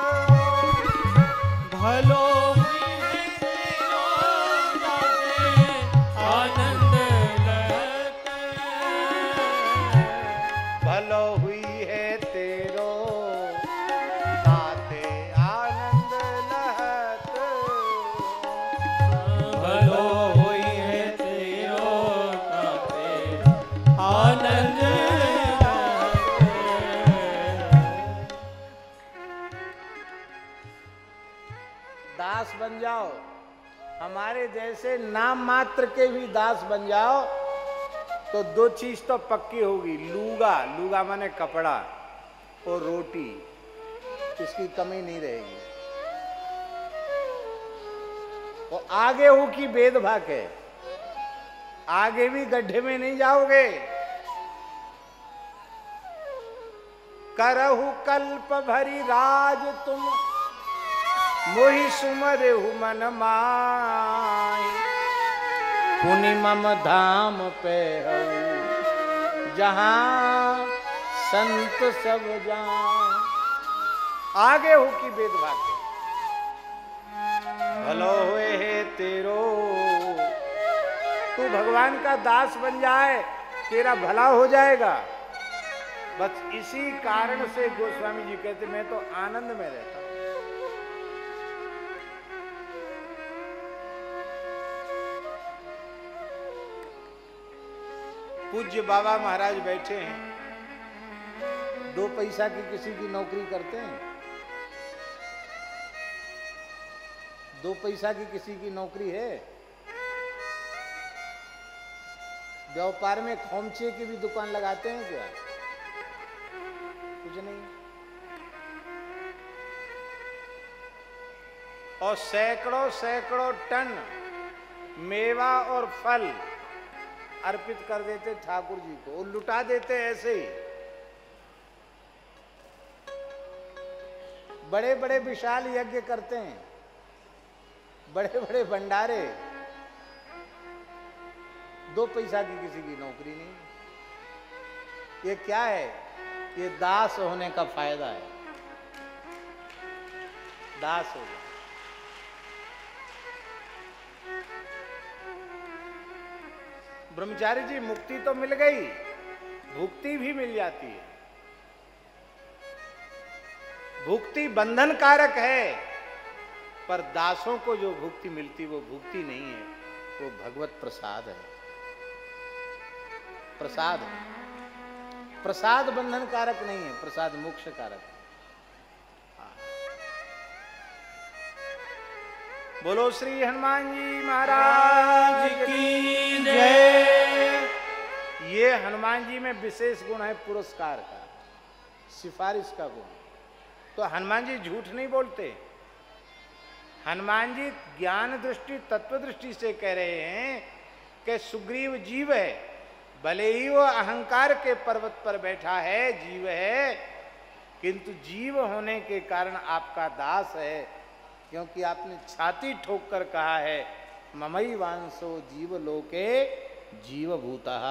भलो हुई है तेरो ताते आनंद लहत। भलो हुई है तेरो ताते आनंद लहत। भलो हुई है तेरो ताते आनंद लहत। दास बन जाओ, हमारे जैसे नाम मात्र के भी दास बन जाओ तो दो चीज तो पक्की होगी। लूगा, लूगा माने कपड़ा, और रोटी, इसकी कमी नहीं रहेगी। और आगे हो कि वेद भाग है, आगे भी गड्ढे में नहीं जाओगे। करहु कल्प भरी राज तुम, मोहि सुमरेहु मन माहि। पुनि मम धाम पे हऊ, जहां संत सब जान। आगे हो कि वेद भागे। भलो हुए है तेरो, तू भगवान का दास बन जाए, तेरा भला हो जाएगा। बस इसी कारण से गोस्वामी जी कहते मैं तो आनंद में रहता हूं। पूज्य बाबा महाराज बैठे हैं, 2 पैसा की किसी की नौकरी करते हैं, 2 पैसा की किसी की नौकरी है, व्यापार में खोमचे की भी दुकान लगाते हैं क्या? कुछ नहीं। और सैकड़ों सैकड़ों टन मेवा और फल अर्पित कर देते ठाकुर जी को, और लुटा देते ऐसे ही। बड़े बड़े विशाल यज्ञ करते हैं, बड़े बड़े भंडारे, 2 पैसा की किसी की नौकरी नहीं। ये क्या है? ये दास होने का फायदा है। दास हो गया। ब्रह्मचारी जी, मुक्ति तो मिल गई, भुक्ति भी मिल जाती है। भुक्ति बंधन कारक है, पर दासों को जो भुक्ति मिलती वो भुक्ति नहीं है, वो भगवत प्रसाद है। प्रसाद है। प्रसाद बंधन कारक नहीं है, प्रसाद मोक्ष कारक है। बोलो श्री हनुमान जी महाराज की जय। ये हनुमान जी में विशेष गुण है पुरस्कार का, सिफारिश का गुण। तो हनुमान जी झूठ नहीं बोलते। हनुमान जी ज्ञान दृष्टि तत्व दृष्टि से कह रहे हैं कि सुग्रीव जीव है, भले ही वो अहंकार के पर्वत पर बैठा है, जीव है, किंतु जीव होने के कारण आपका दास है, क्योंकि आपने छाती ठोक कर कहा है ममई वांसो जीव लोके जीवभूतः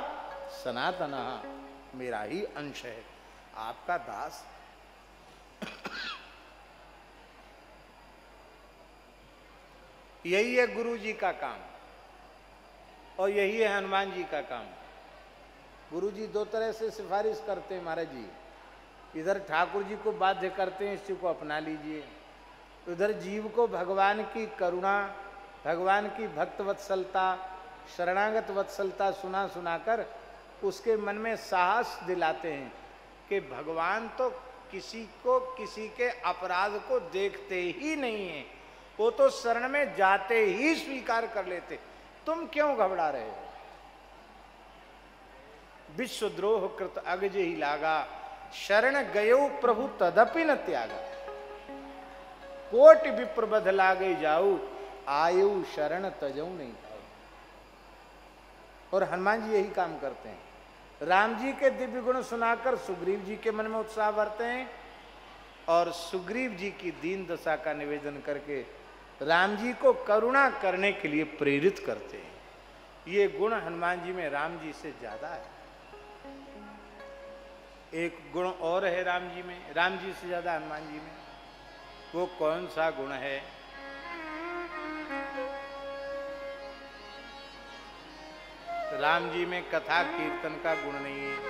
सनातनः, मेरा ही अंश है, आपका दास। यही है गुरु जी का काम, और यही है हनुमान जी का काम। गुरु जी 2 तरह से सिफारिश करते हैं महाराज जी। इधर ठाकुर जी को बाध्य करते हैं, इसी को अपना लीजिए। उधर जीव को भगवान की करुणा, भगवान की भक्त वत्सलता, शरणागत वत्सलता सुना सुनाकर उसके मन में साहस दिलाते हैं कि भगवान तो किसी को, किसी के अपराध को देखते ही नहीं है, वो तो शरण में जाते ही स्वीकार कर लेते। तुम क्यों घबरा रहे हो? विश्वद्रोह कृत अगज ही लागा, शरण गयो प्रभु तदपि न त्यागा। कोटि विप्रबध लागे जाऊ, आयु शरण तजऊ नहीं पाऊ। और हनुमान जी यही काम करते हैं। राम जी के दिव्य गुण सुनाकर सुग्रीव जी के मन में उत्साह भरते हैं, और सुग्रीव जी की दीन दशा का निवेदन करके राम जी को करुणा करने के लिए प्रेरित करते हैं। ये गुण हनुमान जी में राम जी से ज्यादा है। एक गुण और है राम जी में, राम जी से ज्यादा हनुमान जी में। वो कौन सा गुण है? राम जी में कथा कीर्तन का गुण नहीं है।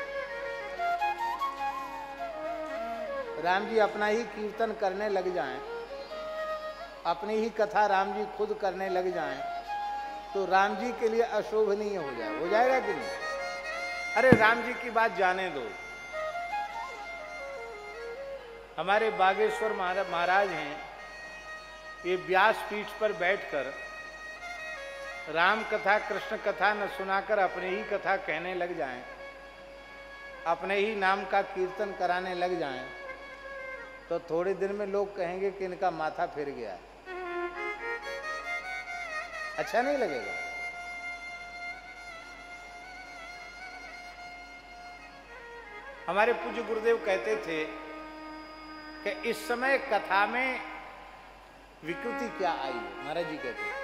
राम जी अपना ही कीर्तन करने लग जाएं, अपनी ही कथा राम जी खुद करने लग जाएं, तो राम जी के लिए अशोभनीय हो जाए। हो जाएगा कि नहीं? अरे राम जी की बात जाने दो। हमारे बागेश्वर महाराज हैं, ये व्यास पीठ पर बैठकर राम कथा कृष्ण कथा न सुनाकर अपने ही कथा कहने लग जाएं, अपने ही नाम का कीर्तन कराने लग जाएं, तो थोड़े दिन में लोग कहेंगे कि इनका माथा फिर गया है। अच्छा नहीं लगेगा? हमारे पूज्य गुरुदेव कहते थे कि इस समय कथा में विकृति क्या आई है। महाराज जी कहते हैं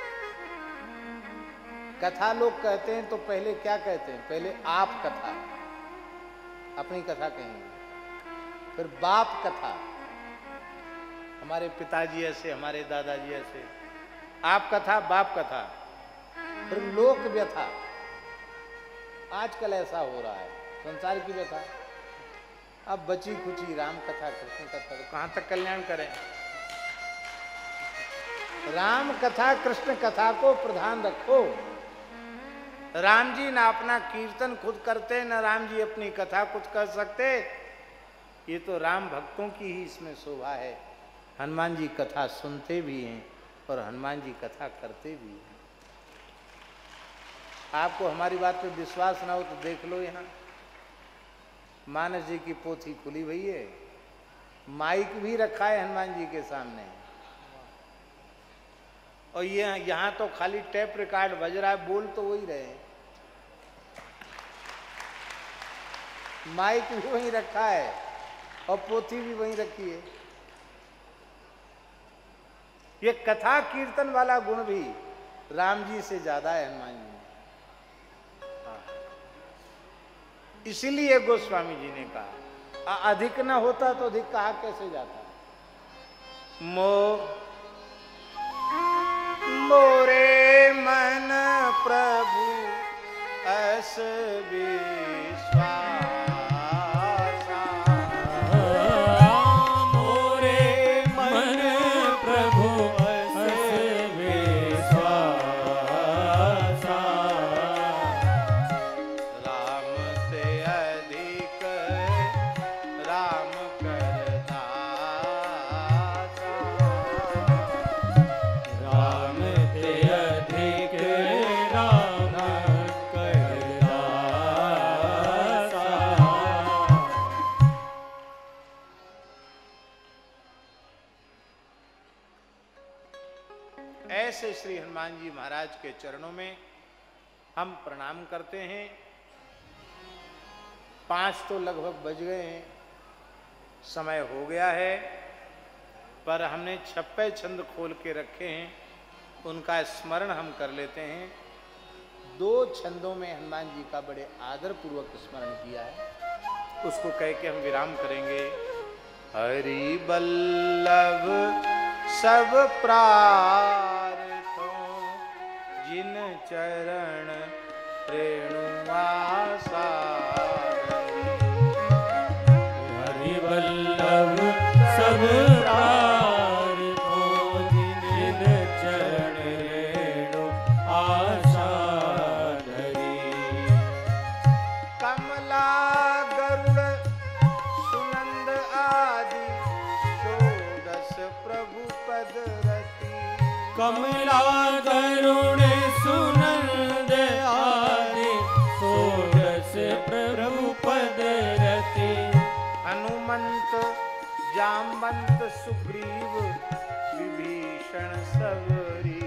कथा लोग कहते हैं तो पहले क्या कहते हैं? पहले आप कथा, अपनी कथा कहेंगे, फिर बाप कथा, हमारे पिताजी ऐसे, हमारे दादाजी ऐसे, आप कथा बाप कथा, फिर लोक व्यथा। आजकल ऐसा हो रहा है, संसार की व्यथा। अब बची खुची राम कथा कृष्ण कथा, तो कहां तक कल्याण करें? राम कथा कृष्ण कथा को प्रधान रखो। राम जी ना अपना कीर्तन खुद करते, न राम जी अपनी कथा खुद कर सकते। ये तो राम भक्तों की ही इसमें शोभा है। हनुमान जी कथा सुनते भी हैं और हनुमान जी कथा करते भी हैं। आपको हमारी बात पे विश्वास ना हो तो देख लो, यहाँ मानस जी की पोथी खुली हुई है, माइक भी रखा है हनुमान जी के सामने, और ये यहाँ तो खाली टेप रिकॉर्ड बज रहा है, बोल तो वही रहे, माइक भी वहीं रखा है और पोथी भी वहीं रखी है। ये कथा कीर्तन वाला गुण भी राम जी से ज्यादा है हनुमान जी में। इसीलिए गोस्वामी जी ने कहा, अधिक न होता तो अधिक कहा कैसे जाता। मोरे मन प्रभु अस विश्वास, ऐसे श्री हनुमान जी महाराज के चरणों में हम प्रणाम करते हैं। 5 तो लगभग बज गए हैं, समय हो गया है, पर हमने 56 छंद खोल के रखे हैं, उनका स्मरण हम कर लेते हैं। 2 छंदों में हनुमान जी का बड़े आदर पूर्वक स्मरण किया है, उसको कह के हम विराम करेंगे। हरि बल्लभ सब प्रार्थो जिन चरण रेणुआसा, हरि बल्लभ सब प्रार्थो जिन चरण रेणु आशा धरी। कमला गरुड़ सुनंद आदि षोडश प्रभु पद रति, कमला गरुड़ सुनंद आदि षोडश प्रभु पद रति। हनुमंत जामवंत सुग्रीव विभीषण सबरी,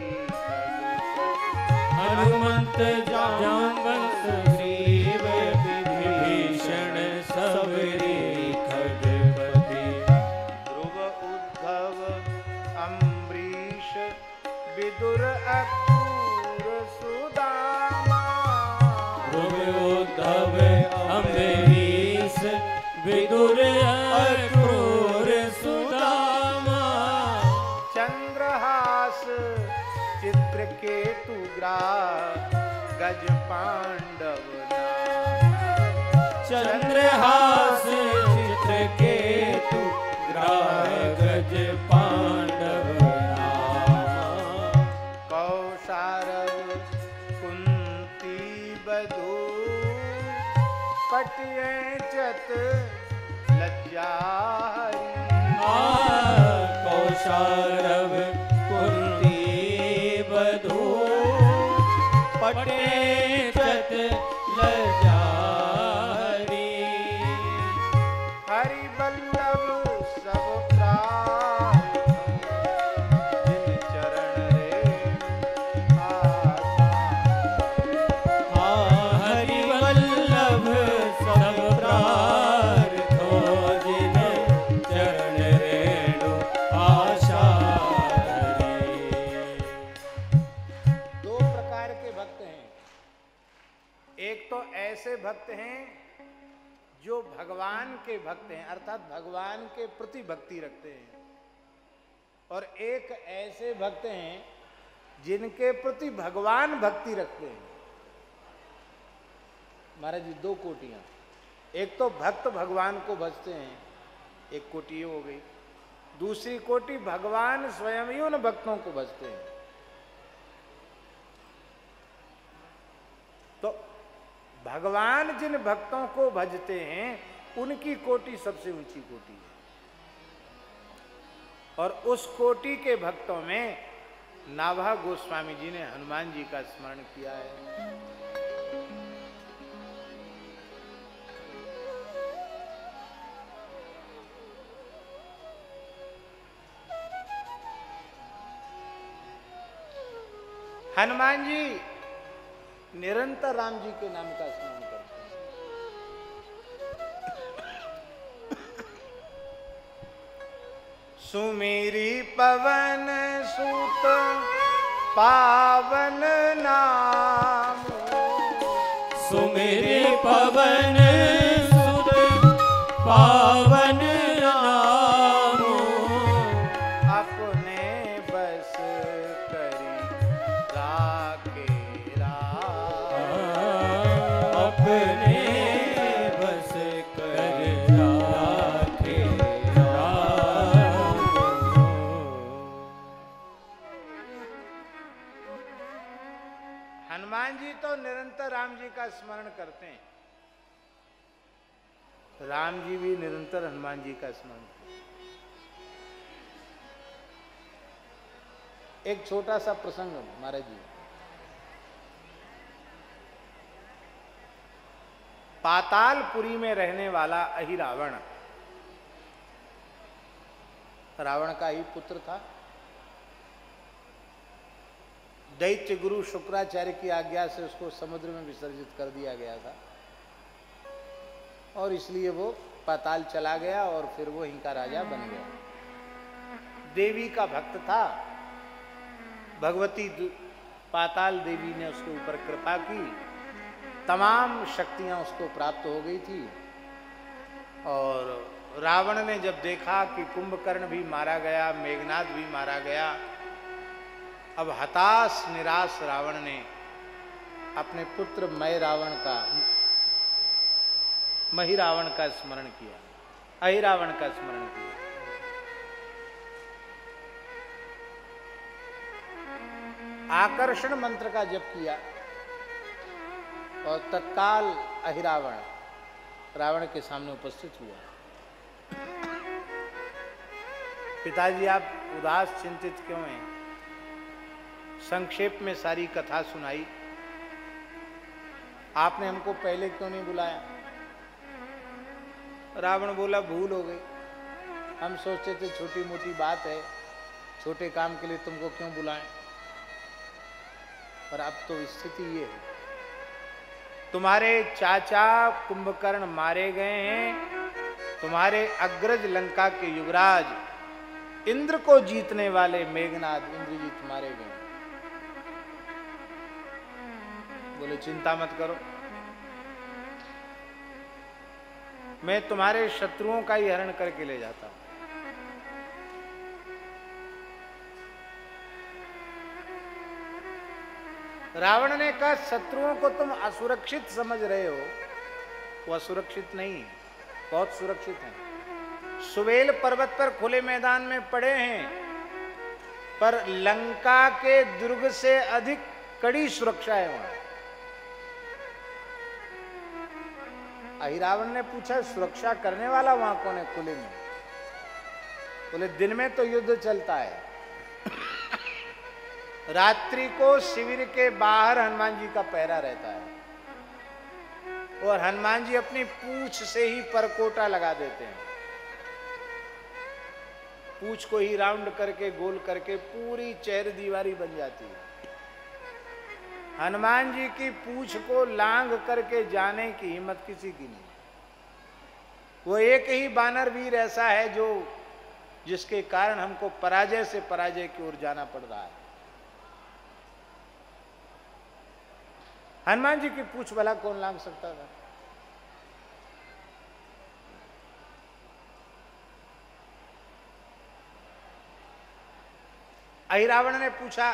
हनुमंत जामवंत सुग्रीव विभीषण सबरी खगपति। ध्रुव उद्धव अम्बरीश विदुर अक्रूर सुदामा, ध्रुव उद्धव अम्बरीश विदुर अक्रूर सुदामा। चंद्रहास चित्रकेतु ग्राह गज पांडव नाम, चंद्रहास चित्रकेतु ग्राह गज पांडव नाम। कौशारव कुंती बधू पटयचत लज्जारी, कौशारव कुंती बधू पटेचत लजारी। हरि बल्लभ सब प्रार्थो जिन चरण रेणु आशा। हरि वल्लभ सब प्रार्थो जिन चरण रेणु आशा धरी। 2 प्रकार के भक्त हैं। एक तो ऐसे भक्त हैं जो भगवान के भक्त हैं, अर्थात भगवान के प्रति भक्ति रखते हैं, और एक ऐसे भक्त हैं जिनके प्रति भगवान भक्ति रखते हैं। महाराज जी 2 कोटियां, एक तो भक्त भगवान को भजते हैं, एक कोटि हो गई। दूसरी कोटि भगवान स्वयं ही उन भक्तों को भजते हैं। तो भगवान जिन भक्तों को भजते हैं उनकी कोटि सबसे ऊंची कोटि है, और उस कोटि के भक्तों में नाभा गोस्वामी जी ने हनुमान जी का स्मरण किया है। हनुमान जी निरंतर राम जी के नाम का स्मरण करते हैं। सुमेरी पवन सुत पावन नाम, सुमेरी पवन सुत पावन नाम, अपने बस करी राखे राम, अपने बस कर राखे राम। हनुमान जी तो निरंतर राम जी का स्मरण करते हैं, राम जी भी निरंतर हनुमान जी का स्मरण करते हैं। एक छोटा सा प्रसंग महाराज जी, पातालपुरी में रहने वाला अहिरावण, रावण का ही पुत्र था। दैत्य गुरु शुक्राचार्य की आज्ञा से उसको समुद्र में विसर्जित कर दिया गया था और इसलिए वो पाताल चला गया और फिर वो वहीं का राजा बन गया। देवी का भक्त था, भगवती पाताल देवी ने उसके ऊपर कृपा की, तमाम शक्तियां उसको प्राप्त हो गई थी। और रावण ने जब देखा कि कुंभकर्ण भी मारा गया, मेघनाद भी मारा गया, अब हताश निराश रावण ने अपने पुत्र महिरावण का स्मरण किया, अहिरावण का स्मरण किया। आकर्षण मंत्र का जप किया और तत्काल अहिरावण रावण के सामने उपस्थित हुआ। पिताजी आप उदास चिंतित क्यों हैं? संक्षेप में सारी कथा सुनाई, आपने हमको पहले क्यों नहीं बुलाया? रावण बोला भूल हो गई, हम सोचते थे छोटी मोटी बात है, छोटे काम के लिए तुमको क्यों बुलाएं, पर अब तो स्थिति ये है, तुम्हारे चाचा कुंभकर्ण मारे गए हैं, तुम्हारे अग्रज लंका के युवराज इंद्र को जीतने वाले मेघनाद इंद्रजीत मारे गए। बोले चिंता मत करो, मैं तुम्हारे शत्रुओं का ही हरण करके ले जाता हूं। रावण ने कहा शत्रुओं को तुम असुरक्षित समझ रहे हो, वो असुरक्षित नहीं, बहुत सुरक्षित हैं। सुवेल पर्वत पर खुले मैदान में पड़े हैं, पर लंका के दुर्ग से अधिक कड़ी सुरक्षा है वहां। अहिरावण ने पूछा सुरक्षा करने वाला वहां कौन है खुले में? बोले दिन में तो युद्ध चलता है, रात्रि को शिविर के बाहर हनुमान जी का पहरा रहता है और हनुमान जी अपनी पूंछ से ही परकोटा लगा देते हैं। पूंछ को ही राउंड करके गोल करके पूरी चेहर दीवारी बन जाती है। हनुमान जी की पूंछ को लांग करके जाने की हिम्मत किसी की नहीं। वो एक ही बानर वीर ऐसा है जो जिसके कारण हमको पराजय से पराजय की ओर जाना पड़ रहा है। हनुमान जी की पूंछ भला कौन लांग सकता था? अहिरावण ने पूछा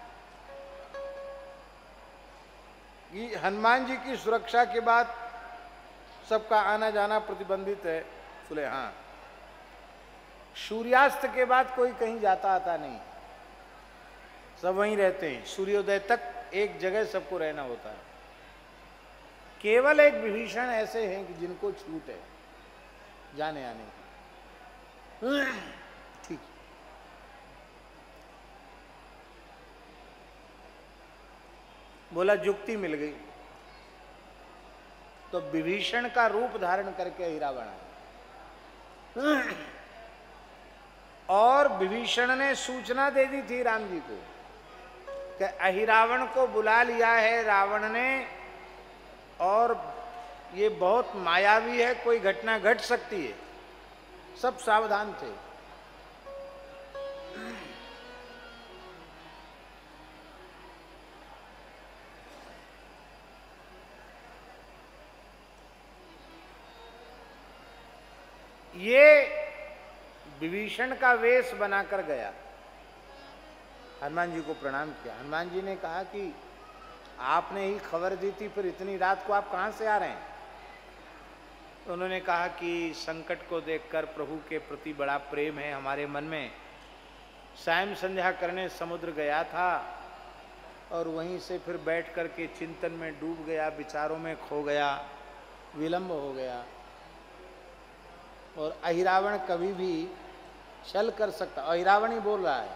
कि हनुमान जी की सुरक्षा के बाद सबका आना जाना प्रतिबंधित है। बोले हाँ, सूर्यास्त के बाद कोई कहीं जाता आता नहीं, सब वहीं रहते हैं। सूर्योदय तक एक जगह सबको रहना होता है। केवल एक विभीषण ऐसे हैं कि जिनको छूट है जाने आने की। ठीक, बोला जुक्ति मिल गई। तो विभीषण का रूप धारण करके अहिरावण आया और विभीषण ने सूचना दे दी थी राम जी को कि अहिरावण को बुला लिया है रावण ने और ये बहुत मायावी है, कोई घटना घट सकती है। सब सावधान थे। ये विभीषण का वेश बनाकर गया, हनुमान जी को प्रणाम किया। हनुमान जी ने कहा कि आपने ही खबर दी थी, फिर इतनी रात को आप कहां से आ रहे हैं? तो उन्होंने कहा कि संकट को देखकर प्रभु के प्रति बड़ा प्रेम है हमारे मन में। सायं संध्या करने समुद्र गया था और वहीं से फिर बैठ कर के चिंतन में डूब गया, विचारों में खो गया, विलंब हो गया। और अहिरावण कभी भी छल कर सकता, अहिरावण ही बोल रहा है।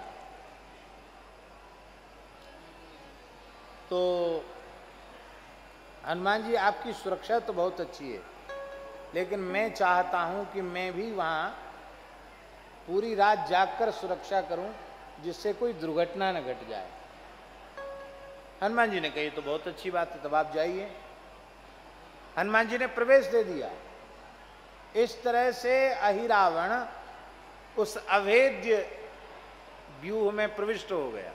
तो हनुमान जी आपकी सुरक्षा तो बहुत अच्छी है, लेकिन मैं चाहता हूं कि मैं भी वहां पूरी रात जागकर सुरक्षा करूं, जिससे कोई दुर्घटना न घट जाए। हनुमान जी ने कही तो बहुत अच्छी बात है, तब आप जाइए। हनुमान जी ने प्रवेश दे दिया। इस तरह से अहिरावण उस अभेद्य व्यूह में प्रविष्ट हो गया।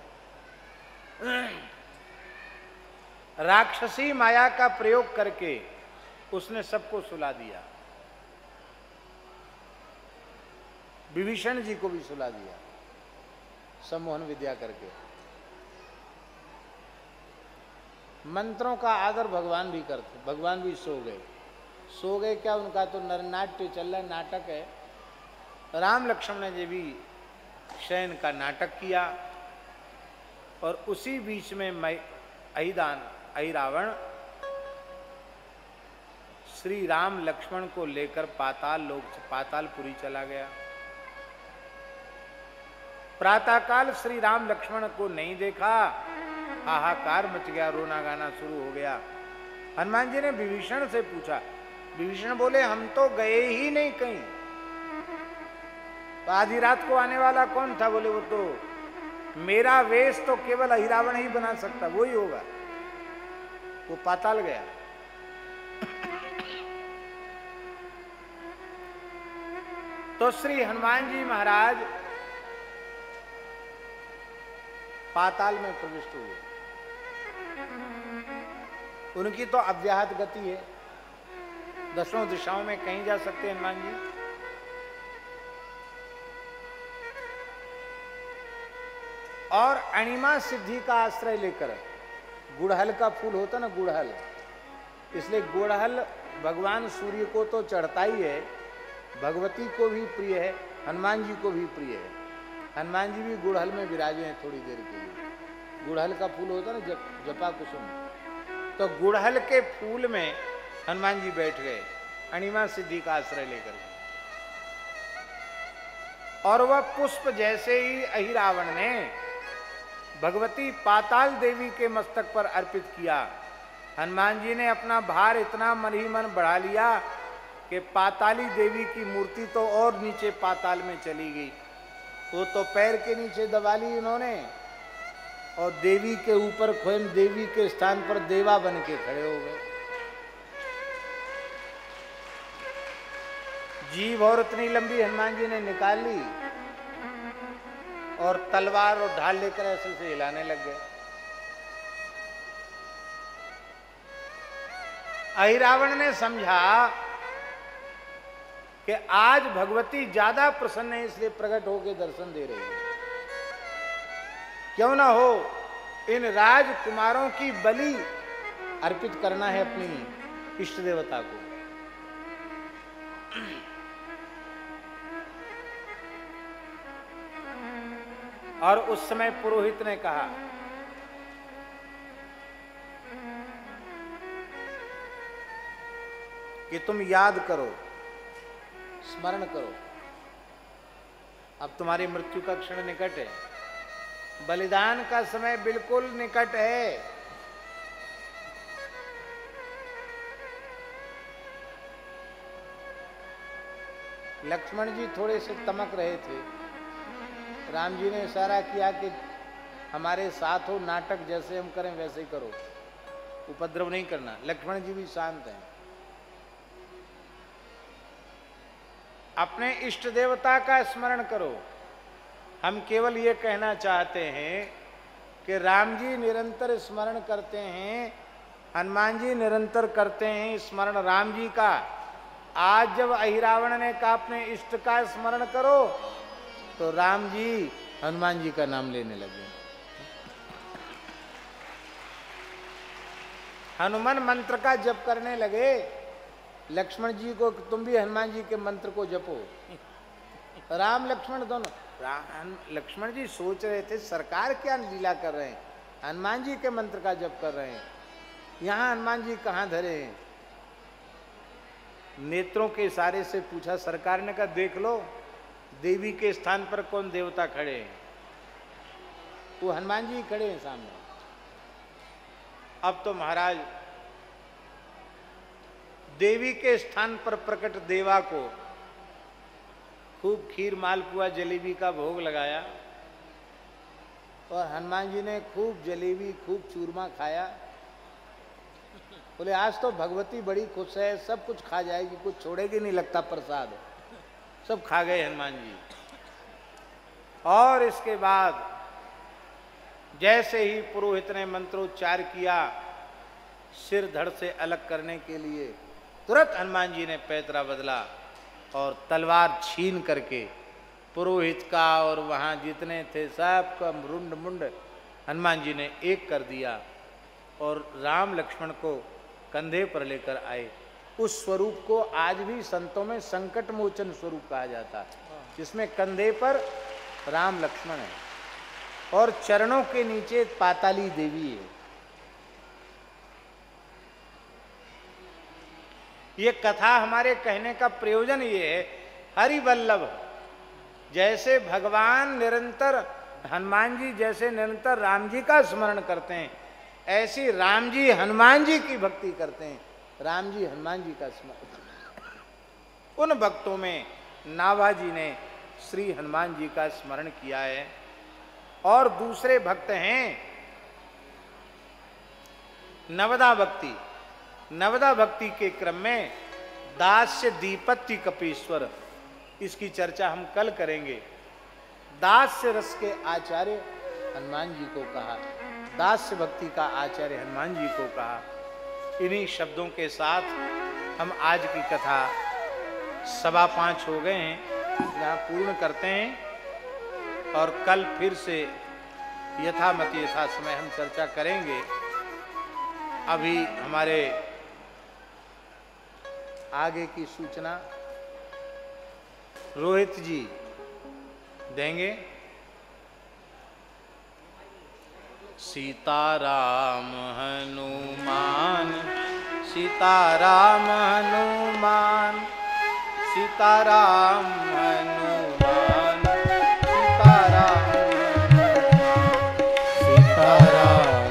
राक्षसी माया का प्रयोग करके उसने सबको सुला दिया, विभीषण जी को भी सुला दिया सम्मोहन विद्या करके। मंत्रों का आदर भगवान भी करते, भगवान भी सो गए। सो गए क्या, उनका तो नरनाट्य चल रहा, नाटक है। राम लक्ष्मण ने भी शयन का नाटक किया और उसी बीच में अहिरावण श्री राम लक्ष्मण को लेकर पातालपुरी चला गया। प्रातःकाल श्री राम लक्ष्मण को नहीं देखा, हाहाकार मच गया, रोना गाना शुरू हो गया। हनुमान जी ने विभीषण से पूछा, विभीषण बोले हम तो गए ही नहीं कहीं। तो आधी रात को आने वाला कौन था? बोले वो तो मेरा वेश तो केवल अहिरावण ही बना सकता, वो ही होगा। वो पाताल गया। तो श्री हनुमान जी महाराज पाताल में प्रविष्ट हुए। उनकी तो अव्याहत गति है, दसों दिशाओं में कहीं जा सकते हैं हनुमान जी। और अणिमा सिद्धि का आश्रय लेकर, गुड़हल का फूल होता ना, गुड़हल, इसलिए गुड़हल भगवान सूर्य को तो चढ़ता ही है, भगवती को भी प्रिय है, हनुमान जी को भी प्रिय है। हनुमान जी भी गुड़हल में विराजे हैं थोड़ी देर के लिए। गुड़हल का फूल होता ना, जपा कुसुम, तो गुड़हल के फूल में हनुमान जी बैठ गए अणिमा सिद्धि का आश्रय लेकर। और वह पुष्प जैसे ही अहिरावण ने भगवती पाताल देवी के मस्तक पर अर्पित किया, हनुमान जी ने अपना भार इतना मन ही मन बढ़ा लिया कि पाताली देवी की मूर्ति तो और नीचे पाताल में चली गई। वो तो पैर के नीचे दबा ली उन्होंने, और देवी के ऊपर स्वयं देवी के स्थान पर देवा बन के खड़े हो गए। जीभ और इतनी लंबी हनुमान जी ने निकाल ली और तलवार और ढाल लेकर ऐसे से हिलाने लग गए। अहिरावण ने समझा कि आज भगवती ज्यादा प्रसन्न है, इसलिए प्रकट होकर दर्शन दे रही है। क्यों ना हो, इन राजकुमारों की बलि अर्पित करना है अपनी इष्ट देवता को। और उस समय पुरोहित ने कहा, कि तुम याद करो, स्मरण करो, अब तुम्हारी मृत्यु का क्षण निकट है, बलिदान का समय बिल्कुल निकट है। लक्ष्मण जी थोड़े से तमक रहे थे। राम जी ने इशारा किया कि हमारे साथ हो, नाटक जैसे हम करें वैसे ही करो, उपद्रव नहीं करना। लक्ष्मण जी भी शांत हैं। अपने इष्ट देवता का स्मरण करो। हम केवल ये कहना चाहते हैं कि राम जी निरंतर स्मरण करते हैं, हनुमान जी निरंतर करते हैं स्मरण राम जी का। आज जब अहिरावण ने कहा अपने इष्ट का स्मरण करो, तो राम जी हनुमान जी का नाम लेने लगे। हनुमान मंत्र का जप करने लगे। लक्ष्मण जी को, तुम भी हनुमान जी के मंत्र को जपो। राम लक्ष्मण दोनों। लक्ष्मण जी सोच रहे थे सरकार क्या लीला कर रहे हैं, हनुमान जी के मंत्र का जप कर रहे हैं, यहां हनुमान जी कहां धरे हैं। नेत्रों के इशारे से पूछा, सरकार ने कहा देख लो देवी के स्थान पर कौन देवता खड़े हैं, वो हनुमान जी खड़े हैं सामने। अब तो महाराज देवी के स्थान पर प्रकट देवा को खूब खीर मालपुआ जलेबी का भोग लगाया और हनुमान जी ने खूब जलेबी खूब चूरमा खाया। बोले आज तो भगवती बड़ी खुश है, सब कुछ खा जाएगी, कुछ छोड़ेगी नहीं, लगता प्रसाद। सब खा गए हनुमान जी। और इसके बाद जैसे ही पुरोहित ने मंत्रोच्चार किया सिर धड़ से अलग करने के लिए, तुरंत हनुमान जी ने पैतरा बदला और तलवार छीन करके पुरोहित का और वहाँ जितने थे सबका रुंड मुंड हनुमान जी ने एक कर दिया और राम लक्ष्मण को कंधे पर लेकर आए। उस स्वरूप को आज भी संतों में संकट मोचन स्वरूप कहा जाता है, जिसमें कंधे पर राम लक्ष्मण है और चरणों के नीचे पाताली देवी है। ये कथा हमारे कहने का प्रयोजन ये है, हरि वल्लभ जैसे भगवान निरंतर, हनुमान जी जैसे निरंतर राम जी का स्मरण करते हैं, ऐसी राम जी हनुमान जी की भक्ति करते हैं, राम जी हनुमान जी का स्मरण। उन भक्तों में नाभाजी ने श्री हनुमान जी का स्मरण किया है। और दूसरे भक्त हैं नवदा भक्ति। नवदा भक्ति के क्रम में दास्य दीपत्ति कपीश्वर, इसकी चर्चा हम कल करेंगे। दास्य रस के आचार्य हनुमान जी को कहा, दास्य भक्ति का आचार्य हनुमान जी को कहा। इन्हीं शब्दों के साथ हम आज की कथा 5:15 हो गए हैं, यहाँ पूर्ण करते हैं और कल फिर से यथामति यथा समय हम चर्चा करेंगे। अभी हमारे आगे की सूचना रोहित जी देंगे। सीताराम हनुमान, सीताराम हनुमान, सीताराम हनुमान, सीताराम, सीताराम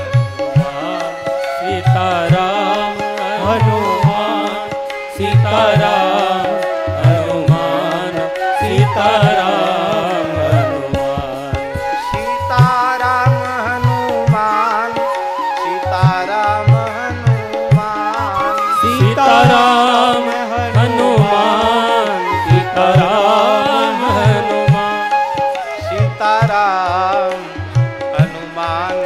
सीताराम हनुमान, सीताराम हनुमान, सीताराम हनुमान, सीताराम हनुमान, सीताराम हनुमान, सीताराम हनुमान, सीताराम हनुमान, सीताराम हनुमान,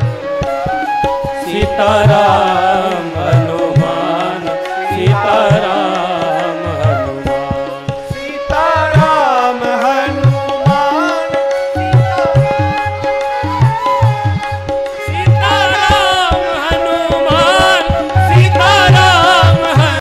सीताराम, सीताराम हनुमान, सीताराम